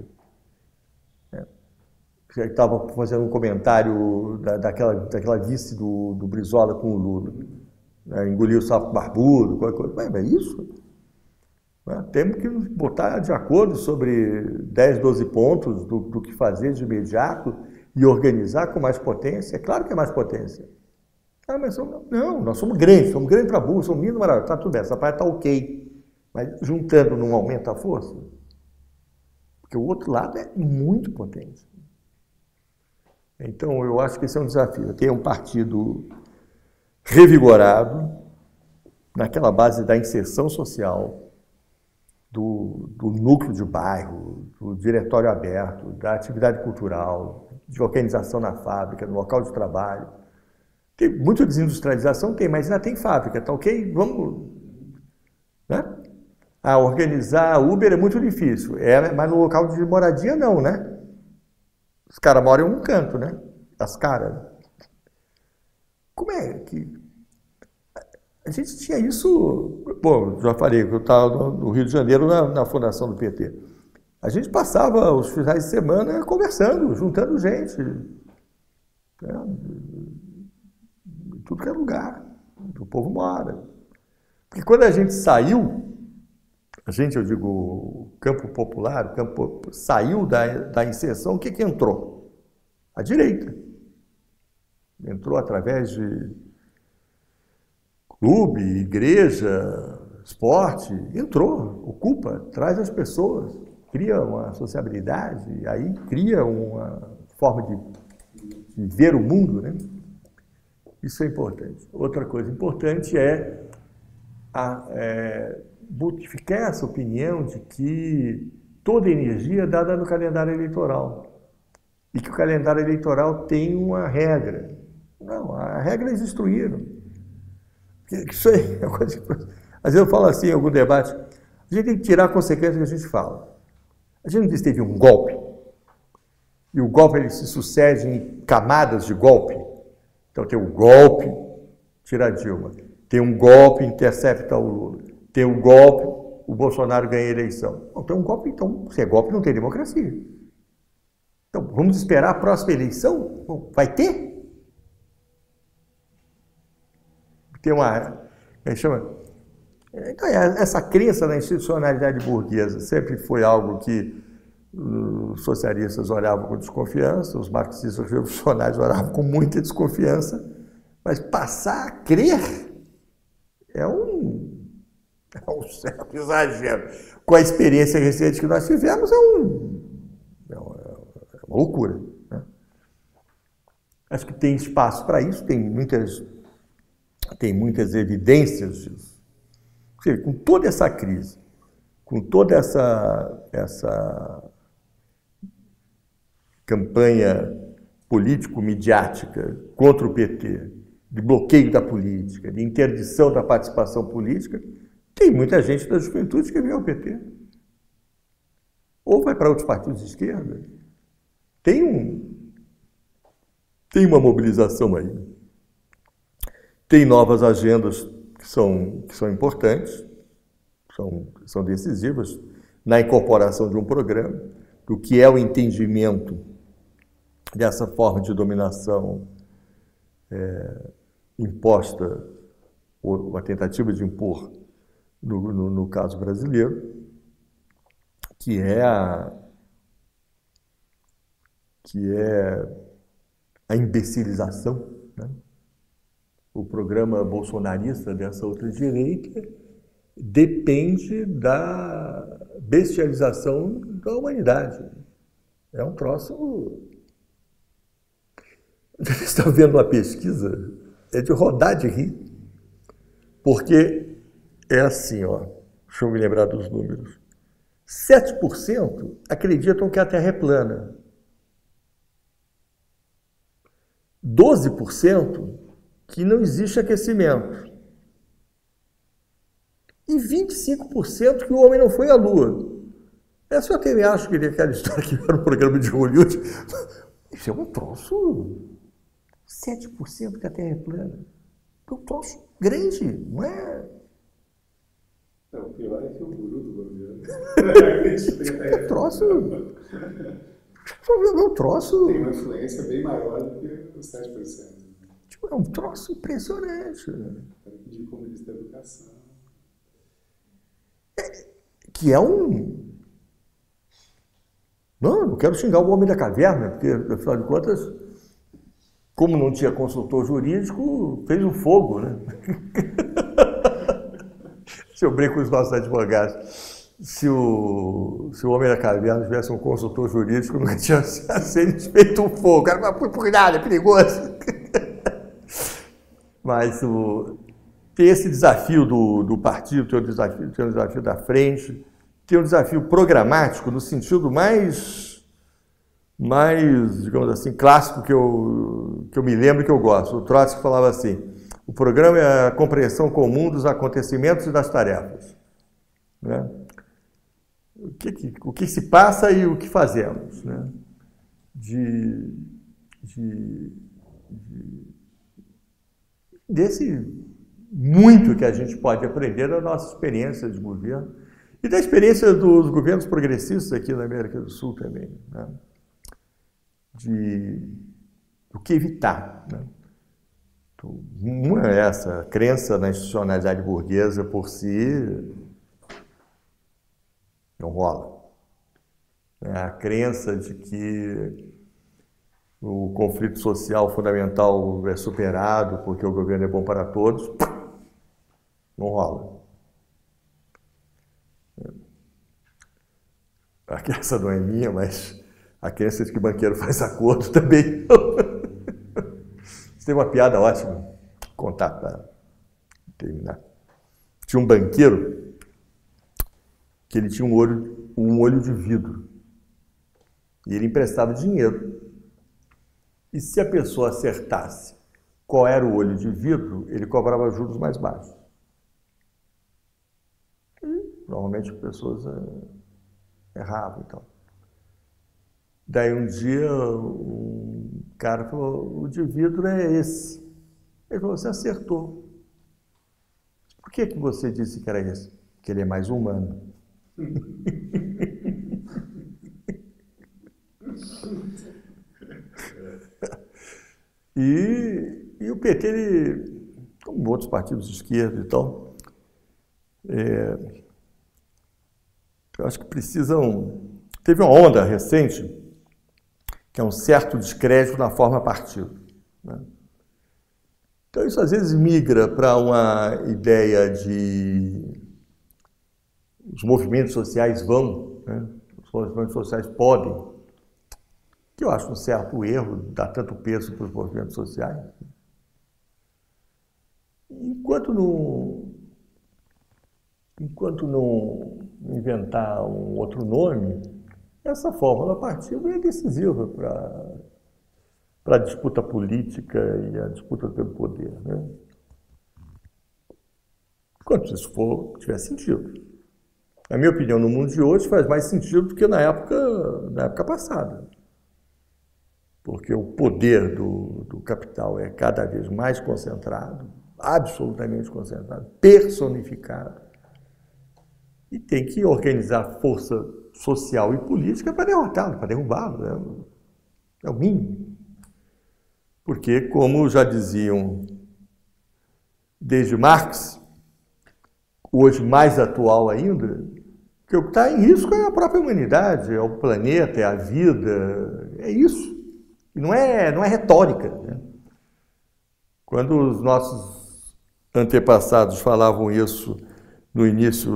Eu estava fazendo um comentário daquela vice do Brizola com o Lula. Né? Engoliu o sapo barbudo, qualquer coisa. Mas é isso. Né? Temos que nos botar de acordo sobre 10, 12 pontos do que fazer de imediato e organizar com mais potência. É claro que é mais potência. Ah, mas nós somos grandes para burro, somos lindo, maravilhoso. Está tudo bem, essa parte está ok. Mas juntando não aumenta a força? Porque o outro lado é muito potente. Então, eu acho que esse é um desafio. Ter um partido revigorado, naquela base da inserção social, do núcleo de bairro, do diretório aberto, da atividade cultural, de organização na fábrica, no local de trabalho. Tem muita desindustrialização, mas ainda tem fábrica, tá ok? Vamos, né? Organizar Uber é muito difícil, mas no local de moradia não, né? Os caras moram em um canto, né? As caras. Como é que... A gente tinha isso... Bom, já falei que eu estava no Rio de Janeiro na fundação do PT. A gente passava os finais de semana conversando, juntando gente. Tudo que é lugar. O povo mora. Porque quando a gente saiu, eu digo, o campo popular, saiu da inserção, o que entrou? A direita. Entrou através de clube, igreja, esporte, entrou, ocupa, traz as pessoas, cria uma sociabilidade, aí cria uma forma de ver o mundo, né? Isso é importante. Outra coisa importante é modificar essa opinião de que toda energia é dada no calendário eleitoral e que o calendário eleitoral tem uma regra. Não, a regra eles destruíram. Isso aí é uma coisa que... Às vezes eu falo assim em algum debate, a gente tem que tirar a consequência do que a gente fala. A gente não diz que teve um golpe, e o golpe ele se sucede em camadas de golpe. Então tem um golpe, tira a Dilma. Tem um golpe, intercepta o Lula. Tem um golpe, o Bolsonaro ganha a eleição. Não, tem um golpe, então, se é golpe, não tem democracia. Então, vamos esperar a próxima eleição? Bom, vai ter? Tem uma... Então, essa crença na institucionalidade burguesa sempre foi algo que os socialistas olhavam com desconfiança, os marxistas revolucionários olhavam com muita desconfiança, mas passar a crer é um certo exagero. Com a experiência recente que nós tivemos, é uma loucura, né? Acho que tem espaço para isso, tem muitas evidências disso. Ou seja, com toda essa crise, com toda essa campanha político-midiática contra o PT, de bloqueio da política, de interdição da participação política, tem muita gente da juventude que veio ao PT. ou vai para outros partidos de esquerda. Tem uma mobilização aí. Tem novas agendas que são importantes, são decisivas na incorporação de um programa, do que é o entendimento dessa forma de dominação imposta, ou a tentativa de impor, no caso brasileiro, que é a imbecilização, né? O programa bolsonarista dessa outra direita depende da bestialização da humanidade. É um troço... Você está vendo uma pesquisa, é de rodar de rir, porque é assim, ó, deixa eu me lembrar dos números. 7% acreditam que a Terra é plana. 12% que não existe aquecimento. E 25% que o homem não foi à Lua. Essa eu até acho que aquela história que era um programa de Hollywood. Isso é um troço. 7% que a Terra é plana. É um troço grande, não é? O pior é que o guru do governo. É troço. É um troço. Tem uma influência bem maior do que os 7%. É um troço impressionante. De comunista da educação. Que é um... Não quero xingar o homem da caverna, porque, afinal de contas, como não tinha consultor jurídico, fez o fogo, né? Se eu brinco com os nossos advogados, se o homem da caverna tivesse um consultor jurídico, nunca tinha feito um fogo. Cara, mas por nada, é perigoso. Mas tem esse desafio do partido, tem o desafio da frente, tem um desafio programático no sentido mais, digamos assim, clássico que eu me lembro e que eu gosto. O Trotsky falava assim: o programa é a compreensão comum dos acontecimentos e das tarefas, né? O que se passa e o que fazemos, né? Desse muito que a gente pode aprender da nossa experiência de governo e da experiência dos governos progressistas aqui na América do Sul também, né? Do que evitar, né? Uma é essa crença na institucionalidade burguesa por si não rola. É a crença de que o conflito social fundamental é superado porque o governo é bom para todos, não rola. Essa não é minha, mas a crença de que banqueiro faz acordo também. Tem uma piada ótima, vou contar para terminar. Tinha um banqueiro que ele tinha um olho de vidro e ele emprestava dinheiro. E se a pessoa acertasse qual era o olho de vidro, ele cobrava juros mais baixos. E, normalmente as pessoas erravam e tal. Daí um dia um cara falou: o de vidro é esse. Ele falou: você acertou. Por que você disse que era esse? Porque ele é mais humano. E o PT, ele, como outros partidos de esquerda e tal, eu acho que precisam... Teve uma onda recente, que é um certo descrédito na forma partido, né? Então isso às vezes migra para uma ideia de... Os movimentos sociais vão, né? Os movimentos sociais podem, que eu acho um certo erro dar tanto peso para os movimentos sociais. Enquanto não inventar um outro nome, essa fórmula partido é decisiva para a disputa política e a disputa pelo poder, né? Enquanto isso tiver sentido. Na minha opinião, no mundo de hoje faz mais sentido do que na época passada. Porque o poder do capital é cada vez mais concentrado, absolutamente concentrado, personificado, e tem que organizar força social e política para derrotá-lo, para derrubá-lo. É o mínimo. Porque, como já diziam desde Marx, hoje mais atual ainda, que o que está em risco é a própria humanidade, é o planeta, é a vida, é isso. E não é retórica, né? Quando os nossos antepassados falavam isso no início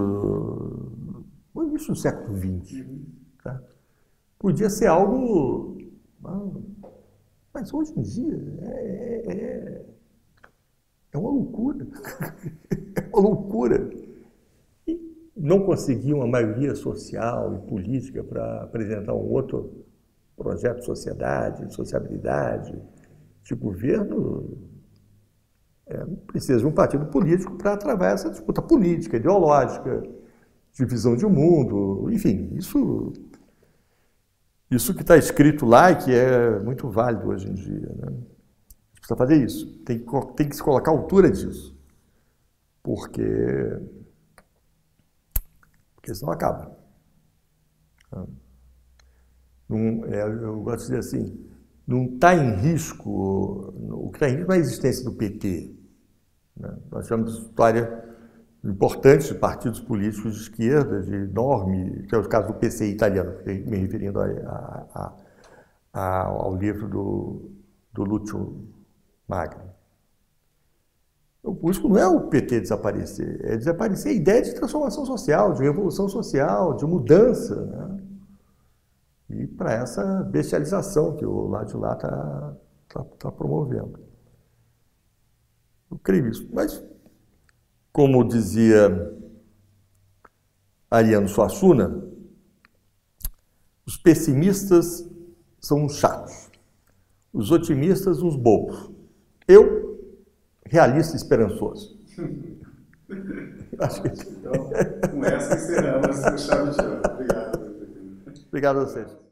do século XX, tá? Podia ser algo... Mas hoje em dia é uma loucura. É uma loucura. E não conseguir uma maioria social e política para apresentar um outro projeto de sociedade, de sociabilidade, de governo, precisa de um partido político para travar essa disputa política, ideológica, de visão de mundo, enfim, isso que está escrito lá e que é muito válido hoje em dia, né? A gente precisa fazer isso, tem que se colocar à altura disso, porque senão acaba. Eu gosto de dizer assim, não está em risco, o que está em risco é a existência do PT. Né? Nós tivemos história importante de partidos políticos de esquerda, de enorme, que é o caso do PCI italiano, me referindo ao livro do Lúcio Magri. O risco não é o PT desaparecer, é desaparecer a ideia de transformação social, de revolução social, de mudança, né? E para essa bestialização que o lado de lá está promovendo. Eu creio nisso. Mas, como dizia Ariano Suassuna, os pessimistas são os chatos, os otimistas, os bobos. Eu, realista e esperançoso. Acho que... Então, com essa encerramos o Chave de Ouro. Obrigado. Obrigado a vocês.